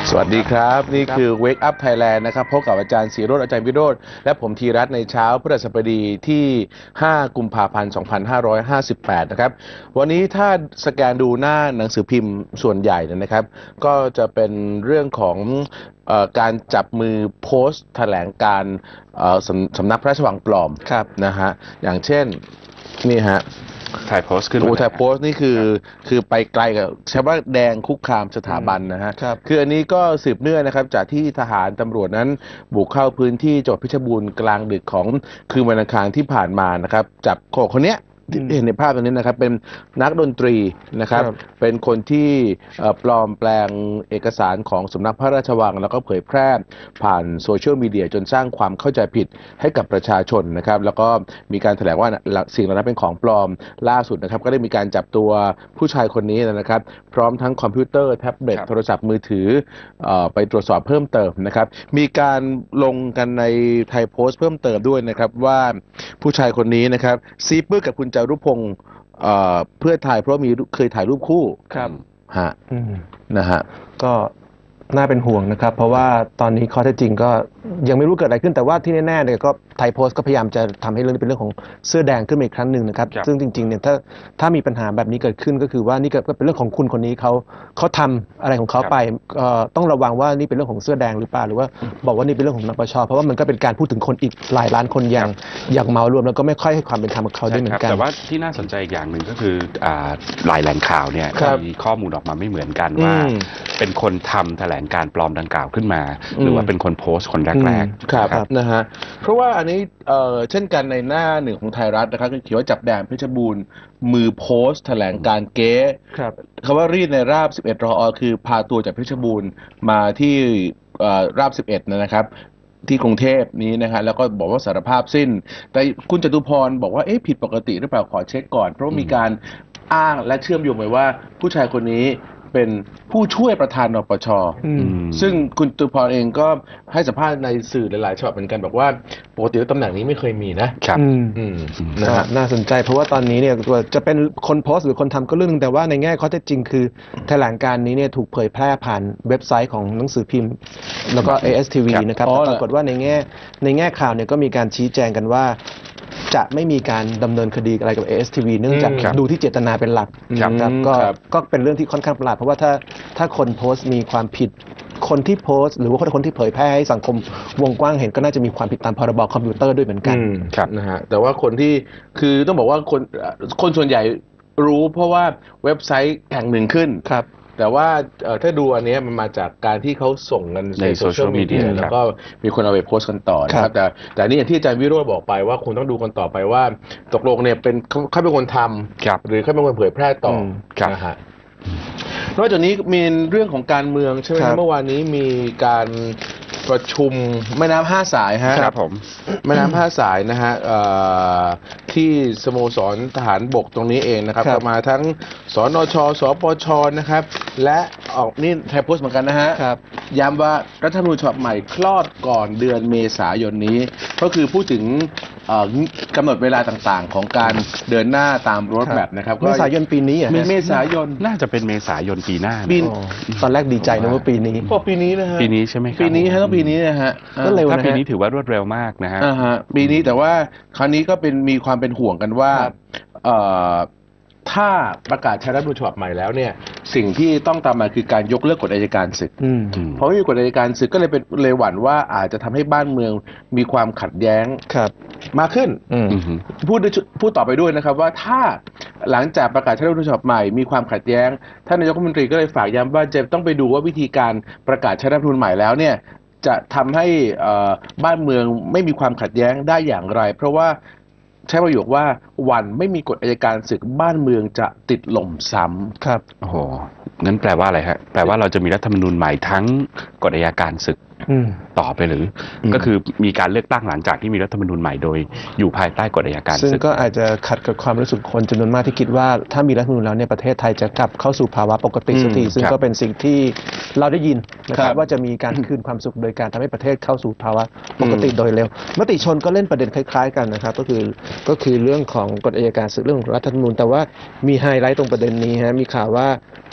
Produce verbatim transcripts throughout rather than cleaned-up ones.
สวัสดีครับนี่คือ Wake Up Thailand นะครับพบกับอาจารย์ศรีโรจน์อาจารย์วิโรจน์และผมธีรัตน์ในเช้าพฤหัสบดีที่ห้ากุมภาพันธ์สองพันห้าร้อยห้าสิบแปดนะครับวันนี้ถ้าสแกนดูหน้าหนังสือพิมพ์ส่วนใหญ่นะครับก็จะเป็นเรื่องของเอ่อการจับมือโพสต์แถลงการเอ่อสำสำนักพระราชวังปลอมนะฮะอย่างเช่นนี่ฮะถ่ายโพสต์ขึ้นโอ้ถ่ายโพสต์นี่คือคือไปไกลกับใช้ว่าแดงคุกคามสถาบันนะฮะคืออันนี้ก็สืบเนื่องนะครับจากที่ทหารตำรวจนั้นบุกเข้าพื้นที่จังหวัดเพชรบูรณ์กลางดึกของคืนวันอังคารที่ผ่านมานะครับจับคนคนนี้ที่เห็นในภาพตรงนี้นะครับเป็นนักดนตรีนะครับเป็นคนที่ปลอมแปลงเอกสารของสำนักพระราชวังแล้วก็เผยแพร่ผ่านโซเชียลมีเดียจนสร้างความเข้าใจผิดให้กับประชาชนนะครับแล้วก็มีการแถลงว่าสิ่งเหล่านั้นเป็นของปลอมล่าสุดนะครับก็ได้มีการจับตัวผู้ชายคนนี้นะครับพร้อมทั้งคอมพิวเตอร์แท็บเล็ตโทรศัพท์มือถือไปตรวจสอบเพิ่มเติมนะครับมีการลงกันในไทยโพสต์เพิ่มเติมด้วยนะครับว่าผู้ชายคนนี้นะครับซีปื้อกับคุณจารุพงศ์เพื่อถ่ายเพราะมีเคยถ่ายรูปคู่ครับฮะนะฮะก็น่าเป็นห่วงนะครับเพราะว่าตอนนี้ข้อเท็จจริงก็ยังไม่รู้เกิดอะไรขึ้นแต่ว่าที่แน่ๆเนี่ยก็ไทยโพสต์ก็พยายามจะทำให้เรื่องนี้เป็นเรื่องของเสื้อแดงขึ้นมาอีกครั้งหนึ่งนะครับซึ่งจริงๆเนี่ยถ้าถ้ามีปัญหาแบบนี้เกิดขึ้นก็คือว่านี่ก็เป็นเรื่องของคุณคนนี้เขาเขาทำอะไรของเขาไปต้องระวังว่านี่เป็นเรื่องของเสื้อแดงหรือเปล่าหรือว่าบอกว่านี่เป็นเรื่องของนปช.เพราะว่ามันก็เป็นการพูดถึงคนอีกหลายล้านคนอย่างอย่างเมารวมแล้วก็ไม่ค่อยให้ความเป็นธรรมกับเขาด้วยเหมือนกันแต่ว่าที่น่าสนใจอีกอย่างหนึ่งก็คือหลายแหล่งข่าวเนี่ยมีข้อมูลออกมาไม่เหมือนกันว่าเป็นคนทำแถลงการปลอมดังกล่าวขึ้นมาหรือว่าเป็นคนโพสต์คนแรกๆครับนะฮะเพราะว่าอันนี้เช่นกันในหน้าหนึ่งของไทยรัฐนะครับเขียนว่าจับแดงเพชรบูรณ์มือโพสต์แถลงการเก๊คำว่ารีดในราบสิบเอ็ดรอคือพาตัวจากเพชรบูรณ์มาที่ราบสิบเอ็ดนะครับที่กรุงเทพนี้นะฮะแล้วก็บอกว่าสารภาพสิ้นแต่คุณจตุพรบอกว่าเอ๊ะผิดปกติหรือเปล่าขอเช็คก่อนเพราะมีการอ้างและเชื่อมโยงไปว่าผู้ชายคนนี้เป็นผู้ช่วยประธานนปช.ซึ่งคุณจตุพรเองก็ให้สัมภาษณ์ในสื่อหลายๆฉบับเหมือนกันบอกว่าปกติตำแหน่งนี้ไม่เคยมีนะครับนะน่าสนใจเพราะว่าตอนนี้เนี่ยจะเป็นคนโพสต์หรือคนทำก็เรื่องนึงแต่ว่าในแง่ข้อเท็จจริงคือแถลงการนี้เนี่ยถูกเผยแพร่ผ่านเว็บไซต์ของหนังสือพิมพ์แล้วก็ เอ เอส ที วี นะครับปรากฏว่าในแง่ในแง่ข่าวเนี่ยก็มีการชี้แจงกันว่าจะไม่มีการดำเนินคดีอะไรกับ เอ เอส ที วี เนื่องจากดูที่เจตนาเป็นหลักครับก็ก็เป็นเรื่องที่ค่อนข้างประหลาดเพราะว่าถ้าถ้าคนโพสต์มีความผิดคนที่โพสต์หรือว่าคนที่เผยแพร่ให้สังคมวงกว้างเห็นก็น่าจะมีความผิดตามพรบคอมพิวเตอร์ด้วยเหมือนกันครับนะฮะแต่ว่าคนที่คือต้องบอกว่าคนคนส่วนใหญ่รู้เพราะว่าเว็บไซต์แห่งหนึ่งขึ้นครับแต่ว่าถ้าดูอันนี้มันมาจากการที่เขาส่งกันในโซเชียลมีเดียแล้วก็มีคนเอาไปโพสต์กันต่อนะครับแต่แต่นี่อย่างที่อาจารย์วิโรจน์บอกไปว่าคุณต้องดูกันต่อไปว่าตกลงเนี่ยเป็นเขาเป็นคนทำหรือเขาเป็นคนเผยแพร่ต่อนะฮะนอกจากนี้มีเรื่องของการเมืองใช่ไหมเมื่อวานนี้มีการประชุมแม่น้ำห้าสายฮะครับผมแม่น้ำห้าสายนะฮะที่สโมสรทหารบกตรงนี้เองนะครับมาทั้งสนช.สปช.นะครับและออกนี่ไทยโพสต์เหมือนกันนะฮะย้ำว่ารัฐธรรมนูญฉบับใหม่คลอดก่อนเดือนเมษายนนี้ก็คือพูดถึงกำหนดเวลาต่างๆของการเดินหน้าตามรถแบบนะครับเมษายนปีนี้อ่ะเมษายนน่าจะเป็นเมษายนปีหน้าตอนแรกดีใจนะว่าปีนี้พอปีนี้นะฮะปีนี้ใช่ไหมครับปีนี้ฮะต้องปีนี้นะฮะก็เร็วนะปีนี้ถือว่ารวดเร็วมากนะฮะปีนี้แต่ว่าคราวนี้ก็เป็นมีความเป็นห่วงกันว่าถ้าประกาศใช้รัฐธรรมนูญฉบับใหม่แล้วเนี่ยสิ่งที่ต้องตามมาคือการยกเลิกกฎอัยการศึกเพราะไม่มีกฎอัยการศึกก็เลยเป็นเลยหวั่นว่าอาจจะทำให้บ้านเมืองมีความขัดแย้งมากขึ้นพูดพูดต่อไปด้วยนะครับว่าถ้าหลังจากประกาศใช้รัฐธรรมนูญฉบับใหม่มีความขัดแย้งท่านนายกรัฐมนตรีก็เลยฝากย้ำว่าจะต้องไปดูว่าวิธีการประกาศใช้รัฐธรรมนูญใหม่แล้วเนี่ยจะทำให้บ้านเมืองไม่มีความขัดแย้งได้อย่างไรเพราะว่าใช้ประโยคว่าวันไม่มีกฎอัยการศึกบ้านเมืองจะติดลมซ้ำครับโอ้โหงั้นแปลว่าอะไรฮะแปลว่าเราจะมีรัฐธรรมนูญใหม่ทั้งกฎอัยการศึกต่อไปหรือก็คือมีการเลือกตั้งหลังจากที่มีรัฐธรรมนูญใหม่โดยอยู่ภายใต้กฎอัยการศึกซึ่งก็อาจจะขัดกับความรู้สึกคนจำนวนมากที่คิดว่าถ้ามีรัฐธรรมนูญแล้วเนี่ยประเทศไทยจะกลับเข้าสู่ภาวะปกติสักทีซึ่งก็เป็นสิ่งที่เราได้ยินนะครับว่าจะมีการคืนความสุขโดยการทำให้ประเทศเข้าสู่ภาวะปกติโดยเร็วมติชนก็เล่นประเด็นคล้ายๆกันนะครับก็คือก็คือเรื่องของกฎอัยการศึกเรื่องของรัฐธรรมนูญแต่ว่ามีไฮไลท์ตรงประเด็นนี้ฮะมีข่าวว่า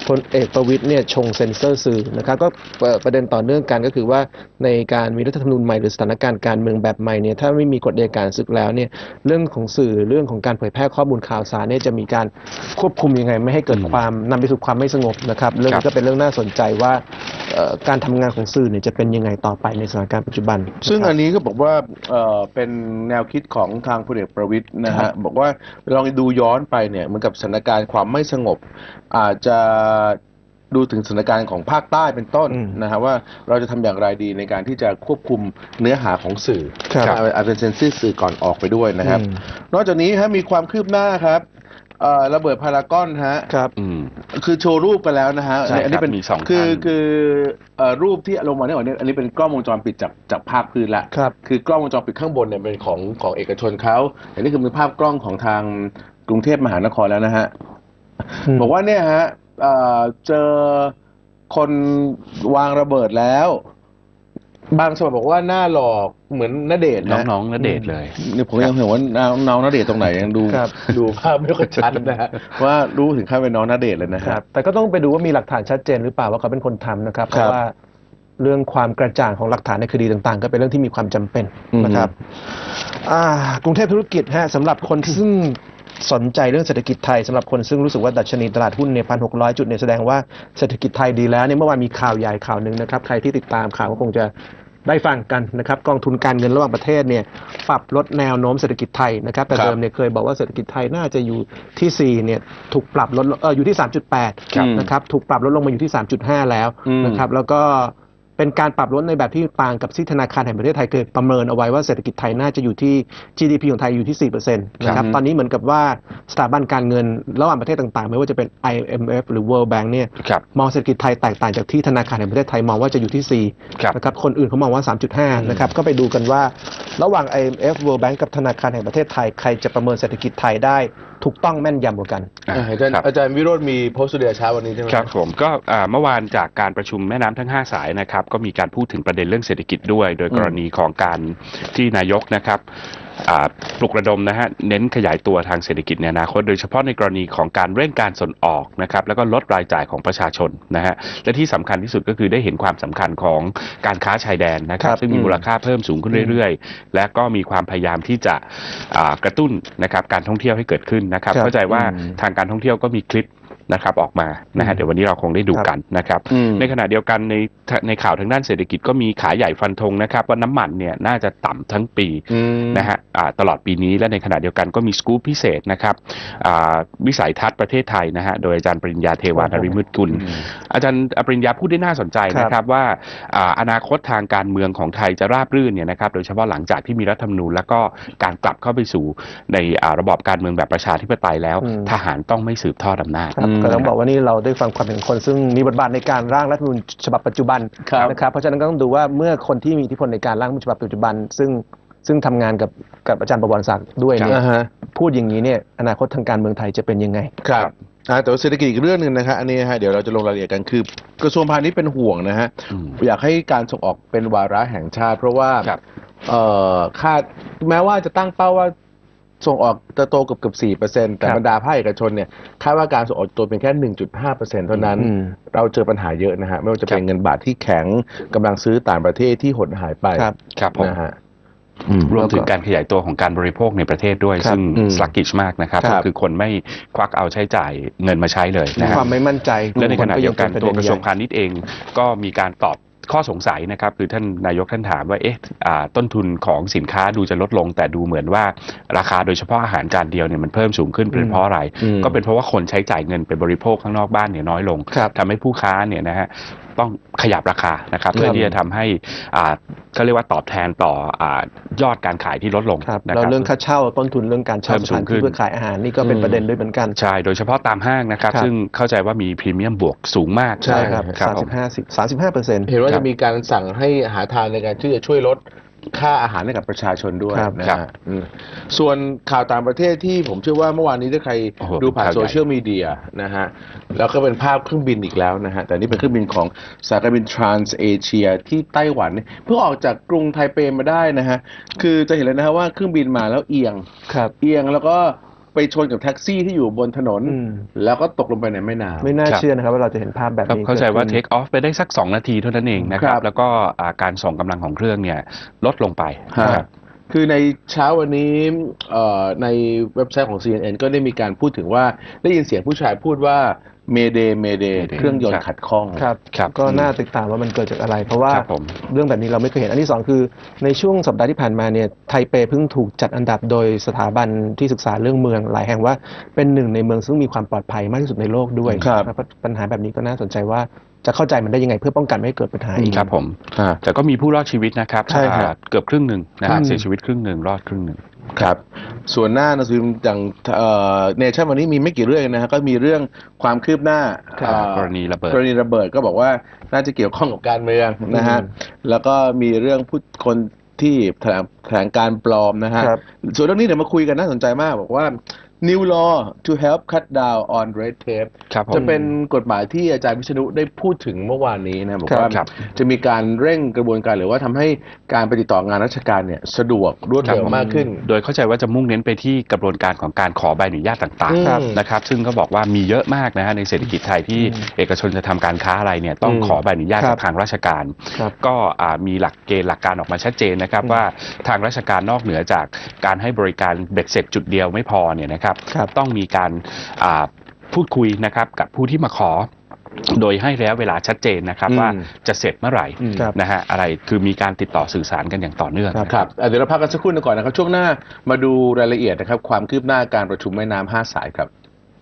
พลเอกประวิตรเนี่ยชงเซ็นเซอร์สื่อนะครับก็ประเด็นต่อเนื่องกันก็คือว่าในการมีรัฐธรรมนูญใหม่หรือสถานการณ์การเมืองแบบใหม่เนี่ยถ้าไม่มีกฎอัยการศึกแล้วเนี่ยเรื่องของสื่อเรื่องของการเผยแพร่ข้อมูลข่าวสารเนี่ยจะมีการควบคุมยังไงไม่ให้เกิดความนำไปสู่ความไม่สงบนะครับเรื่องนี้ก็เป็นเรื่องน่าสนใจว่าการทำงานของสื่อเนี่ยจะเป็นยังไงต่อไปในสถานการณ์ปัจจุบันซึ่งอันนี้ก็บอกว่าเอ่อเป็นแนวคิดของทางพลเอกประวิตรนะฮะบอกว่าลองดูย้อนไปเนี่ยเหมือนกับสถานการณ์ความไม่สงบอาจจะดูถึงสถานการณ์ของภาคใต้เป็นต้นนะฮะว่าเราจะทำอย่างไรดีในการที่จะควบคุมเนื้อหาของสื่ออาจจะเซ็นเซอร์สื่อก่อนออกไปด้วยนะครับนอกจากนี้ฮะมีความคืบหน้าครับระเบิดพารากอนฮะครับคือโชว์รูปกันแล้วนะฮะอันนี้เป็นมีสองคือคือรูปที่ลงมาเนี่ยอันนี้เป็นกล้องวงจรปิดจากจากภาคพื้นละคือกล้องวงจรปิดข้างบนเนี่ยเป็นของของเอกชนเขาอันนี้คือเป็นภาพกล้องของทางกรุงเทพมหานครแล้วนะฮะบอกว่าเนี่ยฮะเจอคนวางระเบิดแล้วบางส่วนบอกว่าหน้าหลอกเหมือนณเดชน์นะน้องๆณเดชน์เลยนี่ผมยังเห็นว่าน้องณเดชน์ตรงไหนยังดูดูภาพไม่ค่อยชัดนะฮะว่ารู้ถึงขั้นเป็นน้องณเดชน์เลยนะครับแต่ก็ต้องไปดูว่ามีหลักฐานชัดเจนหรือเปล่าว่าเขาเป็นคนทำนะครับเพราะว่าเรื่องความกระจ่างของหลักฐานในคดีต่างๆก็เป็นเรื่องที่มีความจำเป็นนะครับกรุงเทพธุรกิจฮะสำหรับคนซึ่งสนใจเรื่องเศรษฐกิจไทยสำหรับคนซึ่งรู้สึกว่าดัชนีตลาดหุ้นเนี่ยพันหกร้อยจุดเนี่ยแสดงว่าเศรษฐกิจไทยดีแล้วเนี่ยเมื่อวานมีข่าวใหญ่ข่าวหนึ่งนะครับใครที่ติดตามข่าวก็คงจะได้ฟังกันนะครับกองทุนการเงินระหว่างประเทศเนี่ยปรับลดแนวโน้มเศรษฐกิจไทยนะครับแต่เดิมเนี่ยเคยบอกว่าเศรษฐกิจไทยน่าจะอยู่ที่สี่เนี่ยถูกปรับลดเอออยู่ที่ สามจุดแปด นะครับถูกปรับลดลงมาอยู่ที่ สามจุดห้า แล้วนะครับแล้วก็เป็นการปรับลดในแบบที่ต่างกับที่ธนาคารแห่งประเทศไทยเคยประเมินเอาไว้ว่าเศรษฐกิจไทยน่าจะอยู่ที่ จี ดี พี ของไทยอยู่ที่ สี่เปอร์เซ็นต์ นะครับตอนนี้เหมือนกับว่าสถาบันการเงินระหว่างประเทศต่างๆไม่ว่าจะเป็น ไอ เอ็ม เอฟ หรือ World Bank เนี่ยมองเศรษฐกิจไทยแตกต่างจากที่ธนาคารแห่งประเทศไทยมองว่าจะอยู่ที่สี่นะครับคนอื่นเขามองว่า สามจุดห้า นะครับก็ไปดูกันว่าระหว่าง ไอ เอ็ม เอฟ World Bank กับธนาคารแห่งประเทศไทยใครจะประเมินเศรษฐกิจไทยได้ถูกต้องแม่นยำกว่ากันอาจารย์อาจารย์วิโรจน์มีโพสต์เดียเช้าวันนี้ใช่ไหมครับผมก็เมื่อวานจากการประชุมแม่น้ำทั้งห้าสายนะครับก็มีการพูดถึงประเด็นเรื่องเศรษฐกิจด้วยโดยกรณีของการที่นายกนะครับปลุกระดมนะฮะเน้นขยายตัวทางเศรษฐกิจในอนาคตโดยเฉพาะในกรณีของการเร่งการส่งออกนะครับแล้วก็ลดรายจ่ายของประชาชนนะฮะและที่สำคัญที่สุดก็คือได้เห็นความสำคัญของการค้าชายแดนนะครับซึ่งมีมูลค่าเพิ่มสูงขึ้นเรื่อยๆและก็มีความพยายามที่จะกระตุ้นนะครับการท่องเที่ยวให้เกิดขึ้นนะครับเข้าใจว่าทางการท่องเที่ยวก็มีคลิปนะครับออกมานะฮะเดี๋ยววันนี้เราคงได้ดูกันนะครับในขณะเดียวกันในในข่าวทางด้านเศรษฐกิจก็มีขายใหญ่ฟันธงนะครับว่าน้ำมันเนี่ยน่าจะต่ำทั้งปีนะฮะตลอดปีนี้และในขณะเดียวกันก็มีสกู๊ปพิเศษนะครับวิสัยทัศน์ประเทศไทยนะฮะโดยอาจารย์ปริญญาเทวานาริมืดกุลอาจารย์ปริญญาพูดได้น่าสนใจนะครับว่าอนาคตทางการเมืองของไทยจะราบรื่นเนี่ยนะครับโดยเฉพาะหลังจากที่มีรัฐธรรมนูญแล้วก็การกลับเข้าไปสู่ในระบอบการเมืองแบบประชาธิปไตยแล้วทหารต้องไม่สืบทอดอำนาจก็ต้องบอกว่านี่เราได้ฟังความเห็นคนซึ่งมีบทบาทในการร่างรัฐธรรมนูญฉบับปัจจุบันนะครับเพราะฉะนั้นก็ต้องดูว่าเมื่อคนที่มีอิทธิพลในการร่างรัฐธรรมนูญฉบับปัจจุบันซึ่งซึ่งทำงานกับกับอาจารย์ประวัติศักดิ์ด้วยเนี่ยพูดอย่างนี้เนี่ยอนาคตทางการเมืองไทยจะเป็นยังไงครับแต่ว่าเศรษฐกิจอีกเรื่องหนึ่งนะครับอันนี้ฮะเดี๋ยวเราจะลงรายละเอียดกันคือกระทรวงพาณิชย์เป็นห่วงนะฮะอยากให้การส่งออกเป็นวาระแห่งชาติเพราะว่าคาดแม้ว่าจะตั้งเป้าว่าส่งออกเติบโตเกือบเกือบสี่เปอร์เซ็นต์แต่บรรดาภาคเอกชนเนี่ยคาดว่าการส่งออกโตเป็นแค่หนึ่งจุดห้าเปอร์เซ็นต์เท่านั้นเราเจอปัญหาเยอะนะฮะไม่ว่าจะเป็นเงินบาทที่แข็งกำลังซื้อต่างประเทศที่หดหายไปครับนะฮะรวมถึงการขยายตัวของการบริโภคในประเทศด้วยซึ่งสลักกิชมากนะครับก็คือคนไม่ควักเอาใช้จ่ายเงินมาใช้เลยนะความไม่มั่นใจและในขณะเดียวกันตัวกระทรวงพาณิชย์เองก็มีการตอบข้อสงสัยนะครับคือท่านนายกท่านถามว่าเอ๊ะต้นทุนของสินค้าดูจะลดลงแต่ดูเหมือนว่าราคาโดยเฉพาะอาหารจานเดียวเนี่ยมันเพิ่มสูงขึ้นเป็นเพราะอะไรก็เป็นเพราะว่าคนใช้จ่ายเงินไปบริโภคข้างนอกบ้านเนี่ยน้อยลงทำให้ผู้ค้าเนี่ยนะฮะต้องขยับราคานะครับเพื่อที่จะทำให้เขาเรียกว่าตอบแทนต่อยอดการขายที่ลดลงนะครับแล้วเรื่องค่าเช่าต้นทุนเรื่องการเช่าสถานที่เพื่อขายอาหารนี่ก็เป็นประเด็นด้วยเหมือนกันใช่โดยเฉพาะตามห้างนะครับซึ่งเข้าใจว่ามีพรีเมียมบวกสูงมากใช่ครับสามสิบห้าสิบสามสิบห้าเปอร์เซ็นต์เห็นว่าจะมีการสั่งให้หาทางในการที่จะช่วยลดค่าอาหารให้กับประชาชนด้วยนะฮะส่วนข่าวต่างประเทศที่ผมเชื่อว่าเมื่อวานนี้ถ้าใครดูผ่านโซเชียลมีเดียนะฮะแล้วก็เป็นภาพเครื่องบินอีกแล้วนะฮะแต่นี่เป็นเครื่องบินของสายการบินทรานส์เอเชียที่ไต้หวันเพิ่งออกจากกรุงไทเปมาได้นะฮะคือจะเห็นเลยนะฮะว่าเครื่องบินมาแล้วเอียงเอียงแล้วก็ไปไปชนกับแท็กซี่ที่อยู่บนถนน แล้วก็ตกลงไปในแม่น้ำไม่น่าเชื่อนะครับว่าเราจะเห็นภาพแบบนี้เข้าใจว่าเทคออฟไปได้สักสองนาทีเท่านั้นเองนะครับแล้วก็การส่งกำลังของเครื่องเนี่ยลดลงไปนะครับคือในเช้าวันนี้ในเว็บไซต์ของ ซี เอ็น เอ็น ก็ได้มีการพูดถึงว่าได้ยินเสียงผู้ชายพูดว่าเมเดย์เมเดย์เครื่องยนต์ขัดข้องครับก็น่าติดตามว่ามันเกิดจากอะไรเพราะว่าเรื่องแบบนี้เราไม่เคยเห็นอันที่สองคือในช่วงสัปดาห์ที่ผ่านมาเนี่ยไทเปเพิ่งถูกจัดอันดับโดยสถาบันที่ศึกษาเรื่องเมืองหลายแห่งว่าเป็นหนึ่งในเมืองซึ่งมีความปลอดภัยมากที่สุดในโลกด้วยปัญหาแบบนี้ก็น่าสนใจว่าจะเข้าใจมันได้ยังไงเพื่อป้องกันไม่ให้เกิดปัญหาอีกครับผมแต่ก็มีผู้รอดชีวิตนะครับใช่ครับเกือบครึ่งหนึ่งนะครับเสียชีวิตครึ่งหนึ่งรอดครึ่งหนึ่งครับส่วนหน้าหนังสือพิมพ์อย่างเนชั่นวันนี้มีไม่กี่เรื่องนะฮะก็มีเรื่องความคืบหน้ากรณีระเบิดกรณีระเบิดก็บอกว่าน่าจะเกี่ยวข้องกับการเมืองนะฮะแล้วก็มีเรื่องผู้คนที่แถลงแถลงการปลอมนะฮะส่วนเรื่องนี้เดี๋ยวมาคุยกันน่าสนใจมากบอกว่า New Law to help cut down on red tape จะเป็นกฎหมายที่อาจารย์วิษณุได้พูดถึงเมื่อวานนี้นะบอกว่าจะมีการเร่งกระบวนการหรือว่าทำให้การไปติดต่องานราชการเนี่ยสะดวกรวดเร็วมากขึ้นโดยเข้าใจว่าจะมุ่งเน้นไปที่กระบวนการของการขอใบอนุญาตต่างๆนะครับซึ่งก็บอกว่ามีเยอะมากนะฮะในเศรษฐกิจไทยที่เอกชนจะทำการค้าอะไรเนี่ยต้องขอใบอนุญาตจากทางราชการก็มีหลักเกณฑ์หลักการออกมาชัดเจนนะครับว่าทางราชการนอกเหนือจากการให้บริการเบ็ดเสร็จจุดเดียวไม่พอเนี่ยนะครับต้องมีการพูดคุยนะครับกับผู้ที่มาขอโดยให้ระยะเวลาชัดเจนนะครับว่าจะเสร็จเมื่อไหร่นะฮะอะไรคือมีการติดต่อสื่อสารกันอย่างต่อเนื่องครับเดี๋ยวเราพักกันสักครู่นึงก่อนนะครับช่วงหน้ามาดูรายละเอียดนะครับความคืบหน้าการประชุมแม่น้ำห้าสายครับ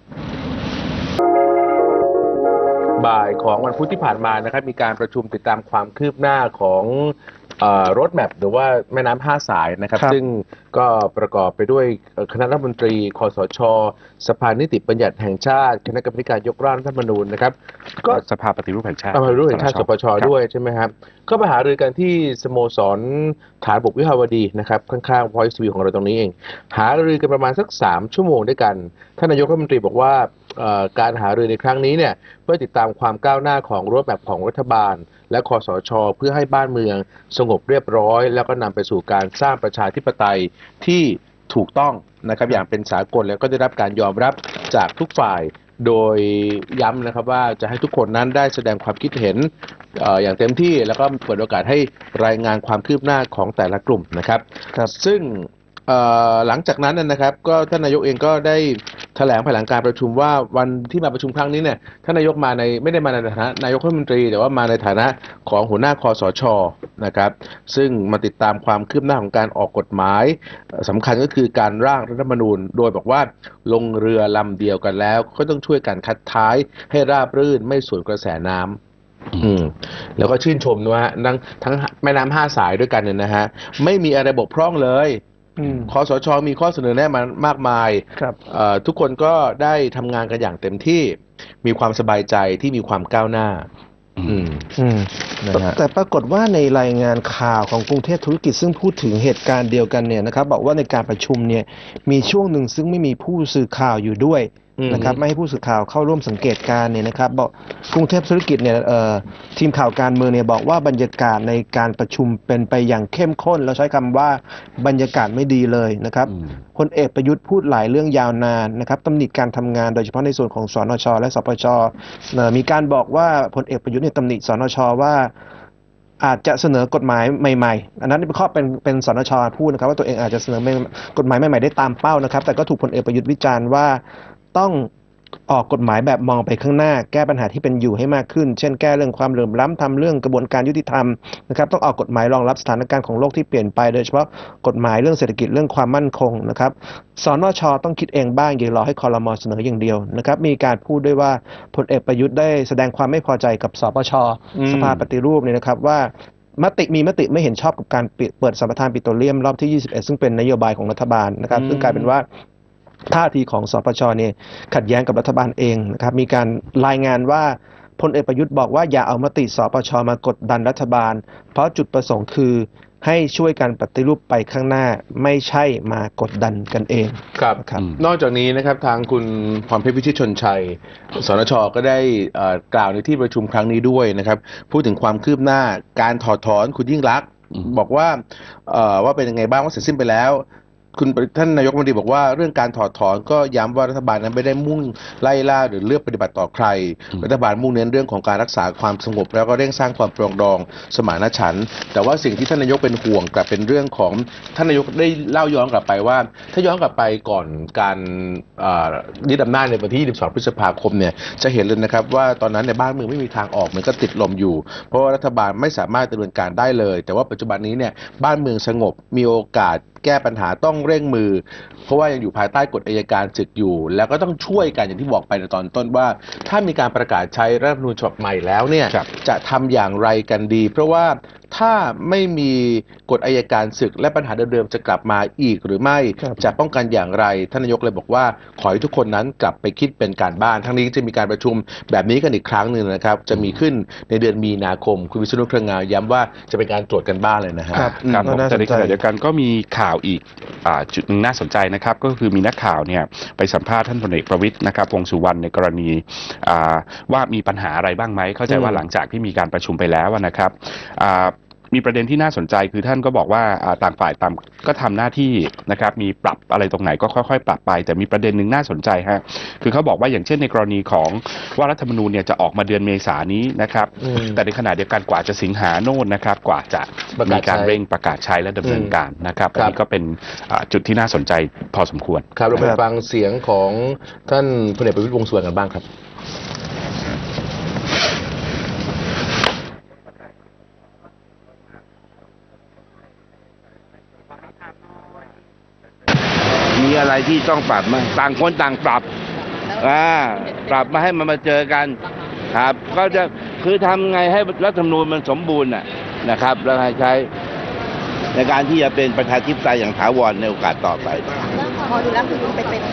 บ่ายของวันพุธที่ผ่านมานะครับมีการประชุมติดตามความคืบหน้าของรถแมพหรือว่าแม่น้ำห้าสายนะครับซึ่งก็ประกอบไปด้วยคณะรัฐมนตรีคสช.สภานิติบัญญัติแห่งชาติคณะกรรมการยกร่างรัฐธรรมนูญนะครับก็สภาปฏิรูปแห่งชาติสภาปฏิรูปแห่งชาติสปช.ด้วยใช่ไหมครับก็ไปหารือกันที่สโมสรฐานบกวิภาวดีนะครับข้างๆ Voice ที วี ของเราตรงนี้เองหารือกันประมาณสักสามชั่วโมงด้วยกันท่านนายกรัฐมนตรีบอกว่าการหารือในครั้งนี้เนี่ยเพื่อติดตามความก้าวหน้าของรถแมพของรัฐบาลและคสช.เพื่อให้บ้านเมืองสงบเรียบร้อยแล้วก็นำไปสู่การสร้างประชาธิปไตยที่ถูกต้องนะครับอย่างเป็นสากลแล้วก็ได้รับการยอมรับจากทุกฝ่ายโดยย้ำนะครับว่าจะให้ทุกคนนั้นได้แสดงความคิดเห็น อ, อย่างเต็มที่แล้วก็เปิดโอกาสให้รายงานความคืบหน้าของแต่ละกลุ่มนะครับซึ่งหลังจากนั้นนะครับก็ท่านนายกเองก็ได้แถลงภายหลังการประชุมว่าวันที่มาประชุมครั้งนี้เนี่ยท่านนายกมาในไม่ได้มาในฐานะนายกรัฐมนตรีแต่ว่ามาในฐานะของหัวหน้าคสช.นะครับซึ่งมาติดตามความคืบหน้าของการออกกฎหมายสำคัญก็คือการร่างรัฐธรรมนูญโดยบอกว่าลงเรือลำเดียวกันแล้วก็ต้องช่วยกันคัดท้ายให้ราบรื่นไม่สวนกระแสน้ำอืมแล้วก็ชื่นชมว่าทั้งทั้งแม่น้ำห้าสายด้วยกันเนี่ยนะฮะไม่มีอะไรบกพร่องเลยคสช.มีข้อเสนอแนะมามากมายทุกคนก็ได้ทำงานกันอย่างเต็มที่มีความสบายใจที่มีความก้าวหน้าแต่ปรากฏว่าในรายงานข่าวของกรุงเทพธุรกิจซึ่งพูดถึงเหตุการณ์เดียวกันเนี่ยนะครับบอกว่าในการประชุมเนี่ยมีช่วงหนึ่งซึ่งไม่มีผู้สื่อข่าวอยู่ด้วยนะครับไม่ให้ผู้สื่อข่าวเข้าร่วมสังเกตการณ์เนี่ยนะครับบอกกรุงเทพธุรกิจเนี่ยทีมข่าวการเมืองเนี่ยบอกว่าบรรยากาศในการประชุมเป็นไปอย่างเข้มข้นแล้วใช้คำว่าบรรยากาศไม่ดีเลยนะครับพลเอกประยุทธ์พูดหลายเรื่องยาวนานนะครับตำหนิการทำงานโดยเฉพาะในส่วนของสนช.และสปช.มีการบอกว่าพลเอกประยุทธ์เนี่ยตำหนิสนช.ว่าอาจจะเสนอกฎหมายใหม่ๆอันนั้นเป็นข้อเป็นเป็นสนช.พูดนะครับว่าตัวเองอาจจะเสนอกฎหมายใหม่ๆได้ตามเป้านะครับแต่ก็ถูกพลเอกประยุทธ์วิจารณ์ว่าต้องออกกฎหมายแบบมองไปข้างหน้าแก้ปัญหาที่เป็นอยู่ให้มากขึ้นเช่นแก้เรื่องความเหลื่อมล้ำทำเรื่องกระบวนการยุติธรรมนะครับต้องออกกฎหมายรองรับสถานการณ์ของโลกที่เปลี่ยนไปโดยเฉพาะกฎหมายเรื่องเศรษฐกิจเรื่องความมั่นคงนะครับสนช.ต้องคิดเองบ้างอย่ารอให้ครม.เสนออย่างเดียวนะครับมีการพูดด้วยว่าพลเอกประยุทธ์ได้แสดงความไม่พอใจกับสปช.สภาปฏิรูปเนี่ยนะครับว่ามติมีมติไม่เห็นชอบกับการเปิดสัมปทานปิโตรเลียมรอบที่ยี่สิบเอ็ดซึ่งเป็นนโยบายของรัฐบาลนะครับซึ่งกลายเป็นว่าท่าทีของสปช.เนี่ยขัดแย้งกับรัฐบาลเองนะครับมีการรายงานว่าพลเอกประยุทธ์บอกว่าอย่าเอามติสปช.มากดดันรัฐบาลเพราะจุดประสงค์คือให้ช่วยกันปฏิรูปไปข้างหน้าไม่ใช่มากดดันกันเองครับครับนอกจากนี้นะครับทางคุณพรเพชรวิชิตชนชัยสนช.ก็ได้กล่าวในที่ประชุมครั้งนี้ด้วยนะครับพูดถึงความคืบหน้าการถอดถอนคุณยิ่งลักษณ์บอกว่าว่าเป็นยังไงบ้างว่าเสร็จสิ้นไปแล้วคุณท่านนายกรัฐมนตรีบอกว่าเรื่องการถอดถอนก็ย้ำว่ารัฐบาลนั้นไม่ได้มุ่งไล่ล่าหรือเลือกปฏิบัติต่อใครรัฐบาลมุ่งเน้นเรื่องของการรักษาความสงบแล้วก็เร่งสร้างความปรองดองสมานฉันท์แต่ว่าสิ่งที่ท่านนายกเป็นห่วงกลับเป็นเรื่องของท่านนายกได้เล่าย้อนกลับไปว่าถ้าย้อนกลับไปก่อนการยึดอำนาจในวันที่ยี่สิบสองพฤษภาคมเนี่ยจะเห็นเลยนะครับว่าตอนนั้นในบ้านเมืองไม่มีทางออกเหมือนก็ติดลมอยู่เพราะว่ารัฐบาลไม่สามารถดำเนินการได้เลยแต่ว่าปัจจุบันนี้เนี่ยบ้านเมืองสงบมีโอกาสแก้ปัญหาต้องเร่งมือเพราะว่ายังอยู่ภายใต้กฎอัยการศึกอยู่แล้วก็ต้องช่วยกันอย่างที่บอกไปในตอนต้นว่าถ้ามีการประกาศใช้รัฐธรรมนูญฉบับใหม่แล้วเนี่ยจะทำอย่างไรกันดีเพราะว่าถ้าไม่มีกฎอัยการศึกและปัญหาเดิมๆจะกลับมาอีกหรือไม่จะป้องกันอย่างไรท่านนายกเลยบอกว่าขอให้ทุกคนนั้นกลับไปคิดเป็นการบ้านทั้งนี้จะมีการประชุมแบบนี้กันอีกครั้งหนึ่งนะครับจะมีขึ้นในเดือนมีนาคมคุณวิษณุ เครืองามย้ำว่าจะเป็นการตรวจกันบ้านเลยนะฮะครับครับแต่ในขณะเดียวกันก็มีข่าวอีกจุดหนึ่งน่าสนใจนะครับก็คือมีนักข่าวเนี่ยไปสัมภาษณ์ท่านพลเอกประวิตรนะครับวงษ์สุวรรณในกรณีว่ามีปัญหาอะไรบ้างไหมเข้าใจว่าหลังจากที่มีการประชุมไปแล้วนะครับมีประเด็นที่น่าสนใจคือท่านก็บอกว่าต่างฝ่ายต่างก็ทำหน้าที่นะครับมีปรับอะไรตรงไหนก็ค่อยๆปรับไปแต่มีประเด็นหนึ่งน่าสนใจฮะคือเขาบอกว่าอย่างเช่นในกรณีของว่ารัฐธรรมนูญเนี่ยจะออกมาเดือนเมษายนนี้นะครับแต่ในขณะเดียวกันกว่าจะสิงหาโน่นนะครับกว่าจะมีการเร่งประกาศใช้และดำเนินการนะครับอันนี้ก็เป็นจุดที่น่าสนใจพอสมควรครับเราไปฟังเสียงของท่านพลเอกประวิตรวงษ์สุวรรณกันบ้างครับมีอะไรที่ต้องปรับมั้ยต่างคนต่างปรับอ่าปรับมาให้มันมาเจอกันครับก็จะคือทำไงให้รัฐธรรมนูญมันสมบูรณ์น่ะนะครับแล้วให้ใช้ในการที่จะเป็นประชาธิปไตยอย่างถาวรในโอกาสต่อไปพอดูแล้วคือเป็นเป็น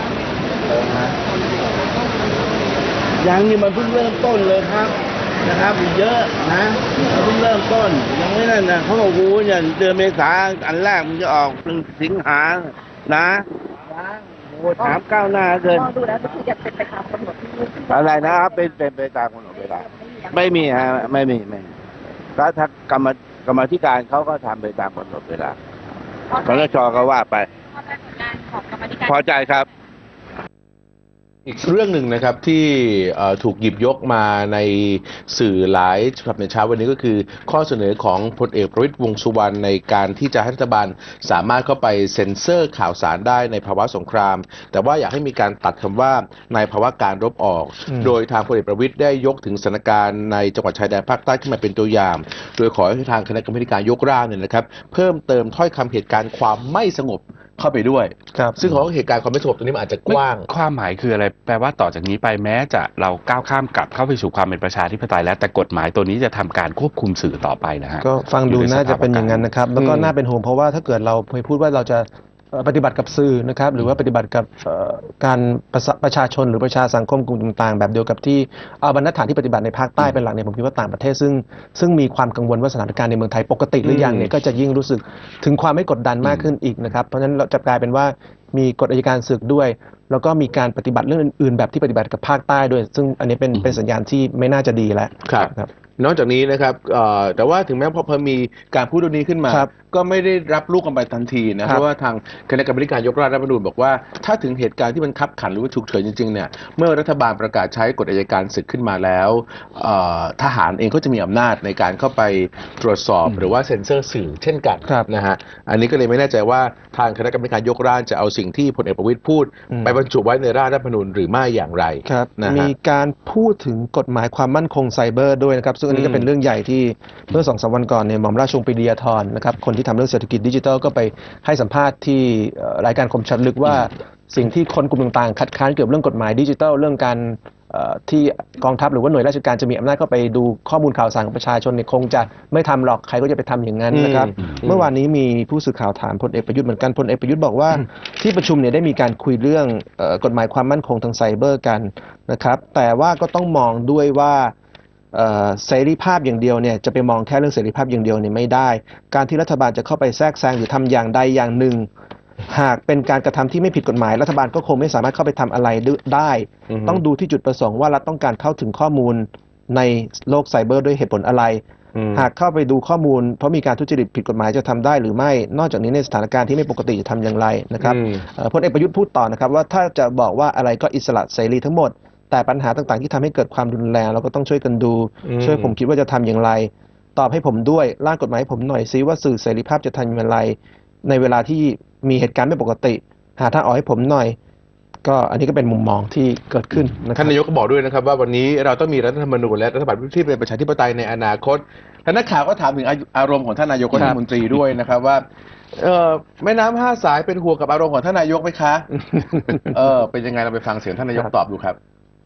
อย่างนี้มันเพิ่งเริ่มต้นเลยครับนะครับเยอะนะเพิ่งเริ่มต้นยังไม่นั่นนะเขาบอกว่าเนี่ยเดือนเมษาอันแรกมันจะออกเป็นสิงหานะโอ้ถามก้าวหน้าเกินดูแล้วก็คือจะเป็นไปตามกำหนดที่อะไรนะครับเป็นเป็นไปตามกำหนดเวลาไม่มีฮะไม่มีไม่ถ้าถ้ากรรมกรรมธิการเขาก็ทำไปตามกำหนดเวลาคณะชก็ว่าไปพอใจครับอีกเรื่องหนึ่งนะครับที่ถูกหยิบยกมาในสื่อหลายฉบับในเช้าวันนี้ก็คือข้อเสนอของพลเอกประวิตรวงษ์สุวรรณในการที่จะให้รัฐบาลสามารถเข้าไปเซ็นเซอร์ข่าวสารได้ในภาวะสงครามแต่ว่าอยากให้มีการตัดคำว่าในภาวะการรบออกโดยทางพลเอกประวิตรได้ยกถึงสถานการณ์ในจังหวัดชายแดนภาคใต้ขึ้นมาเป็นตัวอย่างโดยขอให้ทางคณะกรรมการยกร่างเนี่ยนะครับเพิ่มเติมถ้อยคำเหตุการณ์ความไม่สงบเข้าไปด้วยซึ่งของเหตุการณ์ความไม่สงบตรงนี้มันอาจจะกว้างความหมายคืออะไรแปลว่าต่อจากนี้ไปแม้จะเราก้าวข้ามกลับเข้าไปสู่ความเป็นประชาธิปไตยแล้วแต่กฎหมายตัวนี้จะทำการควบคุมสื่อต่อไปนะฮะก็ฟังดูน่าจะเป็นอย่างนั้นนะครับแล้วก็น่าเป็นห่วงเพราะว่าถ้าเกิดเราไปพูดว่าเราจะปฏิบัติกับสื่อนะครับหรือว่าปฏิบัติกับการประชาชนหรือประชาสังคมกลุ่มต่างๆแบบเดียวกับที่เอาบรรทัดฐานที่ปฏิบัติในภาคใต้เป็นหลักเนี่ยผมคิดว่าต่างประเทศซึ่งซึ่งมีความกังวลว่าสถานการณ์ในเมืองไทยปกติหรือยังเนี่ยก็จะยิ่งรู้สึกถึงความไม่กดดันมากขึ้นอีกนะครับเพราะฉะนั้นเราจะกลายเป็นว่ามีกฎอัยการศึกด้วยแล้วก็มีการปฏิบัติเรื่องอื่นๆแบบที่ปฏิบัติกับภาคใต้ด้วยซึ่งอันนี้เป็นเป็นสัญญาณที่ไม่น่าจะดีแล้วครับนอกจากนี้นะครับแต่ว่าถึงแม้พอพอมีการพูดเรื่องนี้ขึ้นมาก็ไม่ได้รับลูกกันไปทันทีนะเพราะว่าทางคณะกรรมการยกร่างรัฐธรรมนูญบอกว่าถ้าถึงเหตุการณ์ที่มันคับขันหรือว่าฉุกเฉินจริงๆเนี่ยเมื่อรัฐบาลประกาศใช้กฎอัยการศึกขึ้นมาแล้วทหารเองก็จะมีอำนาจในการเข้าไปตรวจสอบหรือว่าเซ็นเซอร์สื่อเช่นกันนะฮะอันนี้ก็เลยไม่แน่ใจว่าทางคณะกรรมการยกร่างจะเอาสิ่งที่พลเอกประวิตรพูดไปบรรจุไว้ในร่างรัฐธรรมนูญหรือไม่อย่างไรนะมีการพูดถึงกฎหมายความมั่นคงไซเบอร์ด้วยนะครับซึ่งอันนี้ก็เป็นเรื่องใหญ่ที่เมื่อสองสามวันก่อนเนี่ยหม่อมราชวงศ์ปรีดียาธรนะครับคนที่ทำเรื่องเศรษฐกิจดิจิทัลก็ไปให้สัมภาษณ์ที่รายการคมชัดลึกว่าสิ่งที่คนกลุ่มต่างๆคัดค้านเกี่ยวกับเรื่องกฎหมายดิจิทัลเรื่องการที่กองทัพหรือว่าหน่วยราชการจะมีอำนาจเข้าไปดูข้อมูลข่าวสารของประชาชนเนี่ยคงจะไม่ทำหรอกใครก็จะไปทำอย่างนั้นนะครับเมื่อวานนี้มีผู้สื่อข่าวถามพลเอกประยุทธ์เหมือนกันพลเอกประยุทธ์บอกว่าที่ประชุมเนี่ยได้มีการคุยเรื่องกฎหมายความมั่นคงทางไซเบอร์กันนะครับแต่ว่าก็ต้องมองด้วยว่าเสรีภาพอย่างเดียวเนี่ยจะไปมองแค่เรื่องเสรีภาพอย่างเดียวเนี่ยไม่ได้การที่รัฐบาลจะเข้าไปแทรกแซงหรือทำอย่างใดอย่างหนึ่งหากเป็นการกระทำที่ไม่ผิดกฎหมายรัฐบาลก็คงไม่สามารถเข้าไปทำอะไรได้ต้องดูที่จุดประสงค์ว่ารัฐต้องการเข้าถึงข้อมูลในโลกไซเบอร์ด้วยเหตุผลอะไรหากเข้าไปดูข้อมูลเพราะมีการทุจริตผิดกฎหมายจะทำได้หรือไม่นอกจากนี้ในสถานการณ์ที่ไม่ปกติจะทำอย่างไรนะครับพลเอกประยุทธ์พูดต่อนะครับว่าถ้าจะบอกว่าอะไรก็อิสระเสรีทั้งหมดแต่ปัญหาต่างๆที่ทำให้เกิดความรุนแรงเราก็ต้องช่วยกันดูช่วยผมคิดว่าจะทำอย่างไรตอบให้ผมด้วยร่างกฎหมายให้ผมหน่อยซิว่าสื่อเสรีภาพจะทำอย่างไรในเวลาที่มีเหตุการณ์ไม่ปกติหาทางออกให้ผมหน่อยก็อันนี้ก็เป็นมุมมองที่เกิดขึ้นนะครับท่านนายกก็บอกด้วยนะครับว่าวันนี้เราต้องมีรัฐธรรมนูญและรัฐบาลที่เป็นประชาธิปไตยในอนาคตและนักข่าวก็ถามถึงอารมณ์ของท่านนายกรัฐมนตรีด้วยนะครับว่าเออแม่น้ำห้าสายเป็นห่วงกับอารมณ์ของท่านนายกไหมคะเออเป็นยังไงเราไปฟังเสียงท่านนายกตอบดูครับ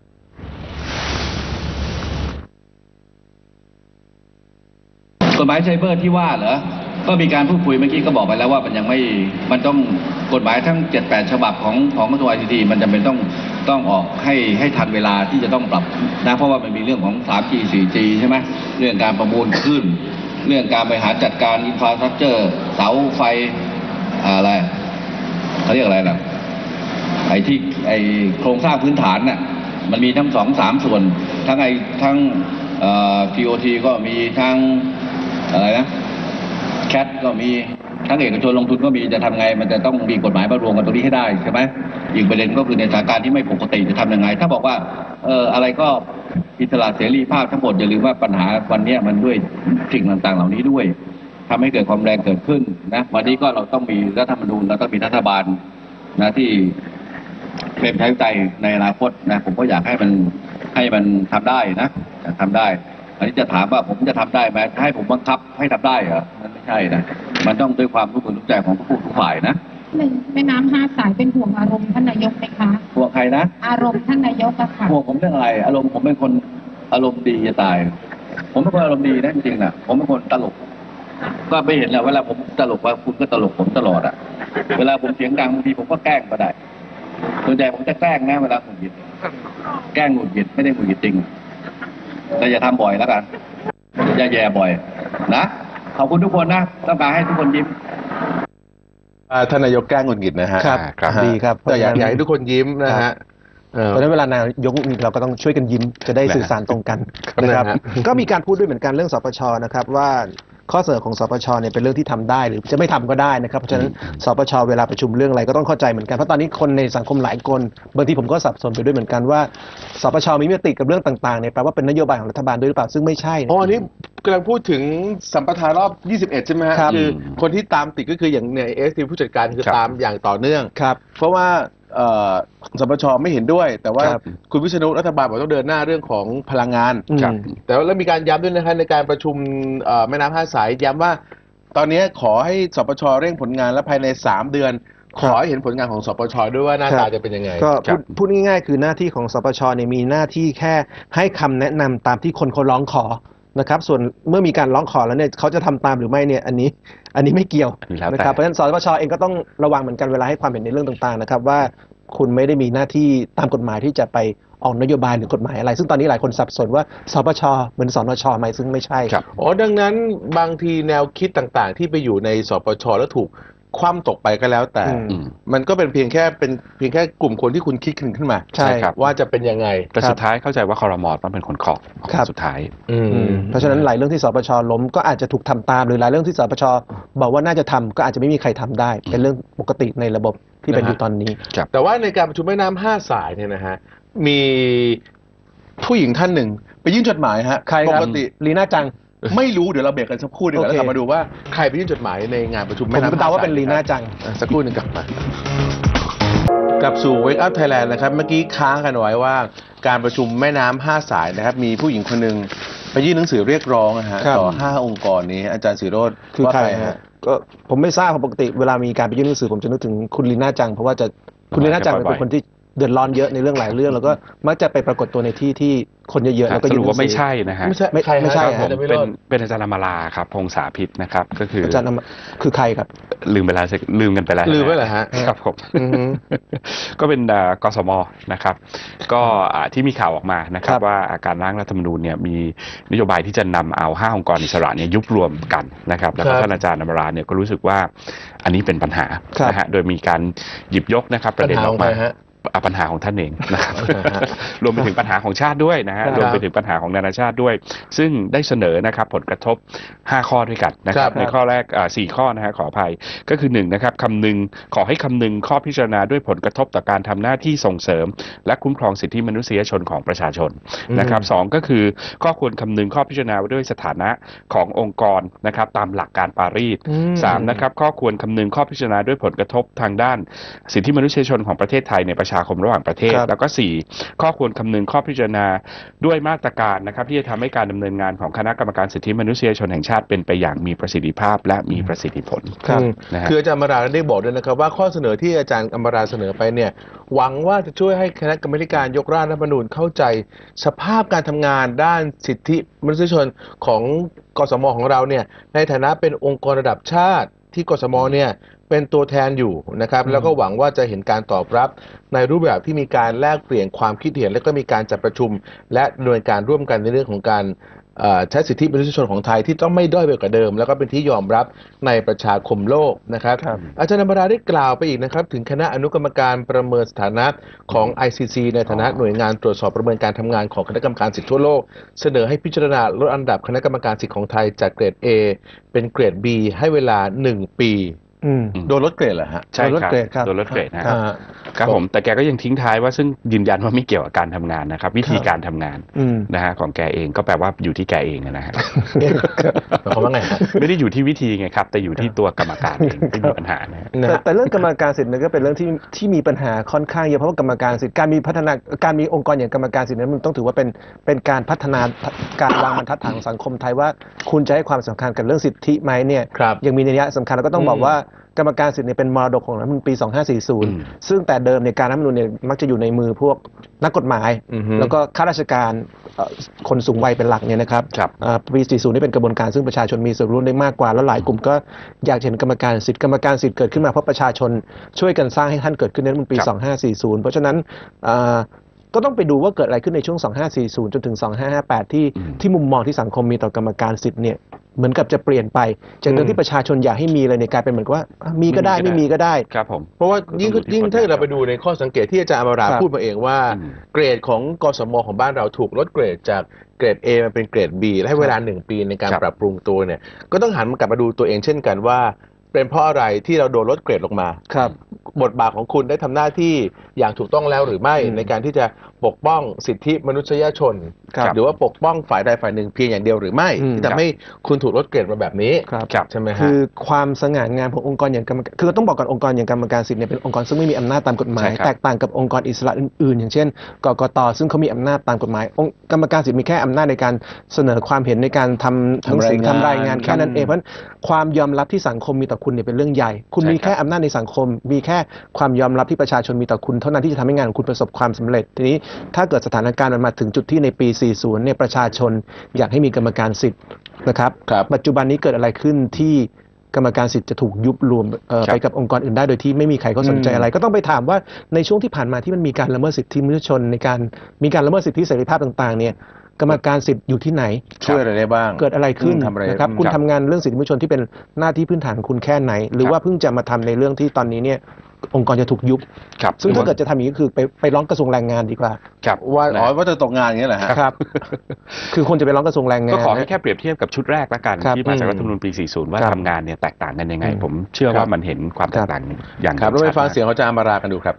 กฎหมายไซเบอร์ที่ว่าเหรอก็มีการพูดคุยเมื่อกี้ก็บอกไปแล้วว่ามันยังไม่มันต้องกฎหมายทั้ง เจ็ดแปด ฉบับของของกระทรวง ไอ ซี ที มันจำเป็นต้องต้องออกให้ให้ทันเวลาที่จะต้องปรับนะเพราะว่ามันมีเรื่องของ ทรีจี โฟร์จี ใช่ไหมเรื่องการประมูลขึ้นเรื่องการบริหารจัดการอินฟราสตรัคเจอร์เสาไฟอะไรเขาเรียกอะไรล่ะไอ้ที่ไอ้โครงสร้างพื้นฐานน่ะมันมีทั้งสองสามส่วนทั้งไอ้ทั้งเอ่อ ที โอ ที ก็มีทั้งอะไรนะแคทก็มีทั้งเอกชนลงทุนก็มีจะทำไงมันจะต้องมีกฎหมายมารวมกันตรงนี้ให้ได้ใช่ไหมอีกประเด็นก็คือในสถานการณ์ที่ไม่ปกติจะทำยังไงถ้าบอกว่าเอออะไรก็อิสระเสรีภาพทั้งหมดอย่าลืมว่าปัญหาวันนี้มันด้วยสิ่งต่างๆเหล่านี้ด้วยทำให้เกิดความแรงเกิดขึ้นนะวันนี้ก็เราต้องมีรัฐธรรมนูญแล้วก็มีรัฐบาลนะที่เป็นประชาธิปไตยในอนาคตนะผมก็อยากให้มันให้มันทำได้นะทำได้อันนี้จะถามว่าผมจะทำได้ไหมให้ผมบังคับให้ทำได้เหรอมันไม่ใช่นะมันต้องด้วยความร่วมมือร่วมใจของทุกทุกฝ่ายนะแม่น้ำห้าสายเป็นห่วงอารมณ์ท่านนายกไหมคะห่วงใครนะอารมณ์ท่านนายกอะค่ะห่วงผมเรื่องอะไรอารมณ์ผมเป็นคนอารมณ์ดีจะตายผมเป็นคนอารมณ์ดีนะจริงๆนะผมเป็นคนตลกก็ไม่เห็นแล้วเวลาผมตลกว่าคุณก็ตลกผมตลอดอะเวลาผมเสียงดังบางทีผมก็แกล้งก็ได้ส่วนใหญ่ผมจะแกล้งนะเวลาหงุดหงิดแกล้งหงุดหงิดไม่ได้หงุดหงิดจริงแต่อย่าทำบ่อยแล้วกันอย่าแย่บ่อยนะขอบคุณทุกคนนะต้องการให้ทุกคนยิ้มท่านนายกแกล้งหงุดหงิดนะฮะครับดีครับแต่อยากให้ทุกคนยิ้มนะฮะเพราะฉะนั้นเวลานายกเราก็ต้องช่วยกันยิ้มจะได้สื่อสารตรงกันนะครับก็มีการพูดด้วยเหมือนกันเรื่องสปช.นะครับว่าข้อเสนอของสปช.เนี่ยเป็นเรื่องที่ทำได้หรือจะไม่ทำก็ได้นะครับเพราะฉะนั้นสปช.เวลาประชุมเรื่องอะไรก็ต้องเข้าใจเหมือนกันเพราะตอนนี้คนในสังคมหลายคนบางทีผมก็สับสนไปด้วยเหมือนกันว่าสปช.มีมติกับเรื่องต่างๆเนี่ยแปลว่าเป็นนโยบายของรัฐบาลด้วยหรือเปล่าซึ่งไม่ใช่อ๋ออันนี้กำลังพูดถึงสัมปทานรอบยี่สิบเอ็ดใช่ไหมฮะคือคนที่ตามติดก็คืออย่างเนี่ยเอสทีผู้จัดการคือตามอย่างต่อเนื่องครับเพราะว่าสปช.ไม่เห็นด้วยแต่ว่าคุณวิษณุรัฐบาลบอกต้องเดินหน้าเรื่องของพลังงานแต่ว่าแล้วมีการย้ำด้วยนะครับในการประชุมแม่น้ำห้าสายย้ำว่าตอนนี้ขอให้สปช.เร่งผลงานและภายในสามเดือนขอให้เห็นผลงานของสปช.ด้วยว่าหน้าตาจะเป็นยังไงก็พูดง่ายๆคือหน้าที่ของสปช.เนี่ยมีหน้าที่แค่ให้คำแนะนำตามที่คนเขาร้องขอนะครับส่วนเมื่อมีการร้องขอแล้วเนี่ยเขาจะทำตามหรือไม่เนี่ยอันนี้อันนี้ไม่เกี่ยวนะครับเพราะฉะนั้นสปช.เองก็ต้องระวังเหมือนกันเวลาให้ความเห็นในเรื่องต่างๆนะครับว่าคุณไม่ได้มีหน้าที่ตามกฎหมายที่จะไปออกนโยบายหรือกฎหมายอะไรซึ่งตอนนี้หลายคนสับสนว่าสปช.เหมือนสนช.ไหมซึ่งไม่ใช่ครับอ๋อดังนั้นบางทีแนวคิดต่างๆที่ไปอยู่ในสปช.แล้วถูกคว่ำตกไปก็แล้วแต่มันก็เป็นเพียงแค่เป็นเพียงแค่กลุ่มคนที่คุณคิดขึ้นมาใช่ครับว่าจะเป็นยังไงแต่สุดท้ายเข้าใจว่าครม.ต้องเป็นคนเคาะสุดท้ายเพราะฉะนั้นหลายเรื่องที่สปช.ล้มก็อาจจะถูกทำตามหรือหลายเรื่องที่สปช.บอกว่าน่าจะทำก็อาจจะไม่มีใครทำได้เป็นเรื่องปกติในระบบที่เป็นอยู่ตอนนี้แต่ว่าในการประชุมแม่น้ำห้าสายเนี่ยนะฮะมีผู้หญิงท่านหนึ่งไปยื่นจดหมายฮะปกติลีน่าจังไม่รู้เดี๋ยวเราเบรกกันสักครู่หนึ่งแล้วกลับมาดูว่าใครไปยื่นจดหมายในงานประชุมแม่น้ำห้าสายผมเดาว่าเป็นลีน่าจังสักครู่หนึ่งกลับมากลับสู่ Wake Up Thailand นะครับเมื่อกี้ค้างกันไว้ว่าการประชุมแม่น้ำห้าสายนะครับมีผู้หญิงคนหนึ่งไปยื่นหนังสือเรียกร้องนะฮะต่อห้าองค์กรนี้อาจารย์ศิโรจน์คือใครฮะก็ผมไม่ทราบปกติเวลามีการไปยื่นหนังสือผมจะนึกถึงคุณลีน่าจังเพราะว่าจะคุณลีน่าจังเป็นคนที่เดือดร้อนเยอะในเรื่องหลายเรื่องแล้วก็มักจะไปปรากฏตัวในที่ที่คนเยอะๆแล้วก็สรุปว่าไม่ใช่นะฮะไม่ใช่ไม่ใช่ผมเป็นเป็นอาจารย์อมราครับพงษาพิษนะครับก็คืออาจารย์คือใครครับลืมไปแล้วลืมกันไปแล้วลืมไปเหรอฮะครับผมก็เป็นกสมนะครับก็ที่มีข่าวออกมานะครับว่าการร่างรัฐธรรมนูญเนี่ยมีนโยบายที่จะนำเอาห้าองค์กรอิสระเนี่ยยุบรวมกันนะครับแล้วก็ท่านอาจารย์อมราเนี่ยก็รู้สึกว่าอันนี้เป็นปัญหานะฮะโดยมีการหยิบยกนะครับประเด็นออกมาปัญหาของท่านเองนะครับรวมไปถึงปัญหาของชาติด้วยนะฮะรวมไปถึงปัญหาของนานาชาติด้วย ซึ่งได้เสนอนะครับผลกระทบห้าข้อด้วยกันนะครับในข้อแรกสี่ข้อนะฮะขออภัยก็คือหนึ่งนะครับคำนึงขอให้คำนึงข้อพิจารณาด้วยผลกระทบต่อการทำหน้าที่ส่งเสริมและคุ้มครองสิทธิมนุษยชนของประชาชนนะครับสองก็คือข้อควรคำนึงข้อพิจารณาด้วยสถานะขององค์กรนะครับตามหลักการปารีสสามนะครับข้อควรคำนึงข้อพิจารณาด้วยผลกระทบทางด้านสิทธิมนุษยชนของประเทศไทยในประชาคมระหว่างประเทศแล้วก็สี่ข้อควรคำนึงข้อพิจารณาด้วยมาตรการนะครับที่จะทำให้การดำเนินงานของคณะกรรมการสิทธิมนุษยชนแห่งชาติเป็นไปอย่างมีประสิทธิภาพและมีประสิทธิผลนะคืออาจารย์อมราได้บอกด้วยนะครับว่าข้อเสนอที่อาจารย์อมราเสนอไปเนี่ยหวังว่าจะช่วยให้คณะกรรมการยกร่างรัฐธรรมนูญเข้าใจสภาพการทำงานด้านสิทธิมนุษยชนของกสมของเราเนี่ยในฐานะเป็นองค์กรระดับชาติที่กสมเนี่ยเป็นตัวแทนอยู่นะครับแล้วก็หวังว่าจะเห็นการตอบรับในรูปแบบที่มีการแลกเปลี่ยนความคิดเห็นและก็มีการจัดประชุมและดำเนินการร่วมกันในเรื่องของการใช้สิทธิมนุษยชนของไทยที่ต้องไม่ด้อยไปกว่าเดิมแล้วก็เป็นที่ยอมรับในประชาคมโลกนะครับอาจารย์อมราได้กล่าวไปอีกนะครับถึงคณะอนุกรรมการประเมินสถานะของ ไอ ซี ซี ในฐานะหน่วยงานตรวจสอบประเมินการทำงานของคณะกรรมการสิทธิทั่วโลกเสนอให้พิจารณาลดอันดับคณะกรรมการสิทธิของไทยจากเกรด A เป็นเกรด B ให้เวลาหนึ่งปีโดนลดเกรดเหรอฮะใช่ครับโดนลดเกรดนะครับครับผมแต่แกก็ยังทิ้งท้ายว่าซึ่งยืนยันว่าไม่เกี่ยวกับการทำงานนะครับวิธีการทำงานนะฮะของแกเองก็แปลว่าอยู่ที่แกเองนะฮะเขาว่าไงครับไม่ได้อยู่ที่วิธีไงครับแต่อยู่ที่ตัวกรรมการเองที่มีปัญหานะแต่แต่เรื่องกรรมการสิทธิ์นั้นก็เป็นเรื่องที่ที่มีปัญหาค่อนข้างเยอะเพราะว่ากรรมการสิทธิ์การมีพัฒนาการมีองค์กรอย่างกรรมการสิทธิ์นั้นมันต้องถือว่าเป็นเป็นการพัฒนาการวางบรรทัดฐานของสังคมไทยว่าคุณจะให้ความสำคัญกับเรื่องสิทธิไหมเนี่ยยังมีนัยยะสำคัญแล้วก็ต้องบอกว่ากรรมการสิทธิ์เนี่ยเป็นมรดกของรัฐธรรมนูญปีสองห้าสี่ศูนย์ซึ่งแต่เดิมในการรัฐธรรมนูญเนี่ยมักจะอยู่ในมือพวกนักกฎหมายแล้วก็ข้าราชการคนสูงวัยเป็นหลักเนี่ยนะครับปีสี่สิบนี่เป็นกระบวนการซึ่งประชาชนมีส่วนร่วมได้มากกว่าแล้วหลายกลุ่มก็อยากเห็นกรรมการสิทธิ์กรรมการสิทธิ์เกิดขึ้นมาเพราะประชาชนช่วยกันสร้างให้ท่านเกิดขึ้นในรัฐธรรมนูญปีสองห้าสี่ศูนย์เพราะฉะนั้นก็ต้องไปดูว่าเกิดอะไรขึ้นในช่วงสองห้าสี่ศูนย์จนถึงสองห้าห้าแปดที่ที่มุมมองที่สังคมมีต่อกรรมการสิทธิ์เนี่ยเหมือนกับจะเปลี่ยนไปจากเดิมที่ประชาชนอยากให้มีเลยเนี่ยกลายเป็นเหมือนว่ามีก็ได้ไม่มีก็ได้ครับผมเพราะว่ายิ่งยิ่งถ้าเราไปดูในข้อสังเกตที่อาจารย์อมราพูดมาเองว่าเกรดของกสมของบ้านเราถูกลดเกรดจากเกรด A มาเป็นเกรด B และให้เวลาหนึ่งปีในการปรับปรุงตัวเนี่ยก็ต้องหันกลับมาดูตัวเองเช่นกันว่าเป็นเพราะอะไรที่เราโดนลดเกรดลงมาครับบทบาทของคุณได้ทำหน้าที่อย่างถูกต้องแล้วหรือไม่ในการที่จะปกป้องสิทธิมนุษยชนหรือว่าปกป้องฝ่ายใดฝ่ายหนึ่งเพียงอย่างเดียวหรือไม่ที่ทำให้คุณถูกลดเกรดมาแบบนี้ใช่ไหมฮะคือความสง่างามขององค์กรอย่างกรรมการคือต้องบอกก่อนองค์กรอย่างกรรมการสิทธิ์เนี่ยเป็นองค์กรซึ่งไม่มีอำนาจตามกฎหมายแตกต่างกับองค์กรอิสระอื่นๆอย่างเช่นกกต.ซึ่งเขามีอำนาจตามกฎหมายองค์กรรมการสิทธิ์มีแค่อำนาจในการเสนอความเห็นในการทำหนังสือทำรายงานแค่นั้นเองเพราะความยอมรับที่สังคมมีต่อคุณเนี่ยเป็นเรื่องใหญ่คุณมีแค่อำนาจในสังคมมีแค่ความยอมรับที่ประชาชนมีต่อคุณเท่านั้นที่จะทำให้งานของคุณประสบความสำเร็จทีนี้ถ้าเกิดสถานการณ์มันมาถึงจุดที่ในปีสี่สิบเนี่ยประชาชนอยากให้มีกรรมการสิทธิ์นะครับปัจจุบันนี้เกิดอะไรขึ้นที่กรรมการสิทธิ์จะถูกยุบรวมไปกับองค์กรอื่นได้โดยที่ไม่มีใครเขาสนใจอะไรก็ต้องไปถามว่าในช่วงที่ผ่านมาที่มันมีการละเมิดสิทธิมนุษยชนในการมีการละเมิดสิทธิเสรีภาพต่างๆเนี่ยกรรมการสิทธิ์อยู่ที่ไหนช่วยอะไรได้บ้างเกิดอะไรขึ้นนะครับคุณทำงานเรื่องสิทธิมนุษยชนที่เป็นหน้าที่พื้นฐานของคุณแค่ไหนหรือว่าเพิ่งจะมาทำในเรื่องที่ตอนนี้เนี่ยองค์กรจะถูกยุบซึ่งถ้าเกิดจะทำอย่างนี้คือไปไปร้องกระทรวงแรงงานดีกว่าว่าอ๋อว่าจะตกงานอย่างนี้แหละครับคือคนจะไปร้องกระทรวงแรงงานก็ขอให้แค่เปรียบเทียบกับชุดแรกละกันที่มาจากรัฐธรรมนูญปีสี่สิบว่าทำงานเนี่ยแตกต่างกันยังไงผมเชื่อว่ามันเห็นความแตกต่างอย่างครับเราไปฟังเสียงของอาจารย์อมรากันดูครับ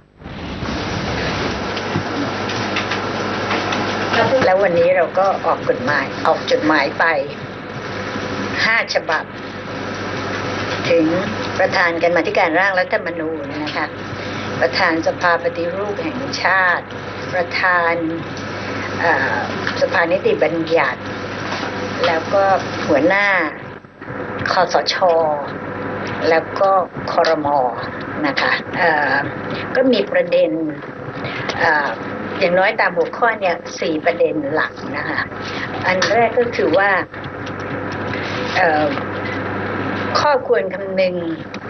แล้ววันนี้เราก็ออกกฎหมายออกจดหมายไปห้าฉบับถึงประธานกรรมาธิการร่างรัฐธรรมนูญนะคะประธานสภาปฏิรูปแห่งชาติประธานสภานิติบัญญัติแล้วก็หัวหน้าคสช.แล้วก็ครม.นะคะก็มีประเด็นอย่างน้อยตามหัวข้อเนี่ยสี่ประเด็นหลักนะคะอันแรกก็คือว่าข้อควรคำนึง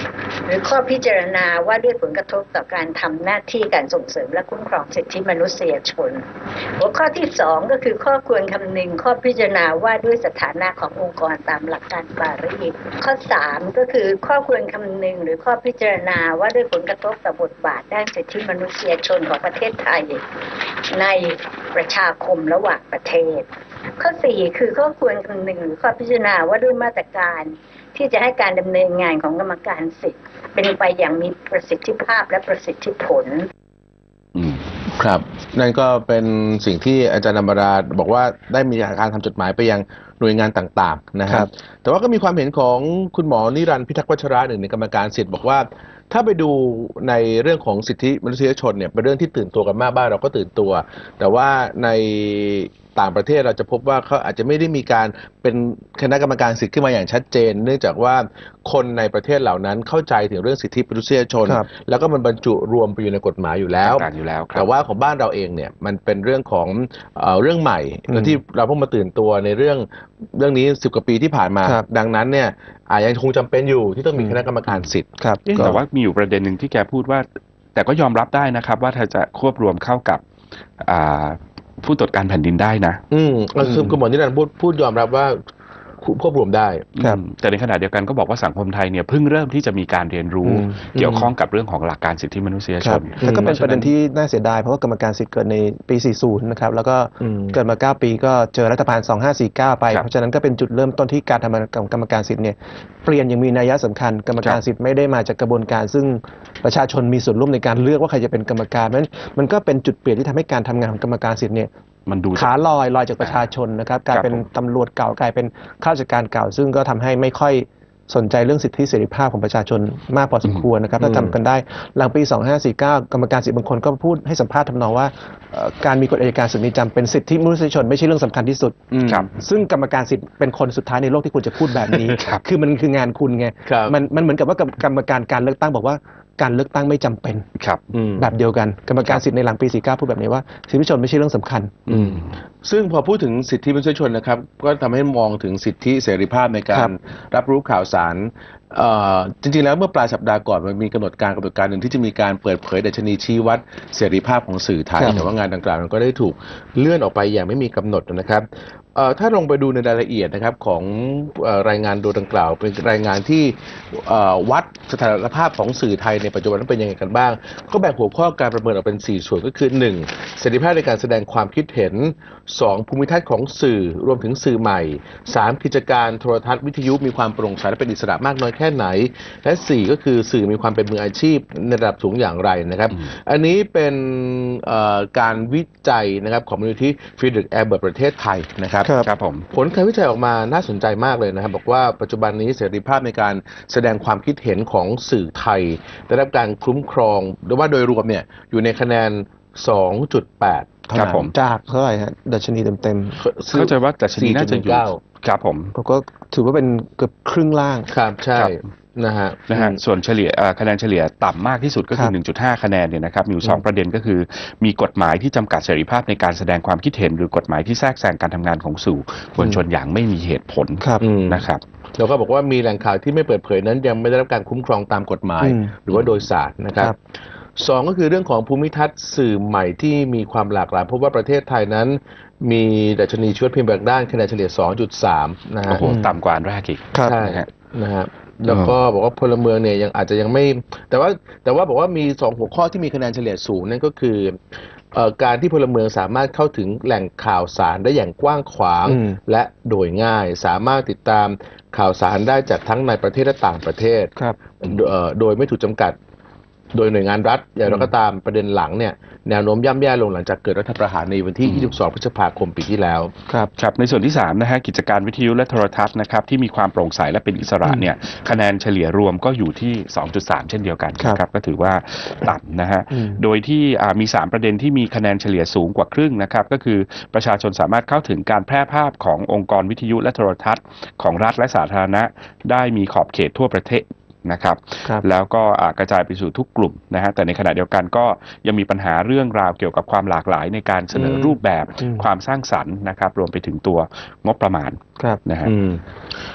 หรือข้อพิจารณาว่าด้วยผลกระทบต่อการทำหน้าที่การส่งเสริมและคุ้มครองสิทธิมนุษยชนหัวข้อที่สองก็คือข้อควรคำนึงข้อพิจารณาว่าด้วยสถานะขององค์กรตามหลักการปารีสข้อสามก็คือข้อควรคำนึงหรือข้อพิจารณาว่าด้วยผลกระทบต่อบทบาทด้านสิทธิมนุษยชนของประเทศไทยในประชาคมระหว่างประเทศข้อสี่คือข้อควรคำนึงหรือข้อพิจารณาว่าด้วยมาตรการที่จะให้การดำเนินงานของกรรมการสิทธิ์เป็นไปอย่างมีประสิทธิภาพและประสิทธิผลอืมครับนั่นก็เป็นสิ่งที่อาจารย์นำราบอกว่าได้มีการทำจดหมายไปยังหน่วยงานต่างๆนะครับแต่ว่าก็มีความเห็นของคุณหมอนิรันดร์พิทักษ์วัชระหนึ่งในกรรมการสิทธิ์บอกว่าถ้าไปดูในเรื่องของสิทธิมนุษยชนเนี่ยเป็นเรื่องที่ตื่นตัวกันมากบ้านเราก็ตื่นตัวแต่ว่าในต่างประเทศเราจะพบว่าเขาอาจจะไม่ได้มีการเป็นคณะกรรมการสิทธิ์ขึ้นมาอย่างชัดเจนเนื่องจากว่าคนในประเทศเหล่านั้นเข้าใจถึงเรื่องสิทธิมนุษยชนแล้วก็มันบรรจุรวมไปอยู่ในกฎหมายอยู่แล้วแต่ว่าของบ้านเราเองเนี่ยมันเป็นเรื่องของเอ่อเรื่องใหม่และที่เราเพิ่งมาตื่นตัวในเรื่องเรื่องนี้สิบกว่าปีที่ผ่านมาดังนั้นเนี่ยอาจยังคงจำเป็นอยู่ที่ต้องมีคณะกรรมการสิทธิ์แต่ว่ามีอยู่ประเด็นหนึ่งที่แกพูดว่าแต่ก็ยอมรับได้นะครับว่าถ้าจะควบรวมเข้ากับผู้ตรวจการแผ่นดินได้นะอืมคือคุณหมอนิรันดร์พูดพูดยอมรับว่าควบรวมได้ครับแต่ในขณะเดียวกันก็บอกว่าสังคมไทยเนี่ยเพิ่งเริ่มที่จะมีการเรียนรู้เกี่ยวข้องกับเรื่องของหลักการสิทธิมนุษยชนแล้วก็เป็นประเด็นที่น่าเสียดายเพราะว่ากรรมการสิทธิ์เกิดในปีสี่สิบนะครับแล้วก็เกิดมาเก้าปีก็เจอรัฐบาลสองห้าสี่เก้าไปเพราะฉะนั้นก็เป็นจุดเริ่มต้นที่การทำงานของกรรมการสิทธิ์เนี่ยเปลี่ยนอย่างมีนัยสำคัญกรรมการสิทธิ์ไม่ได้มาจากกระบวนการซึ่งประชาชนมีส่วนร่วมในการเลือกว่าใครจะเป็นกรรมการเพราะฉะนั้นมันก็เป็นจุดเปลี่ยนที่ทำให้การทำงานของกรรมการสิทธิ์เนี่ยมันดูขาลอยลอยจากประชาชนนะครับกลายเป็นตำรวจเก่ากลายเป็นข้าราชการเก่าซึ่งก็ทำให้ไม่ค่อยสนใจเรื่องสิทธิเสรีภาพของประชาชนมากพอสมควรนะครับถ้าจำกันได้หลังปีสองห้าสี่เก้ากรรมการสิทธิบางคนก็พูดให้สัมภาษณ์ทำนองว่าการมีกฎอัยการศึกนี้จำเป็นสิทธิมนุษยชนไม่ใช่เรื่องสำคัญที่สุดซึ่งกรรมการสิทธิ์เป็นคนสุดท้ายในโลกที่ควรจะพูดแบบนี้คือมันคืองานคุณไงมันมันเหมือนกับว่ากรรมการการเลือกตั้งบอกว่าการเลือกตั้งไม่จำเป็นครับแบบเดียวกันกรรมการสิทธิ์ในหลังปีสี่สิบเก้าพูดแบบนี้ว่าสิทธิมนุษยชนไม่ใช่เรื่องสำคัญซึ่งพอพูดถึงสิทธิมนุษยชนนะครับก็ทำให้มองถึงสิทธิเสรีภาพในการรับรู้ข่าวสารจริงๆแล้วเมื่อปลายสัปดาห์ก่อนมันมีกำหนดการกำหนดการหนึ่งที่จะมีการเปิดเผยดัชนีชี้วัดเสรีภาพของสื่อไทยแต่ว่างานดังกล่าวมันก็ได้ถูกเลื่อนออกไปอย่างไม่มีกำหนดนะครับถ้าลงไปดูในรายละเอียดนะครับของรายงานโดยดังกล่าวเป็นรายงานที่วัดสถานภาพของสื่อไทยในปัจจุบันนั้นเป็นยังไงกันบ้างก็แบ่งหัวข้อการประเมินออกเป็นสี่ส่วนก็คือหนึ่งเสรีภาพในการแสดงความคิดเห็นสองภูมิทัศน์ของสื่อรวมถึงสื่อใหม่สามกิจการโทรทัศน์วิทยุมีความโปร่งใสและเป็นอิสระมากน้อยแค่ไหนและสี่ก็คือสื่อมีความเป็นมืออาชีพในระดับสูงอย่างไรนะครับอันนี้เป็นการวิจัยนะครับของมูลนิธิฟรีดริชแอร์เบิร์ตประเทศไทยนะครับครับผมผลการวิจัยออกมาน่าสนใจมากเลยนะครับบอกว่าปัจจุบันนี้เสรีภาพในการแสดงความคิดเห็นของสื่อไทยได้รับการคุ้มครองหรือว่าโดยรวมเนี่ยอยู่ในคะแนน สองจุดแปดครับผมจากเท่าไหร่ฮะดัชนีเต็มๆเข้าใจว่าดัชนีน่าจะอยู่ครับผมก็ถือว่าเป็นเกือบครึ่งล่างครับใช่นะฮะนะฮะส่วนเฉลี่ยคะแนนเฉลี่ยต่ำมากที่สุดก็คือ หนึ่งจุดห้า คะแนนเนี่ยนะครับมีอยู่สองประเด็นก็คือมีกฎหมายที่จำกัดเสรีภาพในการแสดงความคิดเห็นหรือกฎหมายที่แทรกแซงการทำงานของสื่อมวลชนอย่างไม่มีเหตุผลนะครับแล้วก็บอกว่ามีแหล่งข่าวที่ไม่เปิดเผยนั้นยังไม่ได้รับการคุ้มครองตามกฎหมายหรือว่าโดยศาลนะครับสองก็คือเรื่องของภูมิทัศน์สื่อใหม่ที่มีความหลากหลายเพราะว่าประเทศไทยนั้นมีดัชนีชีวพิมพ์แบบด้านคะแนนเฉลี่ย สองจุดสาม นะฮะโอ้โหต่ำกว่าแรกอีกใช่นะฮะแล้วก็บอกว่าพลเมืองเนี่ยยังอาจจะยังไม่แต่ว่าแต่ว่าบอกว่ามีสองหัวข้อที่มีคะแนนเฉลี่ยสูงนั่นก็คือการที่พลเมืองสามารถเข้าถึงแหล่งข่าวสารได้อย่างกว้างขวางและโดยง่ายสามารถติดตามข่าวสารได้จากทั้งในประเทศและต่างประเทศโดยไม่ถูกจำกัดโดยหน่วยงานรัฐอย่างไรก็ตามประเด็นหลังเนี่ยแนวโน้มย่ำแย่ลงหลังจากเกิดรัฐประหารในวันที่ยี่สิบสองพฤษภาคมปีที่แล้วครับครับในส่วนที่สามนะฮะกิจการวิทยุและโทรทัศน์นะครับที่มีความโปร่งใสและเป็นอิสระเนี่ยคะแนนเฉลี่ยรวมก็อยู่ที่ สองจุดสาม เช่นเดียวกันครับก็ถือว่าต่ำนะฮะโดยที่มีสามประเด็นที่มีคะแนนเฉลี่ยสูงกว่าครึ่งนะครับก็คือประชาชนสามารถเข้าถึงการแพร่ภาพขององค์กรวิทยุและโทรทัศน์ของรัฐและสาธารณะได้มีขอบเขตทั่วประเทศนะครับแล้วก็กระจายไปสู่ทุกกลุ่มนะฮะแต่ในขณะเดียวกันก็ยังมีปัญหาเรื่องราวเกี่ยวกับความหลากหลายในการเสนอรูปแบบความสร้างสรรค์นะครับรวมไปถึงตัวงบประมาณนะฮะ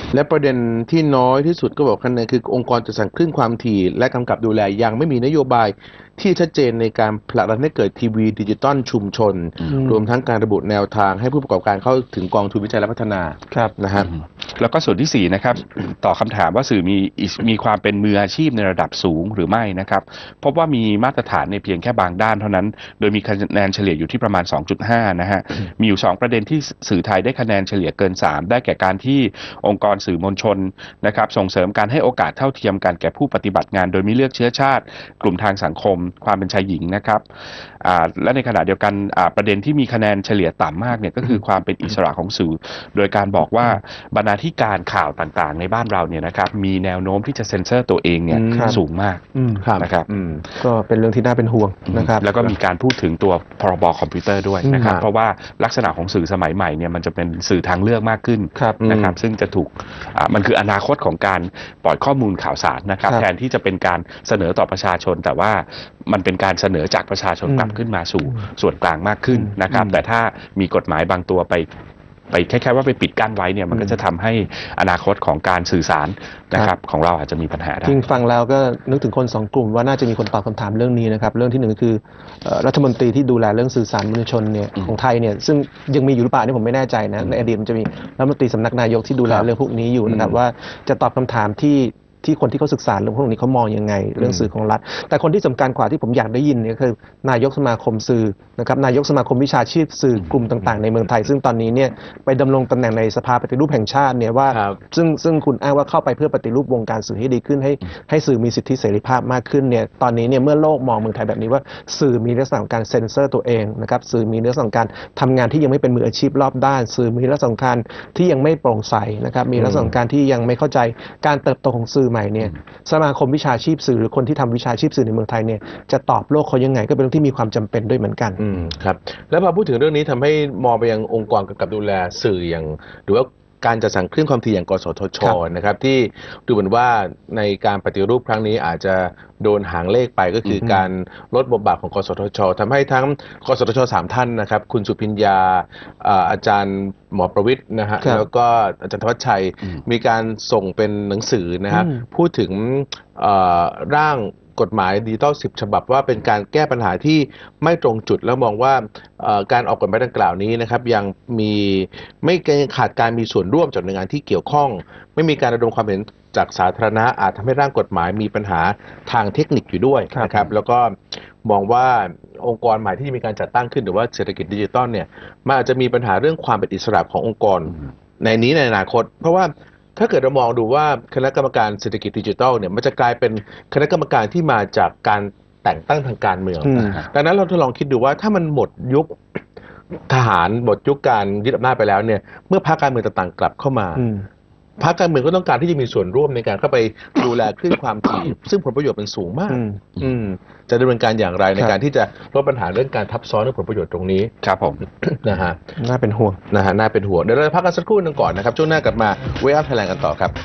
และประเด็นที่น้อยที่สุดก็บอกกันเลยคือองค์กรจัดสรรคลื่นความถี่และกำกับดูแลยังไม่มีนโยบายที่ชัดเจนในการผลักดันให้เกิดทีวีดิจิตอลชุมชนรวมทั้งการระบุแนวทางให้ผู้ประกอบการเข้าถึงกองทุนวิจัยและพัฒนาครับนะฮะแล้วก็ส่วนที่สี่นะครับต่อคำถามว่าสื่อมีมีความเป็นมืออาชีพในระดับสูงหรือไม่นะครับพบว่ามีมาตรฐานในเพียงแค่บางด้านเท่านั้นโดยมีคะแนนเฉลี่ยอยู่ที่ประมาณ สองจุดห้า นะฮะมีอยู่สองประเด็นที่สื่อไทยได้คะแนนเฉลี่ยเกินสามได้แก่การที่องค์กรสื่อมวลชนนะครับส่งเสริมการให้โอกาสเท่าเทียมกันแก่ผู้ปฏิบัติงานโดยไม่เลือกเชื้อชาติกลุ่มทางสังคมความเป็นชายหญิงนะครับและในขณะเดียวกันประเด็นที่มีคะแนนเฉลี่ยต่ำมากเนี่ยก็คือความเป็นอิสระของสื่อโดยการบอกว่าบรรณาธิการข่าวต่างๆในบ้านเราเนี่ยนะครับมีแนวโน้มที่จะเซ็นเซอร์ตัวเองเนี่ยสูงมากนะครับก็เป็นเรื่องที่น่าเป็นห่วงนะครับแล้วก็มีการพูดถึงตัวพรบคอมพิวเตอร์ด้วยนะครับเพราะว่าลักษณะของสื่อสมัยใหม่เนี่ยมันจะเป็นสื่อทางเลือกมากขึ้นนะครับซึ่งจะถูกมันคืออนาคตของการปล่อยข้อมูลข่าวสารนะครับแทนที่จะเป็นการเสนอต่อประชาชนแต่ว่ามันเป็นการเสนอจากประชาชนกลับขึ้นมาสู่ส่วนกลางมากขึ้นนะครับแต่ถ้ามีกฎหมายบางตัวไปไปแค่ๆว่าไปปิดกั้นไว้เนี่ยมันก็จะทำให้อนาคตของการสื่อสารนะครับของเราอาจจะมีปัญหาได้จริงฟังแล้วก็นึกถึงคนสองกลุ่มว่าน่าจะมีคนตอบคำถามเรื่องนี้นะครับเรื่องที่หนึ่งคือรัฐมนตรีที่ดูแลเรื่องสื่อสารมวลชนเนี่ยของไทยเนี่ยซึ่งยังมีอยู่หรือเปล่านี่ผมไม่แน่ใจนะในอดีตมันจะมีรัฐมนตรีสำนักนายกที่ดูแลเรื่องพวกนี้อยู่นะครับว่าจะตอบคำถามที่ที่คนที่เขาศึกษาเรื่องพวกนี้เขามองยังไงเรื่องสื่อของรัฐแต่คนที่สำคัญกว่าที่ผมอยากได้ยินเนี่ยคือนายกสมาคมสื่อนะครับนายกสมาคมวิชาชีพสื่อกลุ่มต่างๆในเมืองไทยซึ่งตอนนี้เนี่ยไปดำรงตำแหน่งในสภาปฏิรูปแห่งชาติเนี่ยว่าซึ่งซึ่งคุณอ้างว่าเข้าไปเพื่อปฏิรูปวงการสื่อให้ดีขึ้นให้ให้สื่อมีสิทธิเสรีภาพมากขึ้นเนี่ยตอนนี้เนี่ยเมื่อโลกมองเมืองไทยแบบนี้ว่าสื่อมีลักษณะของการเซ็นเซอร์ตัวเองนะครับสื่อมีลักษณะของการทำงานที่ยังไม่เป็นมืออาชีพรอบด้านสื่อมีลักษณะของการที่ยังไม่โปร่งใสนะครับมีลักษณะของการที่ยังไม่เข้าใจการเติบโตของสื่อใหม่เนี่ยสมาคมวิชาชีพสื่อหรือคนที่ทำวิชาชีพสื่อในเมืองไทยเนี่ยจะตอบโลกเขายังไงก็เป็นเรื่องที่มีความจำเป็นด้วยเหมือนกันอืมครับแล้วพอพูดถึงเรื่องนี้ทำให้มองไปยังองค์กรกำกับดูแลสื่ออย่างหรือว่าการจัดสรรคลื่นความถี่อย่างกสทช.นะครับที่ดูเหมือนว่าในการปฏิรูปครั้งนี้อาจจะโดนหางเลขไปก็คือการลดบทบาทของกสทช.ทำให้ทั้งกสทช.สามท่านนะครับคุณสุพิญญาอาจารย์หมอประวิตรนะฮะแล้วก็อาจารย์ธวัชชัยมีการส่งเป็นหนังสือนะครับพูดถึงร่างกฎหมายดิจิทัลสิบฉบับว่าเป็นการแก้ปัญหาที่ไม่ตรงจุดแล้วมองว่าการออกกฎหมายดังกล่าวนี้นะครับยังมีไม่ขาดการมีส่วนร่วมจากหน่วยงานที่เกี่ยวข้องไม่มีการระดมความเห็นจากสาธารณะอาจทำให้ร่างกฎหมายมีปัญหาทางเทคนิคอยู่ด้วยนะครับแล้วก็มองว่าองค์กรใหม่ที่มีการจัดตั้งขึ้นหรือว่าเศรษฐกิจดิจิทัลเนี่ยมันอาจจะมีปัญหาเรื่องความเป็นอิสระขององค์กรในนี้ในอนาคตเพราะว่าถ้าเกิดเรามองดูว่าคณะกรรมการเศรษฐกิจดิจิทัลเนี่ยมันจะกลายเป็นคณะกรรมการที่มาจากการแต่งตั้งทางการเมืองดังนั้นเราทดลองคิดดูว่าถ้ามันหมดยุคทหารหมดยุคการยึดอำนาจไปแล้วเนี่ยเมื่อพรรคการเมืองต่างๆกลับเข้ามาพรรคการเมืองก็ต้องการที่จะมีส่วนร่วมในการเข้าไปดูแลคลื่นความถี่ซึ่งผลประโยชน์เป็นสูงมากจะดำเนินการอย่างไรในการที่จะลดปัญหาเรื่องการทับซ้อนเรื่องผลประโยชน์ตรงนี้ครับผมนะฮะน่าเป็นห่วงนะฮะน่าเป็นห่วงเดี๋ยวเราพักกันสักครู่นึงก่อนนะครับช่วงหน้ากลับมาเวฟไทยแลนด์กันต่อครับ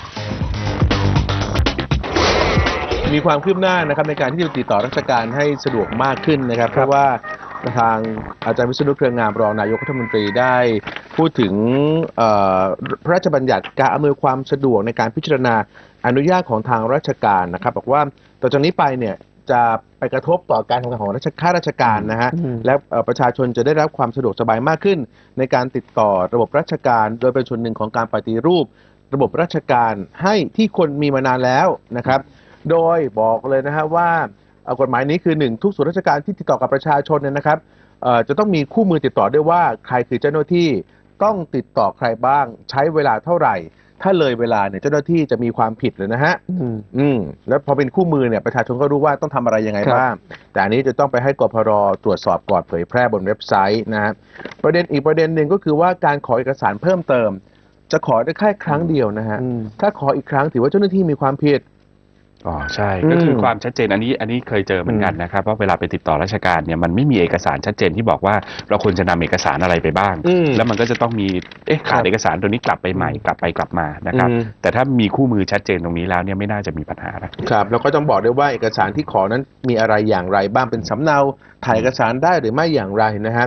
มีความคืบหน้านะครับในการที่จะติดต่อราชการให้สะดวกมากขึ้นนะครับเพราะว่าทางอาจารย์วิษณุเครืองามรองนายกรัฐมนตรีได้พูดถึงพระราชบัญญัติการอำนวยความสะดวกในการพิจารณาอนุญาตของทางราชการนะครับบอกว่าต่อจากนี้ไปเนี่ยจะไปกระทบต่อการทำงานของราชข้าราชการนะฮะและประชาชนจะได้รับความสะดวกสบายมากขึ้นในการติดต่อระบบราชการโดยเป็นส่วนหนึ่งของการปฏิรูประบบราชการให้ที่คนมีมานานแล้วนะครับโดยบอกเลยนะฮะว่ากฎหมายนี้คือหนึ่งทุกส่วนราชการที่ติดต่อกับประชาชนเนี่ยนะครับจะต้องมีคู่มือติดต่อด้วยว่าใครคือเจ้าหน้าที่ต้องติดต่อใครบ้างใช้เวลาเท่าไหร่ถ้าเลยเวลาเนี่ยเจ้าหน้าที่จะมีความผิดเลยนะฮะอืมแล้วพอเป็นคู่มือเนี่ยประชาชนก็รู้ว่าต้องทำอะไรยังไงบ้างแต่อันนี้จะต้องไปให้กพร.ตรวจสอบก่อนเผยแพร่บนเว็บไซต์นะฮะประเด็นอีกประเด็นหนึ่งก็คือว่าการขอเอกสารเพิ่มเติมจะขอได้แค่ครั้งเดียวนะฮะถ้าขออีกครั้งถือว่าเจ้าหน้าที่มีความผิดอ๋อใช่ก็คือความชัดเจนอันนี้อันนี้เคยเจอเหมือนกันนะครับว่าเวลาไปติดต่อราชการเนี่ยมันไม่มีเอกสารชัดเจนที่บอกว่าเราควรจะนำเอกสารอะไรไปบ้างแล้วมันก็จะต้องมีเอ๊ะขาดเอกสารตัวนี้กลับไปใหม่กลับไปกลับมานะครับแต่ถ้ามีคู่มือชัดเจนตรงนี้แล้วเนี่ยไม่น่าจะมีปัญหาครับแล้วก็ต้องบอกด้วยว่าเอกสารที่ขอนั้นมีอะไรอย่างไรบ้างเป็นสำเนาถ่ายเอกสารได้หรือไม่อย่างไรนะครับ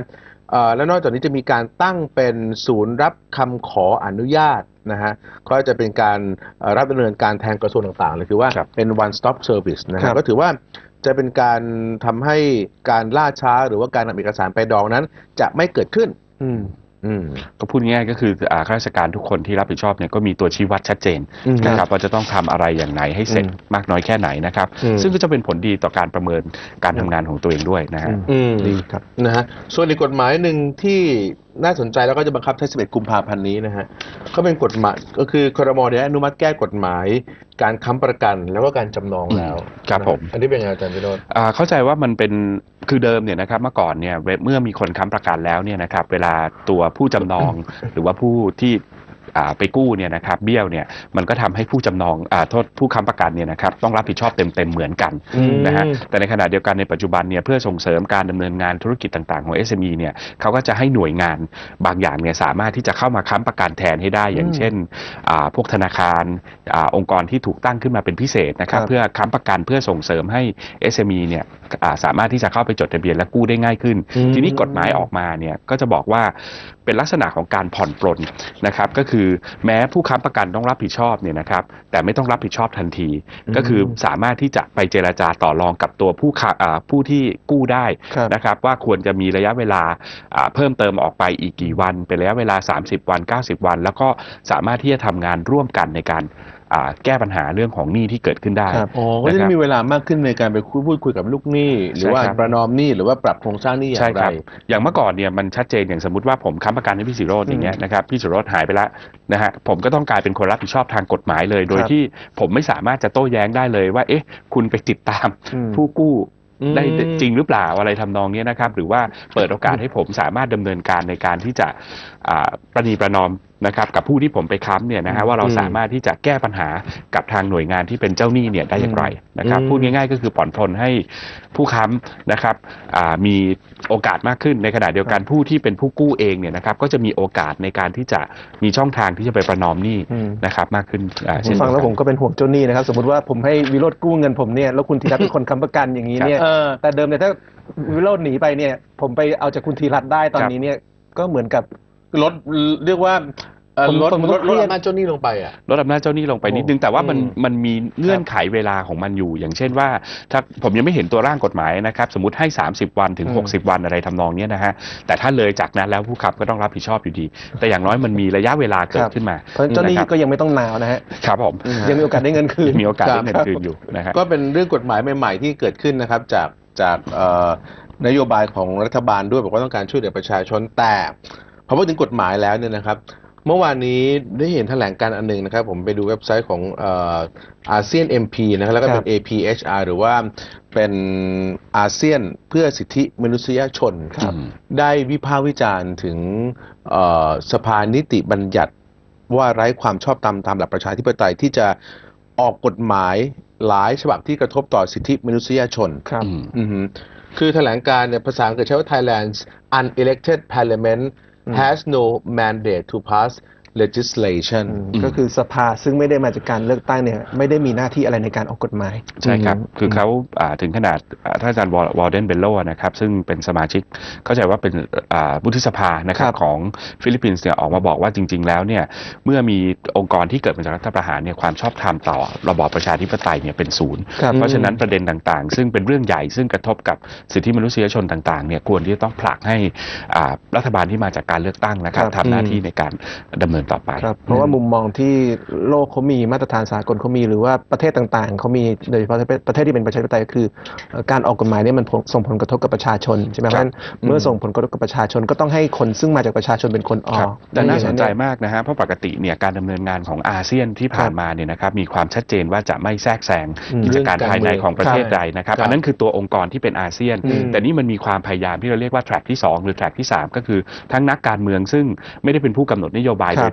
เอ่อและนอกจากนี้จะมีการตั้งเป็นศูนย์รับคำขออนุญาตนะฮะก็จะเป็นการเอ่อรับดำเนินการแทนกระทรวงต่างๆเลยคือว่าครับเป็น one stop service นะครัฮะบก็ถือว่าจะเป็นการทำให้การล่าช้าหรือว่าการนำเอกสารไปดองนั้นจะไม่เกิดขึ้นอืมอืมก็พูดง่ายๆก็คืออ่าข้าราชการทุกคนที่รับผิดชอบเนี่ยก็มีตัวชี้วัดชัดเจนอืมนะครับว่าจะต้องทำอะไรอย่างไหนให้เสร็จอืมมากน้อยแค่ไหนนะครับอืมซึ่งก็จะเป็นผลดีต่อการประเมินการทำงานของตัวเองด้วยนะฮะอืมดีครับนะฮะส่วนอีกกฎหมายหนึ่งที่น่าสนใจแล้วก็จะบังคับใช้สิบเอ็ดกุมภาพันธ์นี้นะฮะก็เป็นกฎหมายก็คือครม.ได้อนุมัติแก้กฎหมายการค้ำประกันแล้วก็การจำนองแล้วครับผมอันนี้เป็นไงอาจารย์วิโรจน์อ่าเข้าใจว่ามันเป็นคือเดิมเนี่ยนะครับเมื่อก่อนเนี่ยเวเมื่อมีคนค้ำประกันแล้วเนี่ยนะครับเวลาตัวผู้จำนอง หรือว่าผู้ที่อ่าไปกู้เนี่ยนะครับเบี้ยวเนี่ยมันก็ทำให้ผู้จำนองอ่าโทษผู้ค้ำประกันเนี่ยนะครับต้องรับผิดชอบเต็มๆเหมือนกันอืมนะฮะแต่ในขณะเดียวกันในปัจจุบันเนี่ยเพื่อส่งเสริมการดำเนินงานธุรกิจต่างๆของ เอส เอ็ม อี เนี่ยเขาก็จะให้หน่วยงานบางอย่างเนี่ยสามารถที่จะเข้ามาค้ำประกันแทนให้ได้อย่างเช่นอ่าพวกธนาคารอ่าองค์กรที่ถูกตั้งขึ้นมาเป็นพิเศษนะครับครับเพื่อค้ำประกันเพื่อส่งเสริมให้ เอส เอ็ม อี เนี่ยอ่าสามารถที่จะเข้าไปจดทะเบียนและกู้ได้ง่ายขึ้นอืมทีนี้กฎหมายออกมาเนี่ยก็จะบอกว่าเป็นลักษณะของการผ่อนปลนนะครับก็คือแม้ผู้ค้ำประกันต้องรับผิดชอบเนี่ยนะครับแต่ไม่ต้องรับผิดชอบทันที ก็คือสามารถที่จะไปเจรจาต่อรองกับตัวผู้ค้าอ่าผู้ที่กู้ได้ครับนะครับว่าควรจะมีระยะเวลาอ่าเพิ่มเติมออกไปอีกกี่วันเป็นระยะเวลาสามสิบวันเก้าสิบวัน แล้วก็สามารถที่จะทำงานร่วมกันในการอ่าแก้ปัญหาเรื่องของหนี้ที่เกิดขึ้นได้ครับอ๋อก็นะจะครับมีเวลามากขึ้นในการไปคุยพูดคุยกับลูกหนี้ หรือว่าใช่ครับประนอมหนี้หรือว่าปรับโครงสร้างหนี้อย่าใช่งคไรรับอย่างเมื่อก่อนเนี่ยมันชัดเจนอย่างสมมติว่าผมค้ำประกันให้พี่สิโรจน์อย่างเงี้ยนะครับพี่สิโรจน์หายไปแล้วนะฮะผมก็ต้องกลายเป็นคนรับผิดชอบทางกฎหมายเลย โดยครับที่ผมไม่สามารถจะโต้แย้งได้เลยว่าเอ๊ะคุณไปติดตามอืมผู้กู้อืมได้จริงหรือเปล่าอะไรทำนองเนี้ยนะครับหรือว่าเปิดโอกาสให้ผมสามารถดำเนินการในการที่จะอ่าประนีประนอมนะครับกับผู้ที่ผมไปค้ำเนี่ยนะฮะว่าเราสามารถที่จะแก้ปัญหากับทางหน่วยงานที่เป็นเจ้าหนี้เนี่ยได้อย่างไรนะครับอืมพูดง่ายๆก็คือผ่อนปลนให้ผู้ค้ำนะครับอ่ามีโอกาสมากขึ้นในขณะเดียวกันผู้ที่เป็นผู้กู้เองเนี่ยนะครับก็จะมีโอกาสในการที่จะมีช่องทางที่จะไปประนอมหนี้อืมนะครับมากขึ้นอ่าผเช่มนฟังแล้วเดียผมก็เป็นห่วงเจ้าหนี้นะครับ สมมติว่าผมให้วิโรจน์กู้เงินผมเนี่ยแล้วคุณธีรัตน์เป็นคนค้ำประกันอย่างนี้เนี่ยเออแต่เดิมเนี่ยถ้าวิโรจน์หนีไปเนี่ย ผมไปเอาจากคุณธีรัตน์ได้ตอนนี้เนี่ยก็เหมือนกับลดเรียกว่าเอ่อผมลดผมลดเคลรีดยดอำนาจเจ้าหนี้ลงไปอ่ะลดอำนาจเจ้าหนี้ลงไปนิดนึงโอ้แต่ว่ามันอืมมันมีเงื่อนไขเวลาของมันอยู่ อย่างเช่นว่าถ้าผมยังไม่เห็นตัวร่างกฎหมายนะครับสมมติให้สามสิบวันถึงอืมหกสิบวันอะไรทำนองเนี้ยนะฮะแต่ถ้าเลยจากนั้นแล้วผู้ขับก็ต้องรับผิดชอบอยู่ดี แต่อย่างน้อยมันมีระยะเวลาเกิดขึ้นมาเพราะเจ้าหนี้ะครับก็ยังไม่ต้องหนาวนะฮะครับผมยังมีโอกาสได้เงินคืนยังมีโอกาสครัได้บเงินคืนอยู่นะฮะก็เป็นเรื่องกฎหมายใหม่ๆที่เกิดขึ้นนะครับจากจากเอ่อนโยบายของรัฐบาลด้วยบอกว่าต้องการช่วยเหลือประชาชนแต่พอพูดถึงกฎหมายแล้วเนี่ยนะครับเมื่อวานนี้ได้เห็นแถลงการณ์อันหนึ่งนะครับผมไปดูเว็บไซต์ของเอ่ออาเซียน เอ็ม พี นะครับแล้วก็เป็นครับเอ พี เอช อาร์ หรือว่าเป็นอาเซียนเพื่อสิทธิมนุษยชนครับได้วิพากษ์วิจารณ์ถึงเอ่อสภานิติบัญญัติว่าไร้ความชอบธรรมตามหลักประชาธิปไตยที่จะออกกฎหมายหลายฉบับที่กระทบต่อสิทธิมนุษยชนครับอืมอือฮึคือแถลงการเนี่ยภาษาอังกฤษใช้ว่า Thailand's unelected parliament has no mandate to pass legislation อืมก็คือสภาซึ่งไม่ได้มาจากการเลือกตั้งเนี่ยไม่ได้มีหน้าที่อะไรในการออกกฎหมายใช่ครับ คือเขาอ่าถึงขนาดอ่าท่านอาจารย์วอลวอลเดนเบลโลนะครับ ซึ่งเป็นสมาชิกเข้าใจว่าเป็นอ่าวุฒิสภานะครับครับของฟิลิปปินส์เนี่ยออกมาบอกว่าจริง ๆ แล้วเนี่ยเมื่อมีองค์กรที่เกิดมาจากรัฐประหารเนี่ยความชอบธรรมต่อระบอบประชาธิปไตยเนี่ยเป็นศูนย์ครับเพราะฉะนั้นประเด็นต่างๆ ซึ่งเป็นเรื่องใหญ่ซึ่งกระทบกับสิทธิมนุษยชนต่างๆเนี่ยควรที่จะต้องผลักให้อ่ารัฐบาลที่มาจากการเลือกตั้งนะครับครับทำหน้าที่ในการดำเนินต่อไปครับเพราะว่ามุมมองที่โลกเขามีมาตรฐานสากลเขามีหรือว่าประเทศต่างๆเขามีโดยเฉพาะประเทศที่เป็นประชาธิปไตยก็คือเอ่อการออกกฎหมายเนี่ยมันส่งผลกระทบกับประชาชนใช่ไหมเพราะฉะนั้นเมื่อส่งผลกระทบกับประชาชนก็ต้องให้คนซึ่งมาจากประชาชนเป็นคนออครักบแต่น่าสนใจอย่งเยมากนะฮะเพราะปกติเนี่ยการดำเนินงานของอาเซียนที่ผ่านมาเนี่ยนะครับมีความชัดเจนว่าจะไม่แทรกแซงอืมกิจการภายในของประเทศใดนะครับครับอันนั้นคือตัวองค์กรที่เป็นอาเซียนอืมแต่นี่มันมีความพยายามที่เราเรียกว่าแทร็กที่สองหรือแทร็กที่สามก็คือทั้งนักการเมืองซึ่งไม่ได้เป็นผู้กำหนดนโยบายครับโดย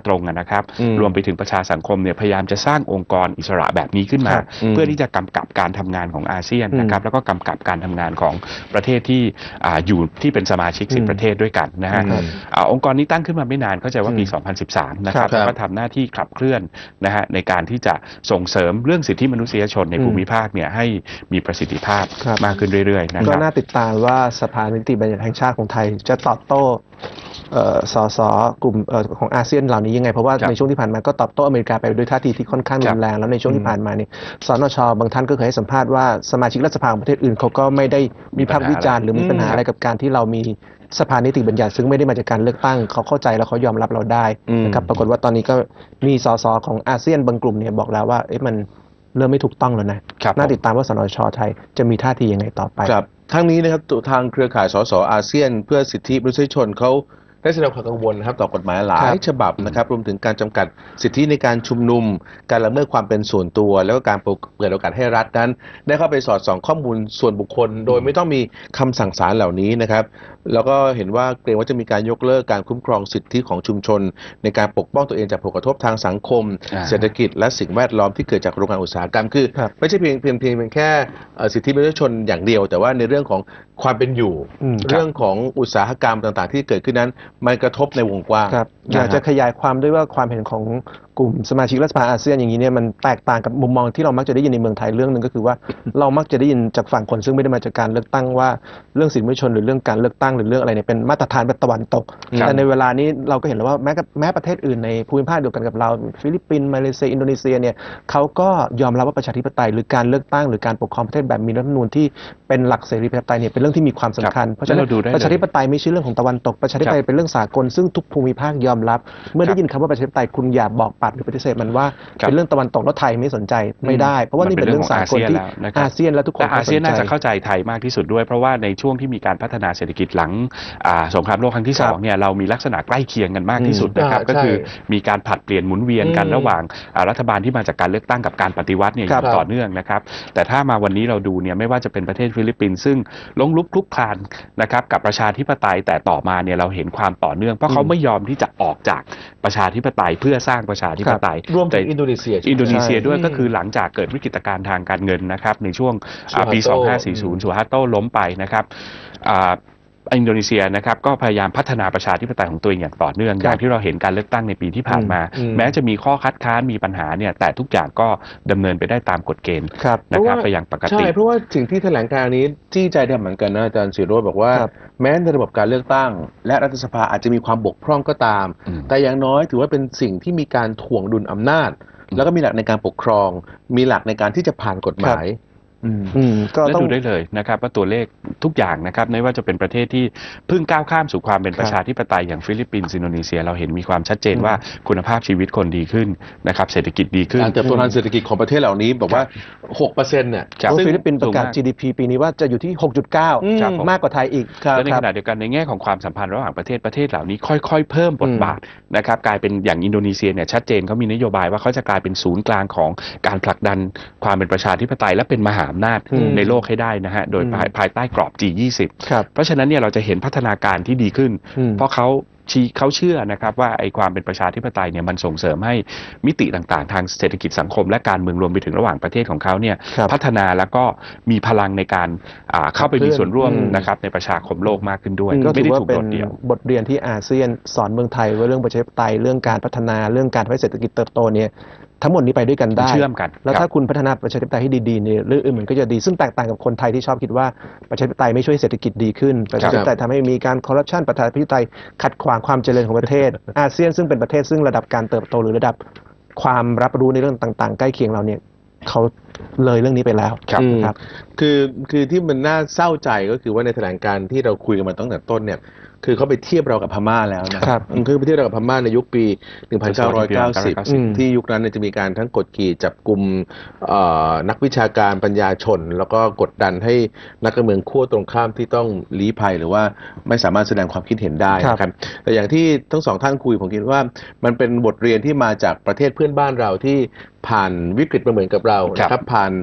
ตรงนะครับรวมไปถึงประชาสังคมเนี่ยพยายามจะสร้างองค์กรอิสระแบบนี้ขึ้นมาเพื่อที่จะกำกับการทำงานของอาเซียนนะครับแล้วก็กำกับการทำงานของประเทศที่อยู่ที่เป็นสมาชิกสิบประเทศด้วยกันนะฮะองค์กรนี้ตั้งขึ้นมาไม่นานเข้าใจว่าปี สองพันสิบสาม นะครับแล้วก็ทำหน้าที่ขับเคลื่อนนะฮะในการที่จะส่งเสริมเรื่องสิทธิมนุษยชนในภูมิภาคเนี่ยให้มีประสิทธิภาพมากขึ้นเรื่อยๆนะครับก็น่าติดตามว่าสภานิติบัญญัติแห่งชาติของไทยจะตอบโต้สสกลุ่มของอาเซียนเหล่านี้ยังไงเพราะว่าในช่วงที่ผ่านมาก็ตอบโต้อเมริกาไปด้วยท่าทีที่ค่อนข้างรุนแรงแล้วในช่วงที่ผ่านมานี่สนช.บางท่านก็เคยให้สัมภาษณ์ว่าสมาชิกรัฐสภาของประเทศอื่นเขาก็ไม่ได้มีภาพวิจารณ์หรือมีปัญหาอะไรกับการที่เรามีสภานิติบัญญัติซึ่งไม่ได้มาจากการเลือกตั้งเขาเข้าใจแล้วเขายอมรับเราได้นะครับปรากฏว่าตอนนี้ก็มีสสของอาเซียนบางกลุ่มเนี่ยบอกแล้วว่าเอ๊ะมันเริ่มไม่ถูกต้องแล้วนะน่าติดตามว่าสนช.ไทยจะมีท่าทียังไงต่อไปครับทั้งนี้นะครับทางเครือข่ายสสอาเซียนเพื่อสิทธิมนุษยชนเขาได้แสดงความกังวลนะครับต่อกฎหมายหลายฉบับนะครับรวมถึงการจำกัดสิทธิในการชุมนุมการละเมิดความเป็นส่วนตัวแล้วก็การเปิดโอกาสให้รัฐนั้นได้เข้าไปสอดส่องข้อมูลส่วนบุคคลโดยไม่ต้องมีคำสั่งศาลเหล่านี้นะครับแล้วก็เห็นว่าเกรงว่าจะมีการยกเลิกการคุ้มครองสิทธิของชุมชนในการปกป้องตัวเองจากผลกระทบทางสังคมเศรษฐกิจและสิ่งแวดล้อมที่เกิดจากโรงงานอุตสาหกรรมคือไม่ใช่เพียงเพียงเพียงเป็นแค่สิทธิมนุษยชนอย่างเดียวแต่ว่าในเรื่องของความเป็นอยู่เรื่องของอุตสาหกรรมต่างๆที่เกิดขึ้นนั้นมันกระทบในวงกว้างอยากจะขยายความด้วยว่าความเห็นของกลุ่มสมาชิกรัฐสภาอาเซียนอย่างนี้เนี่ยมันแตกต่างกับมุมมองที่เรามักจะได้ยินในเมืองไทยเรื่องนึงก็คือว่าเรามักจะได้ยินจากฝั่งคนซึ่งไม่ได้มาจากการเลือกตั้งว่าเรื่องสิทธิมนุษยชนหรือเรื่องการเลือกตั้งหรือเรื่องอะไรเนี่ยเป็นมาตรฐานแบบตะวันตกแต่ในเวลานี้เราก็เห็นแล้วว่าแม้แม้ประเทศอื่นในภูมิภาคเดียวกันกับเราฟิลิปปินส์มาเลเซียอินโดนีเซียเนี่ยเขาก็ยอมรับว่าประชาธิปไตยหรือการเลือกตั้งหรือการปกครองประเทศแบบมีรัฐธรรมนูญที่เป็นหลักเสรีประชาธิปไตยเนี่ยเป็นเรื่องที่มีความสำคัญเพราะฉะนั้นประชาธิปไตยไม่ใช่เรื่องของตะวันตกประชาธิปไตยเป็นเรื่องสากลซึ่งทุกภูมิภาคยอมรับเมื่อได้ยินคำว่าประชาธิปไตยคุณอย่าบอกปัดหรือปฏิเสธมันว่าเป็นเรื่องตะวันตกแล้วไทยไม่สนใจไม่ได้เพราะว่านี่เป็นเรื่องสากลที่อาเซียนแล้วทุกคนอาเซียนน่าจะเข้าใจไทยมากที่สุดด้วยเพราะว่าในช่วงที่มีการพัฒนาเศรษฐกิจหลังสงครามโลกครั้งที่สองเนี่ยเรามีลักษณะใกล้เคียงกันมากที่สุดนะครับก็คือมีการผลัดเปลี่ยนหมุนเวียนกันระหว่างรัฐบาลที่มาจากการเลือกตั้งกับการปฏิวัติเนี่ยอย่างต่อเนื่องนะครับแต่ถ้ามาวันนี้เราดูเนี่ยไม่ว่าจะเป็นประเทศฟิลิปปินส์ซึ่งล้มลุกคลุกคลานนะครับกับประชาธิปไตยแต่ต่อมาเนี่ยเราเห็นความต่อเนื่องเพราะเขาไม่ยอมที่จะออกจากประชาธิปไตยเพื่อสร้างประชาธิปไตยรวมถึงอินโดนีเซียอินโดนีเซียด้วยก็คือหลังจากเกิดวิกฤตการณ์ทางการเงินนะครับในช่วงปีสองพันห้าร้อยสี่สิบซูฮาโตล้มไปนะครับอินโดนีเซียนะครับก็พยายามพัฒนาประชาธิปไตยของตัวเองอย่างต่อเนื่องอย่างที่เราเห็นการเลือกตั้งในปีที่ผ่านมาแม้จะมีข้อคัดค้านมีปัญหาเนี่ยแต่ทุกอย่างก็ดำเนินไปได้ตามกฎเกณฑ์นะครับไปอย่างปกติใช่เพราะว่าสิ่งที่แถลงการนี้จี้ใจได้เหมือนกันนะอาจารย์ศิโรจน์บอกว่าแม้ในระบบการเลือกตั้งและรัฐสภาอาจจะมีความบกพร่องก็ตามแต่อย่างน้อยถือว่าเป็นสิ่งที่มีการถ่วงดุลอำนาจแล้วก็มีหลักในการปกครองมีหลักในการที่จะผ่านกฎหมายก็ต้องดูได้เลยนะครับว่าตัวเลขทุกอย่างนะครับไม่ว่าจะเป็นประเทศที่เพิ่งก้าวข้ามสู่ความเป็นประชาธิปไตยอย่างฟิลิปปินส์อินโดนีเซียเราเห็นมีความชัดเจนว่าคุณภาพชีวิตคนดีขึ้นนะครับเศรษฐกิจดีขึ้นการเติบโตทางเศรษฐกิจของประเทศเหล่านี้บอกว่า หกเปอร์เซ็นต์ เนี่ยฟิลิปปินส์ประกาศ จี ดี พี ปีนี้ว่าจะอยู่ที่ หกจุดเก้า มากกว่าไทยอีกและในขณะเดียวกันในแง่ของความสัมพันธ์ระหว่างประเทศประเทศเหล่านี้ค่อยๆเพิ่มบทบาทนะครับกลายเป็นอย่างอินโดนีเซียเนี่ยชัดเจนเขามีนโยบายว่าเขาจะกลายเป็นศูนย์กลางของการผลักดันความเป็นประชาธิปไตยและเป็นมหาอำนาจในโลกให้ได้นะฮะโดยภายใต้กรอบ จี ยี่สิบ เพราะฉะนั้นเนี่ยเราจะเห็นพัฒนาการที่ดีขึ้นเพราะเขาเขาเชื่อนะครับว่าไอ้ความเป็นประชาธิปไตยเนี่ยมันส่งเสริมให้มิติต่างๆทางเศรษฐกิจสังคมและการเมืองรวมไปถึงระหว่างประเทศของเขาเนี่ยพัฒนาแล้วก็มีพลังในการเข้าไปมีส่วนร่วมนะครับในประชาคมโลกมากขึ้นด้วยก็ถือว่าเป็นบทเรียนที่อาเซียนสอนเมืองไทยว่าเรื่องประชาธิปไตยเรื่องการพัฒนาเรื่องการให้เศรษฐกิจเติบโตเนี่ยทั้งหมดนี้ไปด้วยกันได้เชื่อมกันแล้วถ้าคุณพัฒนาประชาธิปไตยให้ดีๆเนี่ยเรื่องอื่นมันก็จะดีซึ่งแตกต่างกับคนไทยที่ชอบคิดว่าประชาธิปไตยไม่ช่วยเศรษฐกิจดีขึ้นประชาธิปไตยทำให้มีการคอร์รัปชันประชาธิปไตยขัดขวางความเจริญของประเทศอาเซียนซึ่งเป็นประเทศซึ่งระดับการเติบโตหรือระดับความรับรู้ในเรื่องต่างๆใกล้เคียงเราเนี่ยเขาเลยเรื่องนี้ไปแล้วครับคือคือที่มันน่าเศร้าใจก็คือว่าในแถลงการที่เราคุยกันมาตั้งแต่ต้นเนี่ยคือเขาไปเทียบเรากับพม่าแล้วนะครับคือไปเทียบเรากับพม่าในยุคปี หนึ่งพันเก้าร้อยเก้าสิบ ที่ยุคนั้นจะมีการทั้งกดขี่จับกลุ่มนักวิชาการปัญญาชนแล้วก็กดดันให้นักการเมืองขั้วตรงข้ามที่ต้องลี้ภัยหรือว่าไม่สามารถแสดงความคิดเห็นได้นะครับแต่อย่างที่ทั้งสองท่านคุยผมคิดว่ามันเป็นบทเรียนที่มาจากประเทศเพื่อนบ้านเราที่ผ่านวิกฤตมาเหมือนกับเรานะครับผ่าน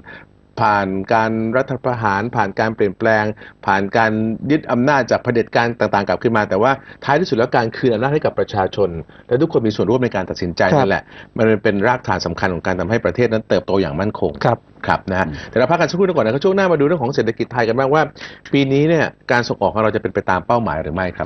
ผ่านการรัฐประหารผ่านการเปลี่ยนแปลง ผ่านการยึดอำนาจจากเผด็จการต่างๆกลับขึ้นมาแต่ว่าท้ายที่สุดแล้วการคืนอำนาจให้กับประชาชนและทุกคนมีส่วนร่วมในการตัดสินใจนั่นแหละมันเป็นรากฐานสำคัญของการทำให้ประเทศนั้นเติบโตอย่างมั่นคงครับครับนะฮะแต่เราพักกันสักครู่ก่อนนะครับช่วงหน้ามาดูเรื่องของเศรษฐกิจไทยกันบ้างว่าปีนี้เนี่ยการส่งออกของเราจะเป็นไปตามเป้าหมายหรือไม่ครับ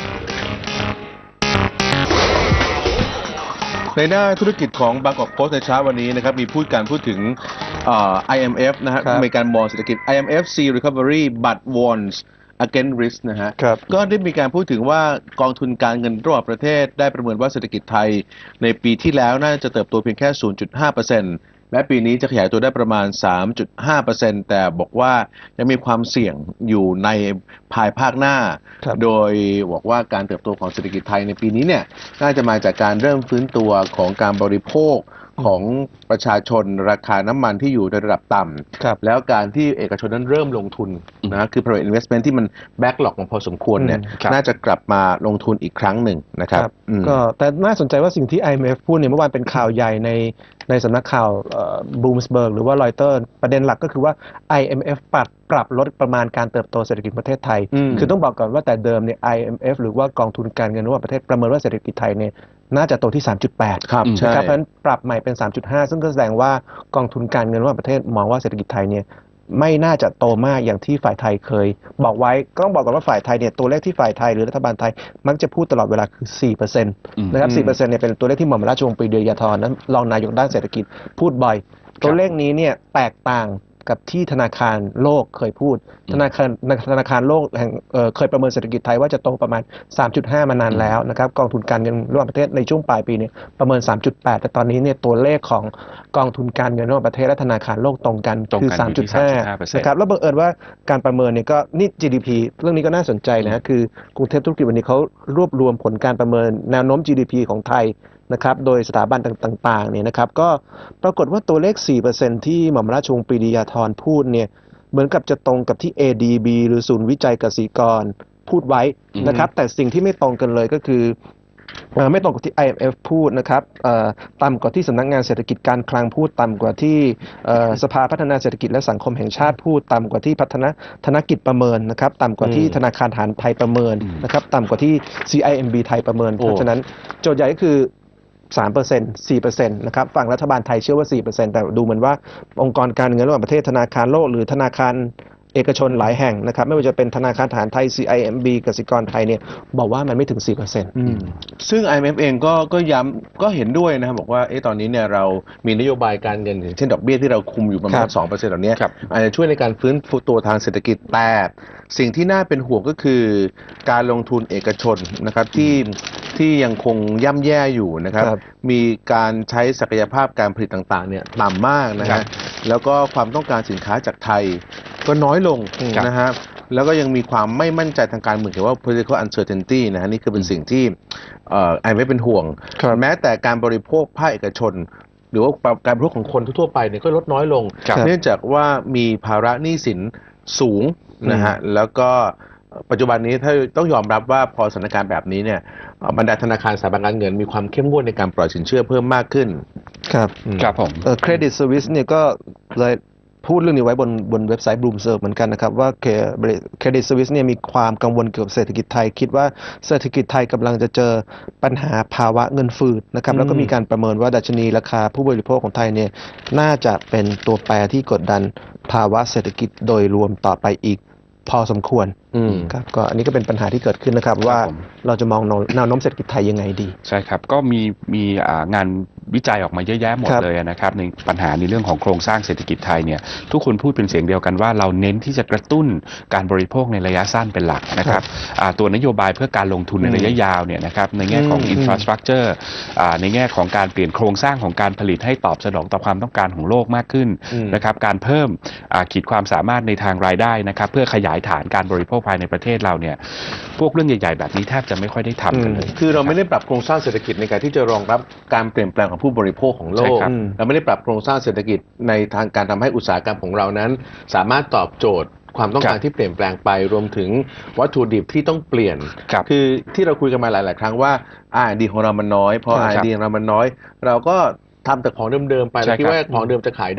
ในหน้าธุรกิจของบางกอกโพสต์ในเช้าวันนี้นะครับมีพูดการพูดถึง ไอ เอ็ม เอฟ นะฮะอเมริกันมองเศรษฐกิจ ไอ เอ็ม เอฟ see recovery but warns against risk นะฮะก็ได้มีการพูดถึงว่ากองทุนการเงินระหว่างประเทศได้ประเมินว่าเศรษฐกิจไทยในปีที่แล้วน่าจะเติบโตเพียงแค่ ศูนย์จุดห้าเปอร์เซ็นต์แม้ปีนี้จะขยายตัวได้ประมาณ สามจุดห้าเปอร์เซ็นต์ แต่บอกว่ายังมีความเสี่ยงอยู่ในภายภาคหน้าโดยบอกว่าการเติบโตของเศรษฐกิจไทยในปีนี้เนี่ยน่าจะมาจากการเริ่มฟื้นตัวของการบริโภคของประชาชนราคาน้ำมันที่อยู่ในระดับต่ำแล้วการที่เอกชนนั้นเริ่มลงทุนนะคือ private investment ที่มัน backlog มาพอสมควรเนี่ยน่าจะกลับมาลงทุนอีกครั้งหนึ่งนะครับก็แต่น่าสนใจว่าสิ่งที่ ไอ เอ็ม เอฟ พูดเนี่ยเมื่อวานเป็นข่าวใหญ่ในในสำนักข่าวบูมสเบิร์กหรือว่ารอยเตอร์ประเด็นหลักก็คือว่า ไอ เอ็ม เอฟ ปรับปรับลดประมาณการเติบโตเศรษฐกิจประเทศไทยคือต้องบอกก่อนว่าแต่เดิมเนี่ย ไอ เอ็ม เอฟ หรือว่ากองทุนการเงินระหว่างประเทศประเมินว่าเศรษฐกิจไทยเนี่ยน่าจะโตที่ สามจุดแปดครับนะครับเพราะฉะนั้นปรับใหม่เป็น สามจุดห้า ซึ่งก็แสดงว่ากองทุนการเงินระหว่างประเทศมองว่าเศรษฐกิจไทยเนี่ยไม่น่าจะโตมากอย่างที่ฝ่ายไทยเคยบอกไว้ก็ต้องบอกก่อนว่าฝ่ายไทยเนี่ยตัวเลขที่ฝ่ายไทยหรือรัฐบาลไทยมักจะพูดตลอดเวลาคือ สี่เปอร์เซ็นต์ นะครับ สี่เปอร์เซ็นต์ เนี่ยเป็นตัวเลขที่หม่อมราชวงศ์ปรีดียาธรนั้นรองนายกด้านเศรษฐกิจพูดบ่อยตัวเลขนี้เนี่ยแตกต่างกับที่ธนาคารโลกเคยพูดธนาคารธนาคารโลกแห่งเอ่อเคยประเมินเศรษฐกิจไทยว่าจะโตประมาณ สามจุดห้า มานานแล้วนะครับกองทุนการเงินระหว่างประเทศในช่วงปลายปีเนี่ยประเมิน สามจุดแปด แต่ตอนนี้เนี่ยตัวเลขของกองทุนการเงินระหว่างประเทศและธนาคารโลกตรงกันคือ สามจุดห้า นะครับแล้วบังเอิญว่าการประเมินเนี่ยก็นี่ จี ดี พี เรื่องนี้ก็น่าสนใจนะฮะคือกรุงเทพธุรกิจวันนี้เขารวบรวมผลการประเมินแนวโน้ม จี ดี พี ของไทยนะครับโดยสถาบันต่างๆเนี่ยนะครับก็ปรากฏว่าตัวเลข สี่เปอร์เซ็นต์ ที่หม่อมราชวงศ์ปรีดียาธรพูดเนี่ยเหมือนกับจะตรงกับที่ เอ ดี บี หรือศูนย์วิจัยกสิกรพูดไว้นะครับแต่สิ่งที่ไม่ตรงกันเลยก็คือไม่ตรงกับที่ ไอ เอ็ม เอฟ พูดนะครับต่ำกว่าที่สำนักงานเศรษฐกิจการคลังพูดต่ำกว่าที่สภาพัฒนาเศรษฐกิจและสังคมแห่งชาติพูดต่ำกว่าที่พัฒนาธนกิจประเมินนะครับต่ำกว่าที่ธนาคารทหารไทยประเมินนะครับต่ำกว่าที่ ซี ไอ เอ็ม บี ไทยประเมินเพราะฉะนั้นโจทย์ใหญ่ก็คือสามเปอร์เซ็นต์ สี่เปอร์เซ็นต์ นะครับฝั่งรัฐบาลไทยเชื่อว่า สี่เปอร์เซ็นต์ แต่ดูเหมือนว่าองค์กรการเงินระหว่างประเทศธนาคารโลกหรือธนาคารเอกชนหลายแห่งนะครับไม่ว่าจะเป็นธนาคารทหารไทย ซี ไอ เอ็ม บี กสิกรไทยเนี่ยบอกว่ามันไม่ถึง สี่เปอร์เซ็นต์อืมซึ่ง ไอ เอ็ม เอฟ เองก็ก็ย้ำก็เห็นด้วยนะครับบอกว่าเอ๊ะตอนนี้เนี่ยเรามีนโยบายการเงินอย่างเช่นดอกเบี้ยที่เราคุมอยู่ประมาณ สองเปอร์เซ็นต์ เหล่านี้อาจจะช่วยในการฟื้นฟูตัวทางเศรษฐกิจแต่สิ่งที่น่าเป็นห่วงก็คือการลงทุนเอกชนนะครับที่ที่ยังคงย่ำแย่อยู่นะครับมีการใช้ศักยภาพการผลิตต่างๆเนี่ยต่ำมากนะฮะแล้วก็ความต้องการสินค้าจากไทยก็น้อยลงนะฮะแล้วก็ยังมีความไม่มั่นใจทางการเมืองหรือว่า political uncertainty นะฮะนี่คือเป็นสิ่งที่เอ่อไอ้ไม่เป็นห่วงแม้แต่การบริโภคภาคเอกชนหรือว่าการบริโภคของคนทั่วไปเนี่ยก็ลดน้อยลงเนื่องจากว่ามีภาระหนี้สินสูงนะฮะแล้วก็ปัจจุบันนี้ถ้าต้องยอมรับว่าพอสถานการณ์แบบนี้เนี่ยบรรดาธนาคารสถาบันการเงินมีความเข้มงวดในการปล่อยสินเชื่อเพิ่มมากขึ้นครับครับผมเครดิตสวิสเนี่ยก็เลยพูดเรื่องนี้ไว้บนบนเว็บไซต์บลูมเบิร์กเหมือนกันนะครับว่าเครดิตสวิสเนี่ยมีความกังวลเกี่ยวกับเศรษฐกิจไทยคิดว่าเศรษฐกิจไทยกำลังจะเจอปัญหาภาวะเงินฝืดนะครับแล้วก็มีการประเมินว่าดัชนีราคาผู้บริโภคของไทยเนี่ยน่าจะเป็นตัวแปรที่กดดันภาวะเศรษฐกิจโดยรวมต่อไปอีกพอสมควรครับก็อันนี้ก็เป็นปัญหาที่เกิดขึ้นนะครับว่าเราจะมองแนวโน้มเศรษฐกิจไทยยังไงดีใช่ครับก็มีมีงานวิจัยออกมาเยอะแยะหมดเลยนะครับในปัญหาในเรื่องของโครงสร้างเศรษฐกิจไทยเนี่ยทุกคนพูดเป็นเสียงเดียวกันว่าเราเน้นที่จะกระตุ้นการบริโภคในระยะสั้นเป็นหลักนะครับตัวนโยบายเพื่อการลงทุนในระยะยาวเนี่ยนะครับในแง่ของ infrastructure ในแง่ของการเปลี่ยนโครงสร้างของการผลิตให้ตอบสนองต่อความต้องการของโลกมากขึ้นนะครับการเพิ่มขีดความสามารถในทางรายได้นะครับเพื่อขยายฐานการบริโภคภายในประเทศเราเนี่ยพวกเรื่องใหญ่ๆแบบนี้แทบจะไม่ค่อยได้ทำกันเลยคือเราไม่ได้ปรับโครงสร้างเศรษฐกิจในการที่จะรองรับการเปลี่ยนแปลงของผู้บริโภคของโลกเราไม่ได้ปรับโครงสร้างเศรษฐกิจในทางการทำให้อุตสาหกรรมของเรานั้นสามารถตอบโจทย์ความต้องการที่เปลี่ยนแปลงไปรวมถึงวัตถุดิบที่ต้องเปลี่ยนคือที่เราคุยกันมาหลายๆครั้งว่า อาร์ แอนด์ ดี ของเรามันน้อยพอ อาร์ แอนด์ ดี ของเรามันน้อยเราก็ทำแต่ของเดิมๆไปแล้วคิดว่าของเดิมจะขายได้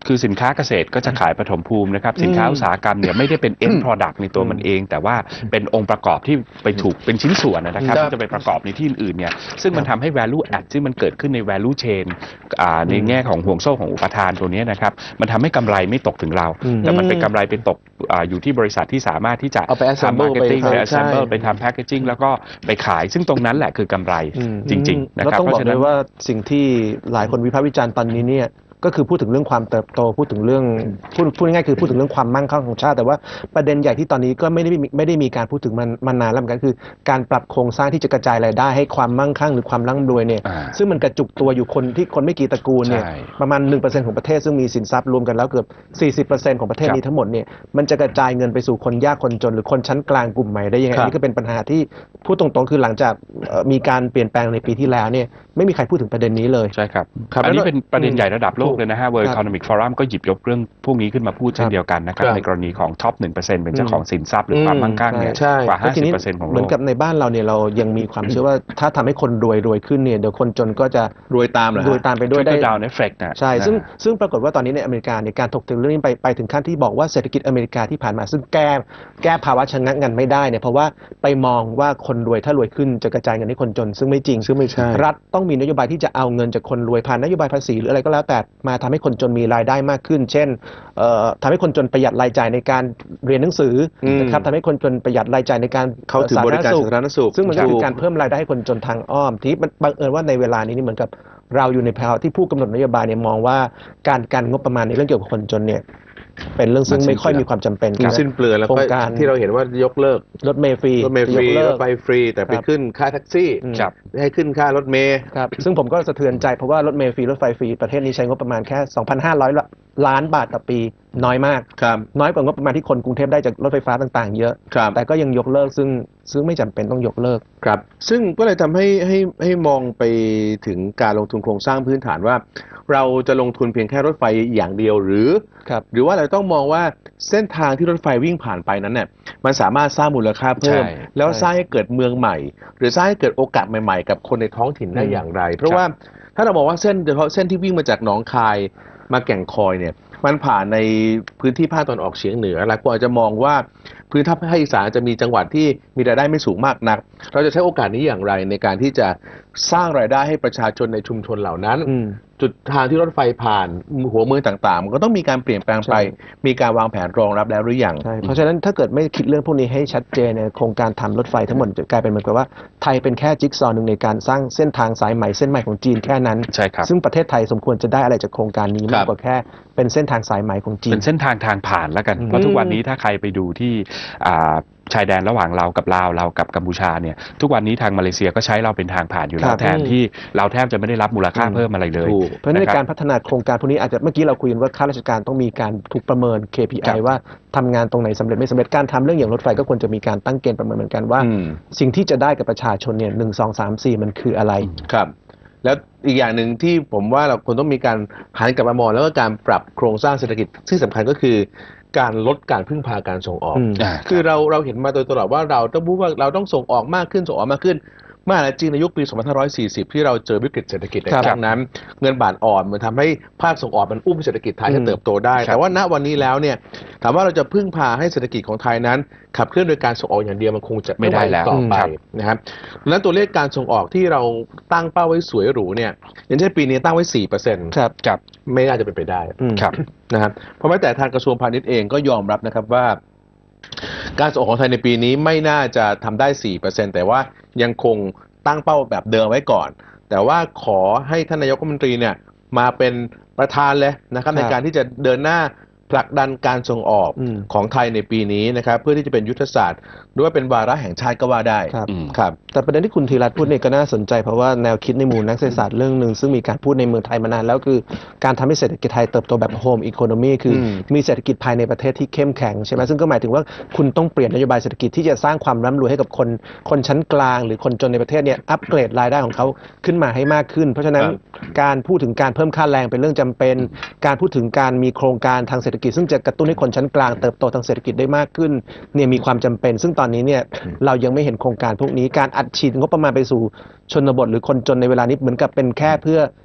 คือสินค้าเกษตรก็จะขายปฐมภูมินะครับสินค้าอุตสาหกรรมเนี่ยไม่ได้เป็น end product ในตัวมันเอง แต่ว่าเป็นองค์ประกอบที่ไปถูกเป็นชิ้นส่วนนะครับที่จะไปประกอบในที่อื่นๆเนี่ยซึ่งมันทำให้ value add ซึ่งมันเกิดขึ้นใน value chain ในแง่ของห่วงโซ่ของอุปทานตัวนี้นะครับมันทำให้กำไรไม่ตกถึงเราแต่มันเป็นกำไรไปตกอยู่ที่บริษัทที่สามารถที่จะเอาไป assemble ทำ marketing ไปไป assemble ไปทำ packaging แล้วก็ไปขายซึ่งตรงนั้นแหละคือกำไรจริงๆนะแล้วครับต้องเพบอกราะฉะเลนั้นยว่าสิ่งที่หลายคนวิพากษ์วิจารณ์ตอนนี้เนี่ยก็คือพูดถึงเรื่องความเติบโตพูดถึงเรื่องพูดพูดง่ายๆคือพูดถึงเรื่องความมั่งคั่งของชาติแต่ว่าประเด็นใหญ่ที่ตอนนี้ก็ไม่ได้มีไม่ได้มีการพูดถึงมันมานานแล้วเหมือนกันคือการปรับโครงสร้างที่จะกระจายรายได้ให้ความมั่งคั่งหรือความร่ำรวยเนี่ยอ่าซึ่งมันกระจุกตัวอยู่คนที่คนไม่กี่ตระกูลเนี่ยใช่ประมาณ หนึ่งเปอร์เซ็นต์ ของประเทศซึ่งมีสินทรัพย์รวมกันแล้วเกือบ สี่สิบเปอร์เซ็นต์ ของประเทศนี้ทั้งหมดเนี่ยมันจะกระจายเงินไปสู่คนยากคนจนหรือคนชั้นกลางกลุ่มใหม่ได้ยังไงครับนี่ก็เป็นปัญหาที่พูดตรงๆคือหลังจากเอ่อมีการเปลี่ยนแปลงในปีที่แล้วเนี่ยไม่มีใครพูดถึงประเด็นนี้เลยใช่ครับครับอันนี้แล้วเป็นประเด็นใหญ่ระดับโลกเลยนะฮะ World ครับ Economic Forum ก็หยิบยกเรื่องพวกนี้ขึ้นมาพูดเช่นเดียวกันนะครับครับในกรณีของท็อป หนึ่งเปอร์เซ็นต์ เป็นเจ้าของสินทรัพย์หรือความมั่งคั่งเนี่ยใช่กว่าแล้วทีนี้ห้าสิบเปอร์เซ็นต์ ของเหโลมือนกกับในบ้านเราเนี่ยเรายังมีความเชื่อว่าถ้าทำให้คนรวยรวยขึ้นเนี่ยเดี๋ยวคนจนก็จะรวยตามเหรอฮะรวยตามไปด้วยได้ Trickle down effect นะใช่ซึ่งซึ่งปรากฏว่าตอนนี้ในอเมริกาเนี่ยการถกถึงเรื่องนี้ไปไปถึงขั้นที่บอกว่าเศรษฐกิจอเมริกาที่ผ่านมาซึ่งแก้แก้ภาวะชะงักงันไม่ได้เนี่ยเพราะว่าไปมองว่าคนรวยถ้ารวยขึ้นจะกระจายเงินให้คนจน ซึ่งไม่จริงซึ่งไม่ใช่รัฐต้องมีนโยบายที่จะเอาเงินจากคนรวยผ่านนโยบายภาษีหรืออะไรก็แล้วแต่มาทำให้คนจนมีรายได้มากขึ้น เช่นเอ่อทำให้คนจนประหยัดรายจ่ายในการเรียนหนังสืออมนะครับทำให้คนจนประหยัดรายจ่ายในการเข้าถึงบริการสาธารณสุขซึ่งมันก็ถูคืกอการเพิ่มรายได้ให้คนจนทางอ้อมที่มันบังเอิญว่าในเวลานี้นี่เหมือนกับเราอยู่ในภาวะที่ผู้กำหนดนโยบายเนี่ยมองว่าการการงบประมาณในเรื่องเกี่ยวกับคนจนเนี่ยเป็นเรื่องซึ่งไม่ค่อยมีความจำเป็นมันสิ้นเปลืองแล้วโครก็งการที่เราเห็นว่ายกเลิกรถเมล์ฟรีรถเมล์ฟรียกเลิรกถไฟฟรี แต่ไปครับขึ้นค่าแท็กซี่อืมครับให้ขึ้นค่ารถเมล์ครับซึ่งผมก็สะเทือนใจเพราะว่ารถเมล์ฟรีรถไฟฟรีประเทศนี้ใช้งบประมาณแค่ สองพันห้าร้อย ล้านบาทต่อปีน้อยมากครับน้อยกว่างบประมาณที่คนกรุงเทพได้จากรถไฟฟ้าต่างๆ เยอะครับแต่ก็ยังยกเลิกซึ่งซึ่งไม่จำเป็นต้องยกเลิกครับซึ่งก็เลยทำให้ให้ให้มองไปถึงการลงทุนโครงสร้างพื้นฐานว่า เราจะลงทุนเพียงแค่รถไฟอย่างเดียวหรือครับหรือว่าเราต้องมองว่าเส้นทางที่รถไฟวิ่งผ่านไปนั้นเนี่ยมันสามารถสร้างมูลค่าเพิ่มใช่แล้วสร้างให้เกิดเมืองใหม่ หรือสร้างให้เกิดโอกาสใหม่ๆ กับคนในท้องถิ่นได้อย่างไร เพราะว่าถ้าเราบอกว่าเส้นโดยเฉพาะเส้นที่วิ่งมาจากหนองคายมาแก่งคอยเนี่ยมันผ่านในพื้นที่ภาคตะวันออกเฉียงเหนือหลายคนอาจจะมองว่าพื้นที่ภาคอีสานจะมีจังหวัดที่มีรายได้ไม่สูงมากนัก เราจะใช้โอกาสนี้อย่างไรในการที่จะสร้างรายได้ให้ประชาชนในชุมชนเหล่านั้นอืมจุดทางที่รถไฟผ่านหัวเมืองต่างๆ มันก็ต้องมีการเปลี่ยนแปลงไปใช่มีการวางแผนรองรับแล้วหรือยังใช่เพราะฉะนั้นถ้าเกิดไม่คิดเรื่องพวกนี้ให้ชัดเจนเนี่ยโครงการทำรถไฟทั้งหมดจะกลายเป็นเหมือนกับว่าไทยเป็นแค่จิ๊กซอว์หนึ่งในการสร้างเส้นทางสายใหม่เส้นใหม่ของจีนแค่นั้นใช่ครับซึ่งประเทศไทยสมควรจะได้อะไรจากโครงการนี้ครัมากบกว่าแค่เป็นเส้นทางสายใหม่ของจีเป็น นเส้นทางทางผ่านแล้วกันอืมเพราะทุกวันนี้ถ้าใครไปดูที่อ่าชายแดนระหว่างเรากับลาวเรากับกัมพูชาเนี่ยทุกวันนี้ทางมาเลเซียก็ใช้เราเป็นทางผ่านอยู่แล้ครัวบแทนที่เราแทบจะไม่ได้รับมูลค่าอืมเพิ่มอะไรเลยถูกเพราะฉะนั้นในคบการพัฒนาโครงการพวกนี้อาจจะเมื่อกี้เราคุยกันว่าข้าราชการต้องมีการถูกประเมิน เค พี ไอครับว่าทำงานตรงไหนสำเร็จไม่สำเร็จการทำเรื่องอย่างรถไฟก็ควรจะมีการตั้งเกณฑ์ประเมินเหมือนกันว่าอืมสิ่งที่จะได้กับประชาชนเนี่ยหนึ่งสองสามสี่มันคืออะไรครับ แล้วอีกอย่างหนึ่งที่ผมว่าเราควรต้องมีการหันกลับมามองแล้วก็การปรับโครงสร้างเศรษฐกิจที่สำคัญก็คือ การลดการพึ่งพาการส่งออกอืมอ่าคือเราเราเห็นมาโดยตลอดว่าเราต้องพูดว่าเราต้องส่งออกมากขึ้นส่งออกมากขึ้นมากจริงในยุคปี สองพันห้าร้อยสี่สิบ ที่เราเจอวิกฤตเศรษฐกิจในครับครั้งนั้น เงินบาทอ่อนมันทำให้ภาคส่งออกมันอุ้มเศรษฐกิจไทยให้อืมเติบโตได้ครับแต่ว่าณวันนี้แล้วเนี่ยถามว่าเราจะพึ่งพาให้เศรษฐกิจของไทยนั้น ขับเคลื่อนโดยการส่งออกอย่างเดียวมันคงจะไม่ได้แล้วต่อไปครับนะครับดังนั้นตัวเลขการส่งออกที่เราตั้งเป้าไว้สวยหรูเนี่ยอย่างเช่นปีนี้ตั้งไว้ สี่เปอร์เซ็นต์ครับครับไม่น่าจะเป็นไปได้อืมครับนะครับเพราะแม้แต่ทางกระทรวงพาณิชย์เองก็ยอมรับนะครับว่า การส่งออกของไทยในปีนี้ไม่น่าจะทำได้ สี่เปอร์เซ็นต์ แต่ว่ายังคงตั้งเป้าแบบเดิมไว้ก่อน แต่ว่าขอให้ท่านนายกรัฐมนตรีเนี่ยมาเป็นประธานเลยนะครับครับในการที่จะเดินหน้าผลักดันการส่งออกอืมของไทยในปีนี้นะครับเพื่อที่จะเป็นยุทธศาสตร์หรือว่าเป็นวาระแห่งชาติก็ว่าได้ครับอืมครับแต่ประเด็นที่คุณธีรัตน์พูดเนี่ยก็น่าสนใจเพราะว่าแนวคิดในหมู่นักเศรษฐศาสตร์เรื่องหนึ่งซึ่งมีการพูดในเมืองไทยมานานแล้วคือการทำให้เศรษฐกิจไทยเติบโตแบบโฮมอีโคโนมีคืออมมีเศรษฐกิจภายในประเทศที่เข้มแข็งใช่ไหมซึ่งก็หมายถึงว่าคุณต้องเปลี่ยนนโยบายเศรษฐกิจที่จะสร้างความร่ำรวยให้กับคนคนชั้นกลาง หรือคนจนในประเทศเนี่ยอัปเกรดรายได้ของเขาขึ้นมาให้มากขึ้น เพราะฉะนั้นการพูดถึงการเพิ่มค่าแรงเป็นเรื่องจำเป็น การพูดถึงการมีโครงการทางเศรษฐกิจซึ่งจะกระตุ้นให้คนชั้นกลางเติบโตทางเศรษฐกิจได้มากขึ้นเนี่ยมีความจำเป็น ซึ่งตอนนี้เนี่ยเรายังไม่เห็นโครงการพวกนี้การอัดฉีดงบประมาณไปสู่ชนบทหรือคนจนในเวลานี้เหมือนกับเป็นแค่เพื่อ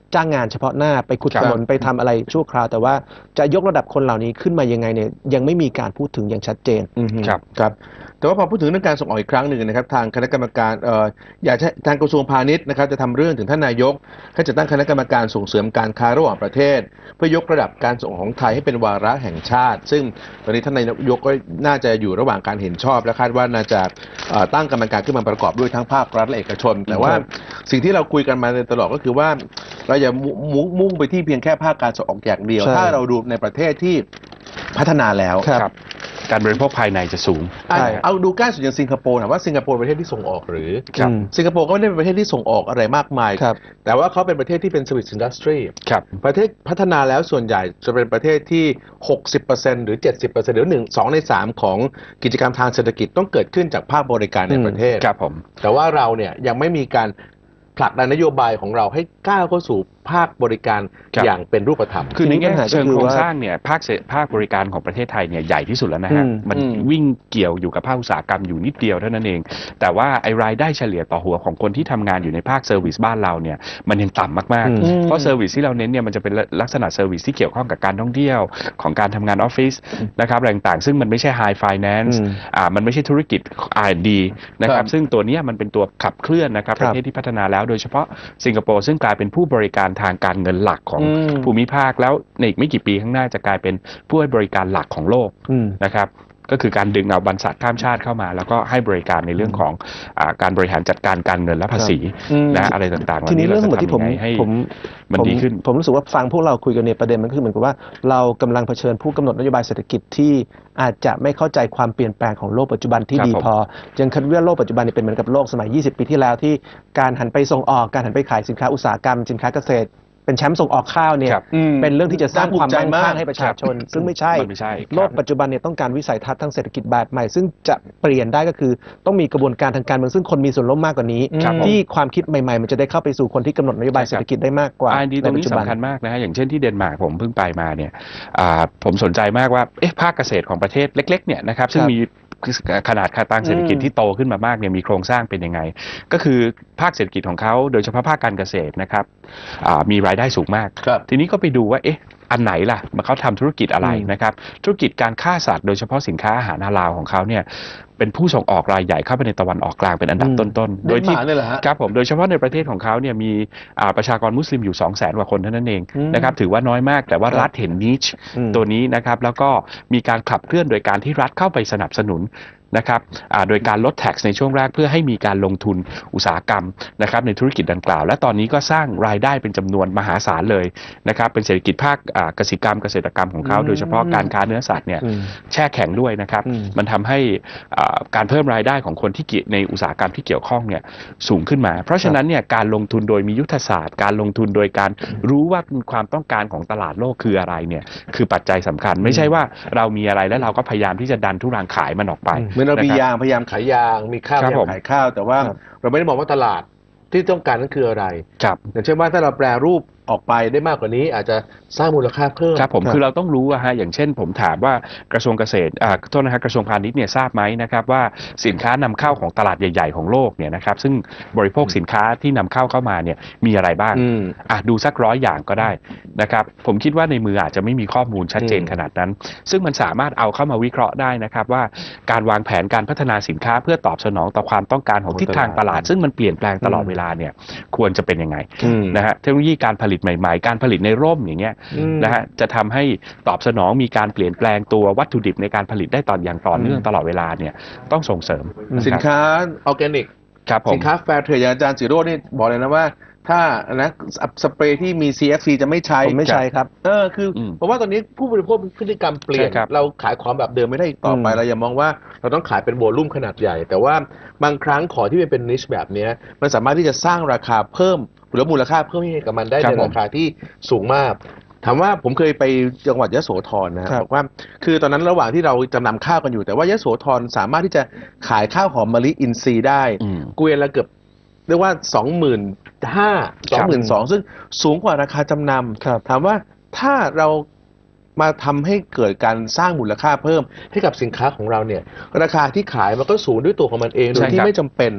จ้างงานเฉพาะหน้าไปขุดครับถนนไปทำอะไรชั่วคราวแต่ว่าจะยกระดับคนเหล่านี้ขึ้นมายังไงเนี่ยยังไม่มีการพูดถึงอย่างชัดเจนอืมครับครับแต่ว่าพอพูดถึงเรื่องการส่งออกอีกครั้งหนึ่งนะครับทางคณะกรรมการเอ่ออยากให้ทางกระทรวงพาณิชย์นะครับจะทำเรื่องถึงท่านนายกให้จัดตั้งคณะกรรมการส่งเสริมการค้าระหว่างประเทศ เพื่อยกระดับการส่งของไทยให้เป็นวาระแห่งชาติ ซึ่งตอนนี้ท่านนายกก็น่าจะอยู่ระหว่างการเห็นชอบและคาดว่าน่าจะเอ่อตั้งกรรมการขึ้นมาประกอบด้วยทั้งภาครัฐและเอกชน แต่ว่าสิ่งที่เราคุยกันมาตลอดก็คือว่าเราอย่ามุ่งมุ่งไปที่เพียงแค่ภาคการส่งออกอย่างเดียวใช่ถ้าเราดูในประเทศที่พัฒนาแล้วครับการบริโภคภายในจะสูงอ่ะใช่เอาดูใกล้สุดอย่างสิงคโปร์ถามว่าสิงคโปร์เป็นประเทศที่ส่งออกหรือครับอืมสิงคโปร์ก็ไม่ได้เป็นประเทศที่ส่งออกอะไรมากมายครับแต่ว่าเขาเป็นประเทศที่เป็น service industry ครับประเทศพัฒนาแล้วส่วนใหญ่จะเป็นประเทศที่ หกสิบเปอร์เซ็นต์ หรือ เจ็ดสิบเปอร์เซ็นต์ หรือหนึ่ง สองในสามของกิจกรรมทางเศรษฐกิจต้องเกิดขึ้นจากภาคบริการในประเทศครับผมแต่ว่าเราเนี่ยยังไม่มีการผลักดันนโยบายของเราให้ก้าวเข้าสู่ภาคบริการครับอย่างเป็นรูปธรรมคือในแง่ทีนี้ปัญหาก็เชิงคือโครงว่าสร้างเนี่ยภาคเศรษฐภาคบริการของประเทศไทยเนี่ยใหญ่ที่สุดแล้วนะฮะอืมมันอืมวิ่งเกี่ยวอยู่กับภาคอุตสาหกรรมอยู่นิดเดียวเท่านั้นเอง แต่ว่าไอ้รายได้เฉลี่ยต่อหัวของคนที่ทำงานอยู่ในภาคเซอร์วิสบ้านเราเนี่ยมันยังต่ำมากอืมๆ เพราะเซอร์วิสที่เราเน้นเนี่ยมันจะเป็นลักษณะเซอร์วิสที่เกี่ยวข้องกับการท่องเที่ยวของการทำงานออฟฟิศนะครับอะไรต่างๆซึ่งมันไม่ใช่ High Finance อืมอ่ามันไม่ใช่ธุรกิจ อาร์ แอนด์ ดี นะคครัรับบ ซึ่งตัวเนี้ยมันเป็นตัวขับเคลื่อนนะครับคปรับระเทศที่พัฒนาแล้วโดยเฉพาะสิงคโปร์ซึ่งกลายเป็นผู้บริการทางการเงินหลักของอืมภูมิภาคแล้วในอีกไม่กี่ปีข้างหน้าจะกลายเป็นผู้ให้บริการหลักของโลกอืมนะครับก็คือการดึงเอาบรรษัทข้ามชาติเข้ามา แล้วก็ให้บริการในเรื่องของอาการบริหารจัดการการเงินและภาษีอืมนะอะไรต่างๆทีนี้เหเรื่ล่าองทั้งหมดที่ผมาจะทำยังไงให้ผมมันผมดีขึ้นผมรู้สึกว่าฟังพวกเราคุยกันเนี่ยประเด็นมันคือเหมือนกับว่าเรากำลังเผชิญผู้กำหนดนโยบายเศรษฐกิจที่อาจจะไม่เข้าใจความเปลี่ยนแปลงของโลกปัจจุบันที่ครับดีผมพอยังคิดว่าโลกปัจจุบันเนี่ยเป็นเหมือนกับโลกสมัย ยี่สิบ ปีที่แล้วที่การหันไปส่งออกการหันไปขายสินค้าอุตสาหกรรมสินค้าเกษตร เป็นแชมป์ส่งออกข้าวเนี่ยครับอืมเป็นเรื่องที่จะสร้างความมั่งน่าภูมิใจมากคั่งให้ประชาชน ซึ่งไม่ใช่มันไม่ใช่ครับโลกปัจจุบันเนี่ยต้องการวิสัยทัศน์ทางเศรษฐกิจแบบใหม่ ซึ่งจะเปลี่ยนได้ก็คือต้องมีกระบวนการทางการเมืองซึ่งคนมีส่วนร่วมมากกว่านี้ครับผมที่ความคิดใหม่ๆ มันจะได้เข้าไปสู่คนที่กำหนดนโยบายเศรษฐกิจได้มากกว่าอาร์ แอนด์ ดี ตในรงปัจนี้จุบันสำคัญมากนะฮะอย่างเช่นที่เดนมาร์กผมเพิ่งไปมาเนี่ยอ่าผมสนใจมากว่าเอ๊ะภาคเกษตรของประเทศเล็กๆเนี่ยนะครับซึ่งครับมีขนาดทางเศรษฐกิจที่โตขึ้นมามากเนี่ยมีโครงสร้างเป็นยังไง ก็คือภาคเศรษฐกิจของเขาโดยเฉพาะภาคการเกษตรนะครับอ่ามีรายได้สูงมากครับทีนี้ก็ไปดูว่าเอ๊ะอันไหนล่ะมันเขาทำธุรกิจอะไรอืมนะครับธุรกิจการฆ่าสัตว์โดยเฉพาะสินค้าอาหารฮาลาลของเขาเนี่ยเป็นผู้ส่งออกรายใหญ่เข้าไปในตะวันออกกลางเป็นอันดับอืมต้นๆเดนมาร์กเนี่ยเหรอฮะครับผมโดยเฉพาะในประเทศของเขาเนี่ยมีอ่าประชากรมุสลิมอยู่ สองแสน กว่าคนเท่านั้นเองอืมนะครับถือว่าน้อยมากแต่ว่าครับรัฐเห็นนิชอืมตัวนี้นะครับแล้วก็มีการขับเคลื่อนโดยการที่รัฐเข้าไปสนับสนุนนะครับอ่าโดยการลดแท็กในช่วงแรกเพื่อให้มีการลงทุนอุตสาหกรรมนะครับในธุรกิจดังกล่าว และตอนนี้ก็สร้างรายได้เป็นจำนวนมหาศาลเลยนะครับเป็นเศรษฐกิจภาคอ่ากสิกรรมเกษตรกรรมของเขาอืมโดยเฉพาะการค้าเนื้อสัตว์เนี่ยอืมแช่แข็งด้วยนะครับอืมมันทำให้อ่าการเพิ่มรายได้ของคนที่เกี่ยวในอุตสาหกรรมที่เกี่ยวข้องเนี่ยสูงขึ้นมา เพราะฉะนั้นเนี่ยการลงทุนโดยมียุทธศาสตร์ การลงทุนโดยการรู้ว่าความต้องการของตลาดโลกคืออะไรเนี่ยคือปัจจัยสำคัญ ไม่ใช่ว่าเรามีอะไรแล้วเราก็พยายามที่จะดันทุรังขายมันออกไปเหมือนเรามีะคบยางพยายามขายยางมีข้าวครัพบยายามขายข้าว แต่ว่าครับเราไม่ได้มองว่าตลาดที่ต้องการนั้นคืออะไรครับอย่างเช่นว่าถ้าเราแปรรูปออกไปได้มากกว่านี้ อาจจะสร้างมูลค่าเพิ่มครับผมครับคือเราต้องรู้อะฮะอย่างเช่นผมถามว่ากระทรวงเกษตรอ่าโทษนะฮะกระทรวงพาณิชย์เนี่ยทราบไหมนะครับว่าสินค้านำเข้าของตลาดใหญ่ ๆ ของโลกเนี่ยนะครับซึ่งบริโภคสินค้าที่นำเข้าเข้ามาเนี่ยมีอะไรบ้างอืมอ่ะดูสักร้อยอย่างก็ได้นะครับผมคิดว่าในมืออาจจะไม่มีข้อมูลชัดเจนอืมขนาดนั้น ซึ่งมันสามารถเอาเข้ามาวิเคราะห์ได้นะครับว่าการวางแผนการพัฒนาสินค้าเพื่อตอบสนองต่อความต้องการของทิศทางตลาด ซึ่งมันเปลี่ยนแปลงตลอดเวลาเนี่ยควรจะเป็นยังไงอืมนะฮะเทคโนโลยีการผลิตใหม่ๆ การผลิตในร่มอย่างเงี้ยอืมนะฮะจะทำให้ตอบสนองมีการเปลี่ยนแปลงตัววัตถุดิบในการผลิตได้ตอนอย่างต่อเนื่องตลอดเวลาเนี่ยต้องส่งเสริมสินค้าออร์แกนิกครับผมสินค้าแฟร์เทรดอย่างอาจารย์สิโรจน์นี่บอกเลยนะว่า ถ้านะสเปรย์ที่มี ซี เอฟ ซี จะไม่ใช้ผมไม่ใช้ครับเออคืออมเพราะว่าตอนนี้ผู้บริโภคพฤติกรรมเปลี่ยนใช่ครับเราขายของแบบเดิมไม่ได้อีกต่อไปอืมเราอย่ามองว่าเราต้องขายเป็นโวลุ่มขนาดใหญ่ แต่ว่าบางครั้งของที่มันเป็นนิชแบบเนี้ยมันสามารถที่จะสร้างราคาเพิ่มหรือมูลค่าเพิ่มให้กับมันได้ครับในผมราคาที่สูงมาก ถามว่าผมเคยไปจังหวัดยโสธรนะคครัรับบ บอกว่าคือตอนนั้นระหว่างที่เราจำนำข้าวกันอยู่แต่ว่ายโสธรสามารถที่จะขายข้าวหอมมะลิอินทรีย์ได้อืมเกวียนละเกือบเรียกว่าสองหมื่นห้าสองหมื่นสองซึ่งสูงกว่าราคาจำนครับำถามว่าถ้าเรามาทำให้เกิดการสร้างมูลค่าเพิ่มให้กับสินค้าของเราเนี่ยราคาที่ขายมันก็สูงด้วยตัวของมันเองโดใช่ยที่ครับไม่จำเป็น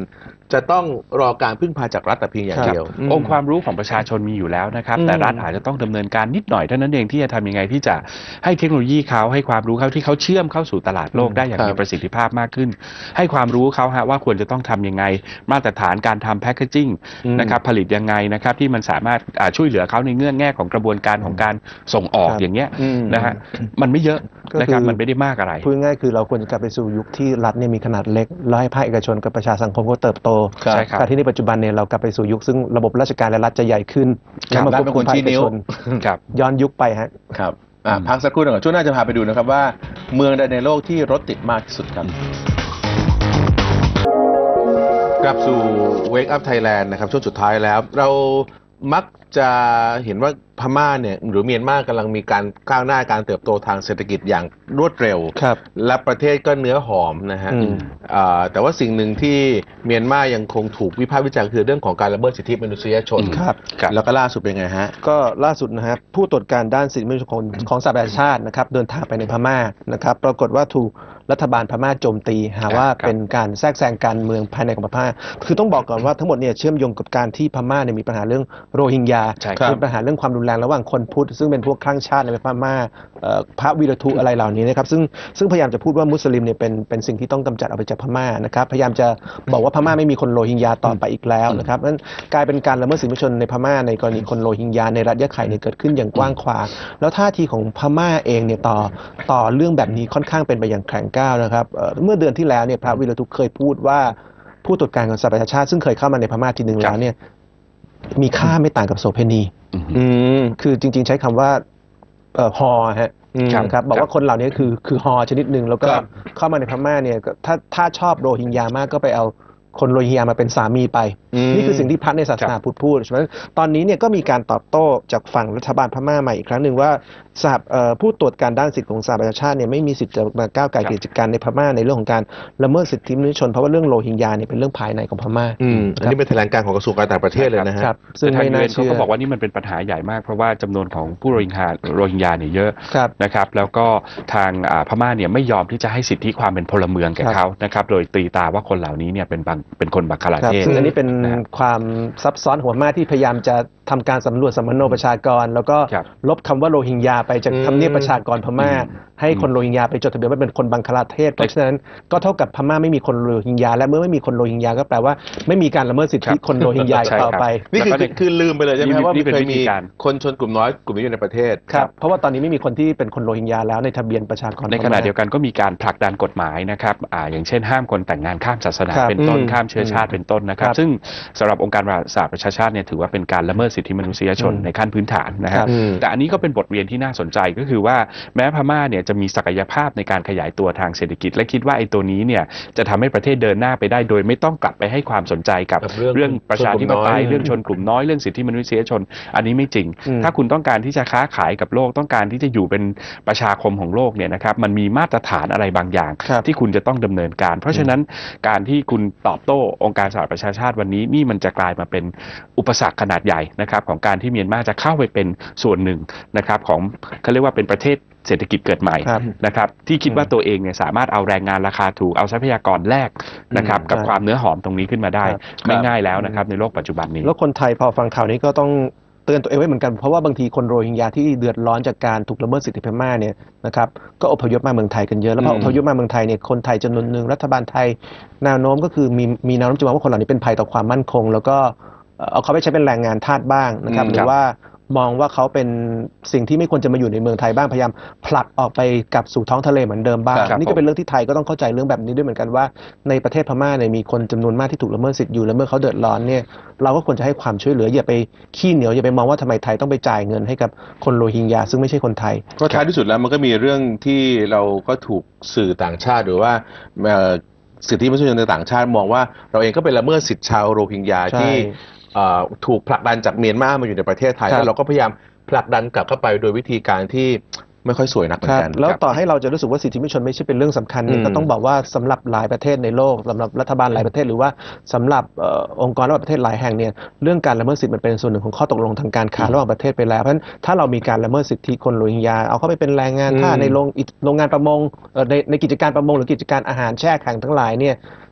จะต้องรอการพึ่งพาจากรัฐแต่เพียงอย่างเดียวองค์ความรู้ของประชาชนมีอยู่แล้วนะครับแต่รัฐอาจจะต้องดำเนินการนิดหน่อยเท่านั้นเองที่จะทำยังไงที่จะให้เทคโนโลยีเขาให้ความรู้เขาที่เขาเชื่อมเข้าสู่ตลาดโลกได้อย่างมีประสิทธิภาพมากขึ้นให้ความรู้เขาฮะว่าควรจะต้องทำยังไงมาตรฐานการทำแพคเกจิ้งนะครับผลิตยังไงนะครับที่มันสามารถช่วยเหลือเขาในเงื่อนแง่ของกระบวนการของการส่งออกอย่างเงี้ยนะฮะมันไม่เยอะนะครับมันไม่ได้มากอะไรพูดง่ายคือเราควรจะกลับไปสู่ยุคที่รัฐเนี่ยมีขนาดเล็กแล้วให้ภาคเอกชนกับประชาสังคมก็เติบโตแต่ที่ในปัจจุบันเนี่ยเรากลับไปสู่ยุคซึ่งระบบราชการและรัฐจะใหญ่ขึ้นแล้วมาควบคุมภาคเอกชนย้อนยุคไปฮะครับพักสักครู่หนึ่งช่วงหน้าจะพาไปดูนะครับว่าเมืองใดในโลกที่รถติดมากที่สุดครับกลับสู่ Wake Up Thailand นะครับช่วงสุดท้ายแล้วเรามักจะเห็นว่าพม่าเนี่ยหรือเมียนมากำลังมีการก้าวหน้าการเติบโตทางเศรษฐกิจอย่างรวดเร็วและประเทศก็เนื้อหอมนะฮะแต่ว่าสิ่งหนึ่งที่เมียนมายังคงถูกวิพากษ์วิจารณ์คือเรื่องของการละเมิดสิทธิมนุษยชนแล้วก็ล่าสุดเป็นไงฮะก็ล่าสุดนะฮะผู้ตรวจการด้านสิทธิมนุษยชนของสหประชาชาตินะครับเดินทางไปในพม่านะครับปรากฏว่าถูกรัฐบาลพม่าโจมตีหาว่าเป็นการแทรกแซงการเมืองภายในของพม่าคือต้องบอกก่อนว่าทั้งหมดเนี่ยเชื่อมโยงกับการที่พม่าเนี่ยมีปัญหาเรื่องโรฮิงญาเป็นปัญหาเรื่องความรุนแรงระหว่างคนพุทธซึ่งเป็นพวกคลั่งชาติในพม่าพระวีรทุอะไรเหล่านี้นะครับซึ่งซึ่งพยายามจะพูดว่ามุสลิมเนี่ยเป็นเป็นสิ่งที่ต้องกำจัดออกไปจากพม่านะครับพยายามจะบอกว่าพม่าไม่มีคนโรฮิงญาต่อไปอีกแล้วนะครับนั้นกลายเป็นการละเมิดสิทธิมนุษยชนในพม่าในกรณีคนโรฮิงญาในรัฐยะไข่เนี่ยเกิดขึ้นอย่างกว้างขวางแล้วท่าทีของพม่าเองเนี่ยต่อต่อเรื่องแบบนี้ค่อนข้างเป็นไปอย่างแข็งกร้าวนะครับเมื่อเดือนที่แล้วเนี่ยพระวีรทุเคยพูดว่าผู้ตรวจการของสหประชาชาติซึ่งเคยเข้ามาในพม่าทีหนึ่งแล้วเนี่ยมีค่าไม่ต่างกับโสเภณีคือจริงๆใช้คำว่าเอ่อฮอฮะนะครับบอกว่าคนเหล่านี้คือคือฮอชนิดหนึ่งแล้วก็เข้ามาในพม่าเนี่ยถ้าถ้าชอบโรฮิงญามากก็ไปเอาคนโรฮิงญามาเป็นสามีไปนี่คือสิ่งที่พระในศาสนาพุทธพูดฉะนั้นตอนนี้เนี่ยก็มีการตอบโต้จากฝั่งรัฐบาลพม่าใหม่อีกครั้งหนึ่งว่าสหผู้ตรวจการด้านสิทธิของสหประชาชาติเนี่ยไม่มีสิทธิ์จะมาก้าวไก่กิจการในพม่าในเรื่องของการละเมิดสิทธิมนุษยชนเพราะว่าเรื่องโรฮิงญาเนี่ยเป็นเรื่องภายในของพม่าอันนี้เป็นแถลงการของกระทรวงการต่างประเทศเลยนะฮะซึ่งทางยูเอ็นเขาก็บอกว่านี่มันเป็นปัญหาใหญ่มากเพราะว่าจำนวนของผู้โรฮิงญาโรฮิงญาเนี่ยเยอะนะครับแล้วก็ทางพม่าเนี่ยไม่ยอมที่จะให้สิทธิความเป็นพลเมืองแก่เขานะครับโดยตีตาว่าคนเหล่านี้เนี่ยเป็นเป็นคนบังคลาเทศซึ่งอันนี้เป็นความซับซ้อนหัวมากที่พยายามจะทำการสำรวจสัมมโนประชากรแล้วก็ลบคำว่าโรฮิงญาไปจากทำเนียบประชากรพม่าให้คนโรฮิงญาไปจดทะเบียนว่าเป็นคนบังคลาเทศเพราะฉะนั้นก็เท่ากับพม่าไม่มีคนโรฮิงญาและเมื่อไม่มีคนโรฮิงญาก็แปลว่าไม่มีการละเมิดสิทธิคนโรฮิงญาต่อไปนี่คือคือลืมไปเลยใช่ไหมว่าเคยมีคนชนกลุ่มน้อยกลุ่มนี้อยู่ในประเทศครับเพราะว่าตอนนี้ไม่มีคนที่เป็นคนโรฮิงญาแล้วในทะเบียนประชากรในขณะเดียวกันก็มีการผลักดันกฎหมายนะครับอ่าอย่างเช่นห้ามคนแต่งงานข้ามศาสนาเป็นต้นข้ามเชื้อชาติเป็นต้นนะครับซึ่งสำหรับองค์การสหประชาชาติเนี่ยถือว่าเป็นการละเมิดสิทธิมนุษยชนในขั้นพื้นฐานนะฮะแต่อันนี้ก็เป็นบทเรียนที่น่าสนใจก็คือว่าแม้พม่าเนี่ยจะมีศักยภาพในการขยายตัวทางเศรษฐกิจและคิดว่าไอ้ตัวนี้เนี่ยจะทำให้ประเทศเดินหน้าไปได้โดยไม่ต้องกลับไปให้ความสนใจกับเรื่องประชาธิปไตยเรื่องชนกลุ่มน้อยเรื่องสิทธิมนุษยชนอันนี้ไม่จริงถ้าคุณต้องการที่จะค้าขายกับโลกต้องการที่จะอยู่เป็นประชาคมของโลกเนี่ยนะครับมันมีมาตรฐานอะไรบางอย่างที่คุณจะต้องดำเนินการเพราะฉะนั้นการที่คุณตอบโต้องค์การสหประชาชาติวันนี้นี่มันจะกลายมาเป็นอุปสรรคขนาดใหญ่นะครับของการที่เมียนมาจะเข้าไปเป็นส่วนหนึ่งนะครับของเขาเรียกว่าเป็นประเทศเศรษฐกิจเกิดใหม่นะครับที่คิดว่าตัวเองเนี่ยสามารถเอาแรงงานราคาถูกเอาทรัพยากรแลกนะครับกับความเนื้อหอมตรงนี้ขึ้นมาได้ไม่ง่ายแล้วนะครับในโลกปัจจุบันนี้แล้วคนไทยพอฟังข่าวนี้ก็ต้องเตือนตัวเองไว้เหมือนกันเพราะว่าบางทีคนโรฮิงญาที่เดือดร้อนจากการถูกละเมิดสิทธิพม่าเนี่ยนะครับก็อพยพมาเมืองไทยกันเยอะแล้วพออพยพมาเมืองไทยเนี่ยคนไทยจำนวนหนึ่งรัฐบาลไทยแนวโน้มก็คือมีมีแนวโน้มจะมองว่าคนเหล่านี้เป็นภัยต่อความมั่นคงแล้วก็เอาเขาไปใช้เป็นแรงงานทาสบ้างนะครับหรือว่ามองว่าเขาเป็นสิ่งที่ไม่ควรจะมาอยู่ในเมืองไทยบ้างพยายามผลักออกไปกลับสู่ท้องทะเลเหมือนเดิมบ้างนี่ก็เป็นเรื่องที่ไทยก็ต้องเข้าใจเรื่องแบบนี้ด้วยเหมือนกันว่าในประเทศพม่าเนี่ยมีคนจำนวนมากที่ถูกละเมิดสิทธิ์อยู่และเมื่อเขาเดือดร้อนเนี่ยเราก็ควรจะให้ความช่วยเหลืออย่าไปขี้เหนียวอย่าไปมองว่าทำไมไทยต้องไปจ่ายเงินให้กับคนโรฮิงญาซึ่งไม่ใช่คนไทยก็ท้ายที่สุดแล้วมันก็มีเรื่องที่เราก็ถูกสื่อต่างชาติหรือว่าสิทธิมนุษยชนในต่างชาติมองว่าเราเองก็เป็นละเมิดสิทธิชาวโรฮิงญาที่ถูกผลักดันจากเมียนมามาอยู่ในประเทศไทยแล้วเราก็พยายามผลักดันกลับเข้าไปโดยวิธีการที่ไม่ค่อยสวยนักเหมือนกันแล้วต่อให้เราจะรู้สึกว่าสิทธิมนุษยชนไม่ใช่เป็นเรื่องสำคัญก็ต้องบอกว่าสำหรับหลายประเทศในโลกสำหรับรัฐบาลหลายประเทศหรือว่าสำหรับองค์กรระหว่างประเทศหลายแห่งเนี่ยเรื่องการละเมิดสิทธิมันเป็นส่วนหนึ่งของข้อตกลงทางการค้าระหว่างประเทศไปแล้วเพราะฉะนั้นถ้าเรามีการละเมิดสิทธิคนโรฮิงญาเอาเข้าไปเป็นแรงงานถ้าในโรงโรงงานประมงในในกิจการประมงหรือกิจการอาหารแช่แข็งทั้งหลายเนี่ย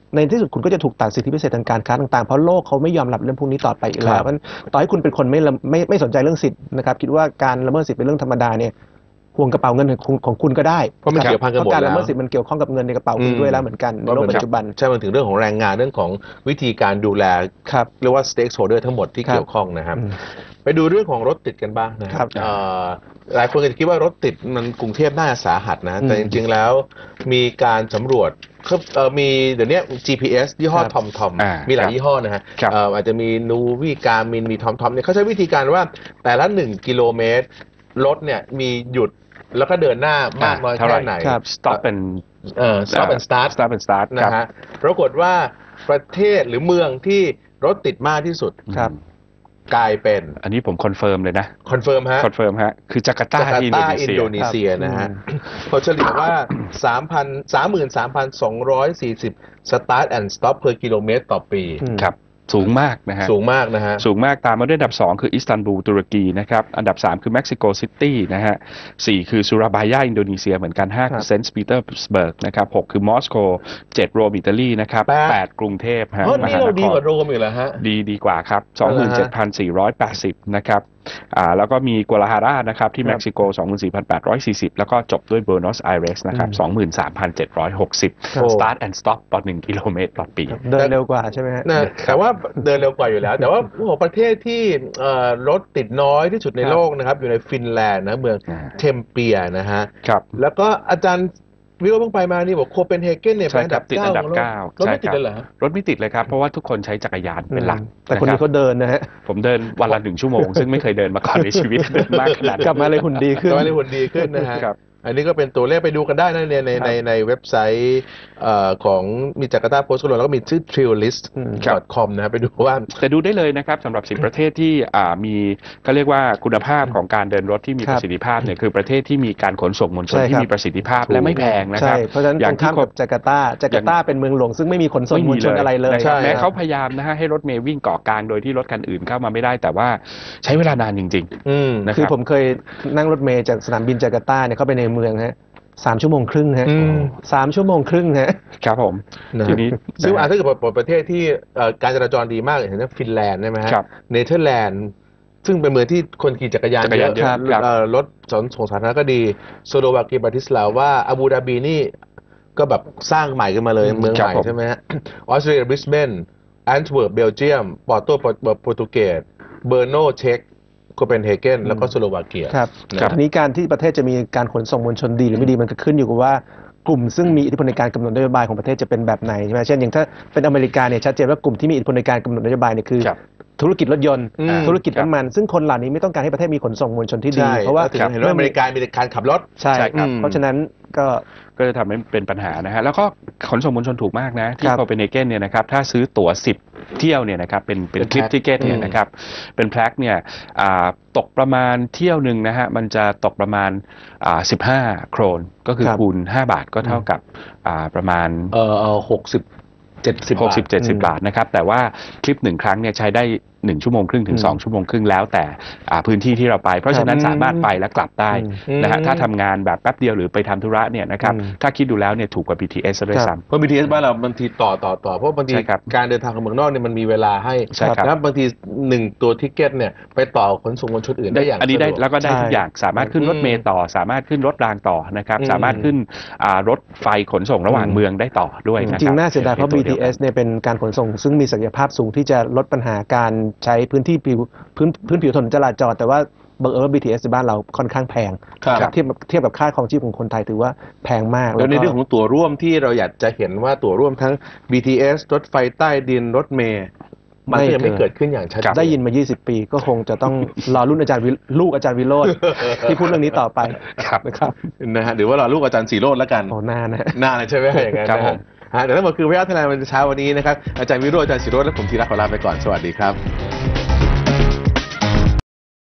ในที่สุดคุณก็จะถูกตัดสิทธิพิเศษทางการค้าต่างๆเพราะโลกเขาไม่ยอมรับเรื่องพวกนี้ต่อไปอีกแล้วเพราะต่อให้คุณเป็นคนไม่ไม่ไม่สนใจเรื่องสิทธิ์นะครับคิดว่าการละเมิดสิทธิ์เป็นเรื่องธรรมดาเนี่ยห่วงกระเป๋าเงินของของคุณก็ได้เพราะมันเกี่ยวพันกันหมดแล้วการละเมิดสิทธิ์มันเกี่ยวข้องกับเงินในกระเป๋าคุณด้วยแล้วเหมือนกันในโลกปัจจุบันใช่มันถึงเรื่องของแรงงานเรื่องของวิธีการดูแลเรียกว่า stakeholder ทั้งหมดที่เกี่ยวข้องนะครับไปดูเรื่องของรถติดกันบ้างนะครับหลายคนจะคิดว่ารถติดมันกรุงเทพน่าจะสาหัสนะแต่จริงๆแล้วมีการสำรวจมีเดี๋ยวนี้ จี พี เอส ยี่ห้อทอมทอมมีหลายยี่ห้อนะฮะอาจจะมีนูวี่การมินมีทอมทอมเนี่ยเขาใช้วิธีการว่าแต่ละหนึ่งกิโลเมตรรถเนี่ยมีหยุดแล้วก็เดินหน้ามากน้อยแค่ไหน stop and เอ่อ stop and start stop and start นะฮะปรากฏว่าประเทศหรือเมืองที่รถติดมากที่สุดกลายเป็นอันนี้ผมคอนเฟิร์มเลยนะคอนเฟิร์มฮะคอนเฟิร์มฮะคือจาการ์ตาอินโดนีเซียนะฮะเขาเฉลี่ยว่า สามพัน สามหมื่นสามพันสองร้อยสี่สิบ start and stop per กิโลเมตรต่อปีครับสูงมากนะฮะสูงมากนะฮะสูงมากตามมาด้วยอันดับสองคืออิสตันบูลตุรกีนะครับอันดับสามคือเม็กซิโกซิตี้นะฮะสี่คือซูราบายาอินโดนีเซียเหมือนกันห้าคือเซนต์ปีเตอร์สเบิร์กนะครับหกคือมอสโกเจ็ดโรมอิตาลีนะครับแปดกรุงเทพฮะนี่เราดีกว่าโรมอีกเหรอฮะดีดีกว่าครับ สองหมื่นเจ็ดพันสี่ร้อยแปดสิบ นะครับอ่าแล้วก็มีกัวลาฮารานะครับที่เม็กซิโก สองหมื่นสี่พันแปดร้อยสี่สิบ แล้วก็จบด้วยเบอร์นอสไอเรสนะครับ สองหมื่นสามพันเจ็ดร้อยหกสิบ start and stop ต่อหนึ่งกิโลเมตรต่อปีเดินเร็วกว่าใช่ไหมฮะแต่ว่าเดินเร็วกว่าอยู่แล้วแต่ว่าประเทศที่รถติดน้อยที่สุดในโลกนะครับอยู่ในฟินแลนด์นะเมืองเทมเปียนะฮะแล้วก็อาจารย์วิโรจน์เพิ่งไปมานี่บอกโคเปนเฮเกนเนี่ยเป็นอันดับเก้ารถไม่ติดเลยเหรอรถไม่ติดเลยครับเพราะว่าทุกคนใช้จักรยานเป็นหลักแต่คนนี้เขาเดินนะฮะผมเดินวันละหนึ่งชั่วโมงซึ่งไม่เคยเดินมาก่อนในชีวิตเดินมากขนาดกลับมาเลยหุ่นดีขึ้นกลับมาเลยหุ่นดีขึ้นนะฮะอันนี้ก็เป็นตัวเลขไปดูกันได้นะในในในในเว็บไซต์ของมีจาการ์ตาโพสต์แล้วก็มีชื่อ ทริลลิสต์ ดอท คอม นะไปดูว่าแต่ดูได้เลยนะครับสำหรับสิบประเทศที่มีก็เรียกว่าคุณภาพของการเดินรถที่มีประสิทธิภาพเนี่ยคือประเทศที่มีการขนส่งมวลชนที่มีประสิทธิภาพและไม่แพงนะครับเพราะฉะนั้นอย่างที่จาการ์ตาจาการ์ตาเป็นเมืองหลวงซึ่งไม่มีขนส่งมวลชนอะไรเลยแม้เขาพยายามนะฮะให้รถเมล์วิ่งเกาะกลางโดยที่รถคันอื่นเข้ามาไม่ได้แต่ว่าใช้เวลานานจริงๆคือผมเคยนั่งรถเมล์จากสนามบินจาการ์ตาเนี่ยเข้าไปในเมืองฮะสามชั่วโมงครึ่งฮะสามชั่วโมงครึ่งฮะครับผมทีนี้ซึ่งถ้าเกิดประเทศที่การจราจรดีมากอย่างเช่นฟินแลนด์ใช่ไหมฮะเนเธอร์แลนด์ซึ่งเป็นเมืองที่คนขี่จักรยานเยอะรถส่งสาธารณะก็ดีสโลวาเกียบาติสลาว่าอาบูดาบีนี่ก็แบบสร้างใหม่ขึ้นมาเลยเมืองใหม่ใช่ไหมฮะออสเตรเลียบริสเบนแอนต์เวิร์ปเบลเยียมปอร์โตโปรตุเกสเบอร์โนเช็กโคเปนเฮเกนแล้วก็สโลวาเกียครับทีนี้การที่ประเทศจะมีการขนส่งมวลชนดีหรือไม่ดีมันก็ขึ้นอยู่กับว่ากลุ่มซึ่งมีอิทธิพลในการกำหนดนโยบายของประเทศจะเป็นแบบไหนใช่ไหมเช่นอย่างถ้าเป็นอเมริกาเนี่ยชัดเจนว่ากลุ่มที่มีอิทธิพลในการกำหนดนโยบายเนี่ยคือธุรกิจรถยนต์ธุรกิจน้ำมันซึ่งคนเหล่านี้ไม่ต้องการให้ประเทศมีขนส่งมวลชนที่ดีเพราะว่าเห็นว่าอเมริกามีการขับรถใช่ครับเพราะฉะนั้นก็ก็จะทำให้เป็นปัญหานะฮะแล้วก็ขนส่งมวลชนถูกมากนะที่โคเปนเฮเกนเนี่ยนะครับถ้าซื้อตั๋วสิบเที่ยวเนี่ยนะครับเป็นเป็นคลิปทิเก็ตเนี่ยนะครับเป็นแพลกเนี่ยตกประมาณเที่ยวหนึ่งนะฮะมันจะตกประมาณสิบห้าโครนก็คือคูณห้าบาทก็เท่ากับประมาณเอ่อหกสิบเจ็ดสิบหกสิบ เจ็ดสิบบาทนะครับแต่ว่าคลิปหนึ่งครั้งเนี่ยใช้ได้หนึ่งชั่วโมงครึ่งถึงสองชั่วโมงครึ่งแล้วแต่พื้นที่ที่เราไปเพราะฉะนั้นสามารถไปและกลับได้นะฮะถ้าทำงานแบบแป๊บเดียวหรือไปทำธุระเนี่ยนะครับถ้าคิดดูแล้วเนี่ยถูกกว่า บี ที เอส ด้วยซ้ำเพราะ บี ที เอส บ้านเราบางทีต่อต่อต่อเพราะบางทีการเดินทางของเมืองนอกเนี่ยมันมีเวลาให้แล้วบางทีหนึ่งตัวทิเก็ตเนี่ยไปต่อขนส่งมวลชนอื่นได้อย่างอันนี้ได้แล้วก็ได้ทุกอย่างสามารถขึ้นรถเมล์ต่อสามารถขึ้นรถรางต่อนะครับสามารถขึ้นรถไฟขนส่งระหว่างเมืองได้ต่อด้วยจริงน่าเสียดายเพราะ บี ที เอส เนี่ยเป็นการขนส่งซึ่งมีศักยภาพสูงที่จะลดปัญหาการใช้พื้นที่พื้นพื้นผิวถนนจราจรแต่ว่าบังเอิญว่า บี ที เอส ในบ้านเราค่อนข้างแพงเทียบเทียบกับค่าครองชีพของคนไทยถือว่าแพงมากแล้วในเรื่องของตั๋วร่วมที่เราอยากจะเห็นว่าตั๋วร่วมทั้ง บี ที เอส รถไฟใต้ดินรถเมล์มันยังไม่เกิดขึ้นอย่างชัดเจนได้ยินมายี่สิบปีก็คงจะต้องรอรุ่นอาจารย์ลูกอาจารย์วิโรจน์ที่พูดเรื่องนี้ต่อไปนะครับนะฮะหรือว่ารอลูกอาจารย์สีโรจน์แล้วกันโอ้หน้านะหน้าเลยใช่ไหมอย่างนั้นนะฮะเดี๋ยวทั้งหมดคือวิทยาทนายวันเช้าวันนี้นะครับอาจารย์วิโรจน์อาจารย์สีโรจน์และผมธีระขอลาไปก่อนสวัสดีครับ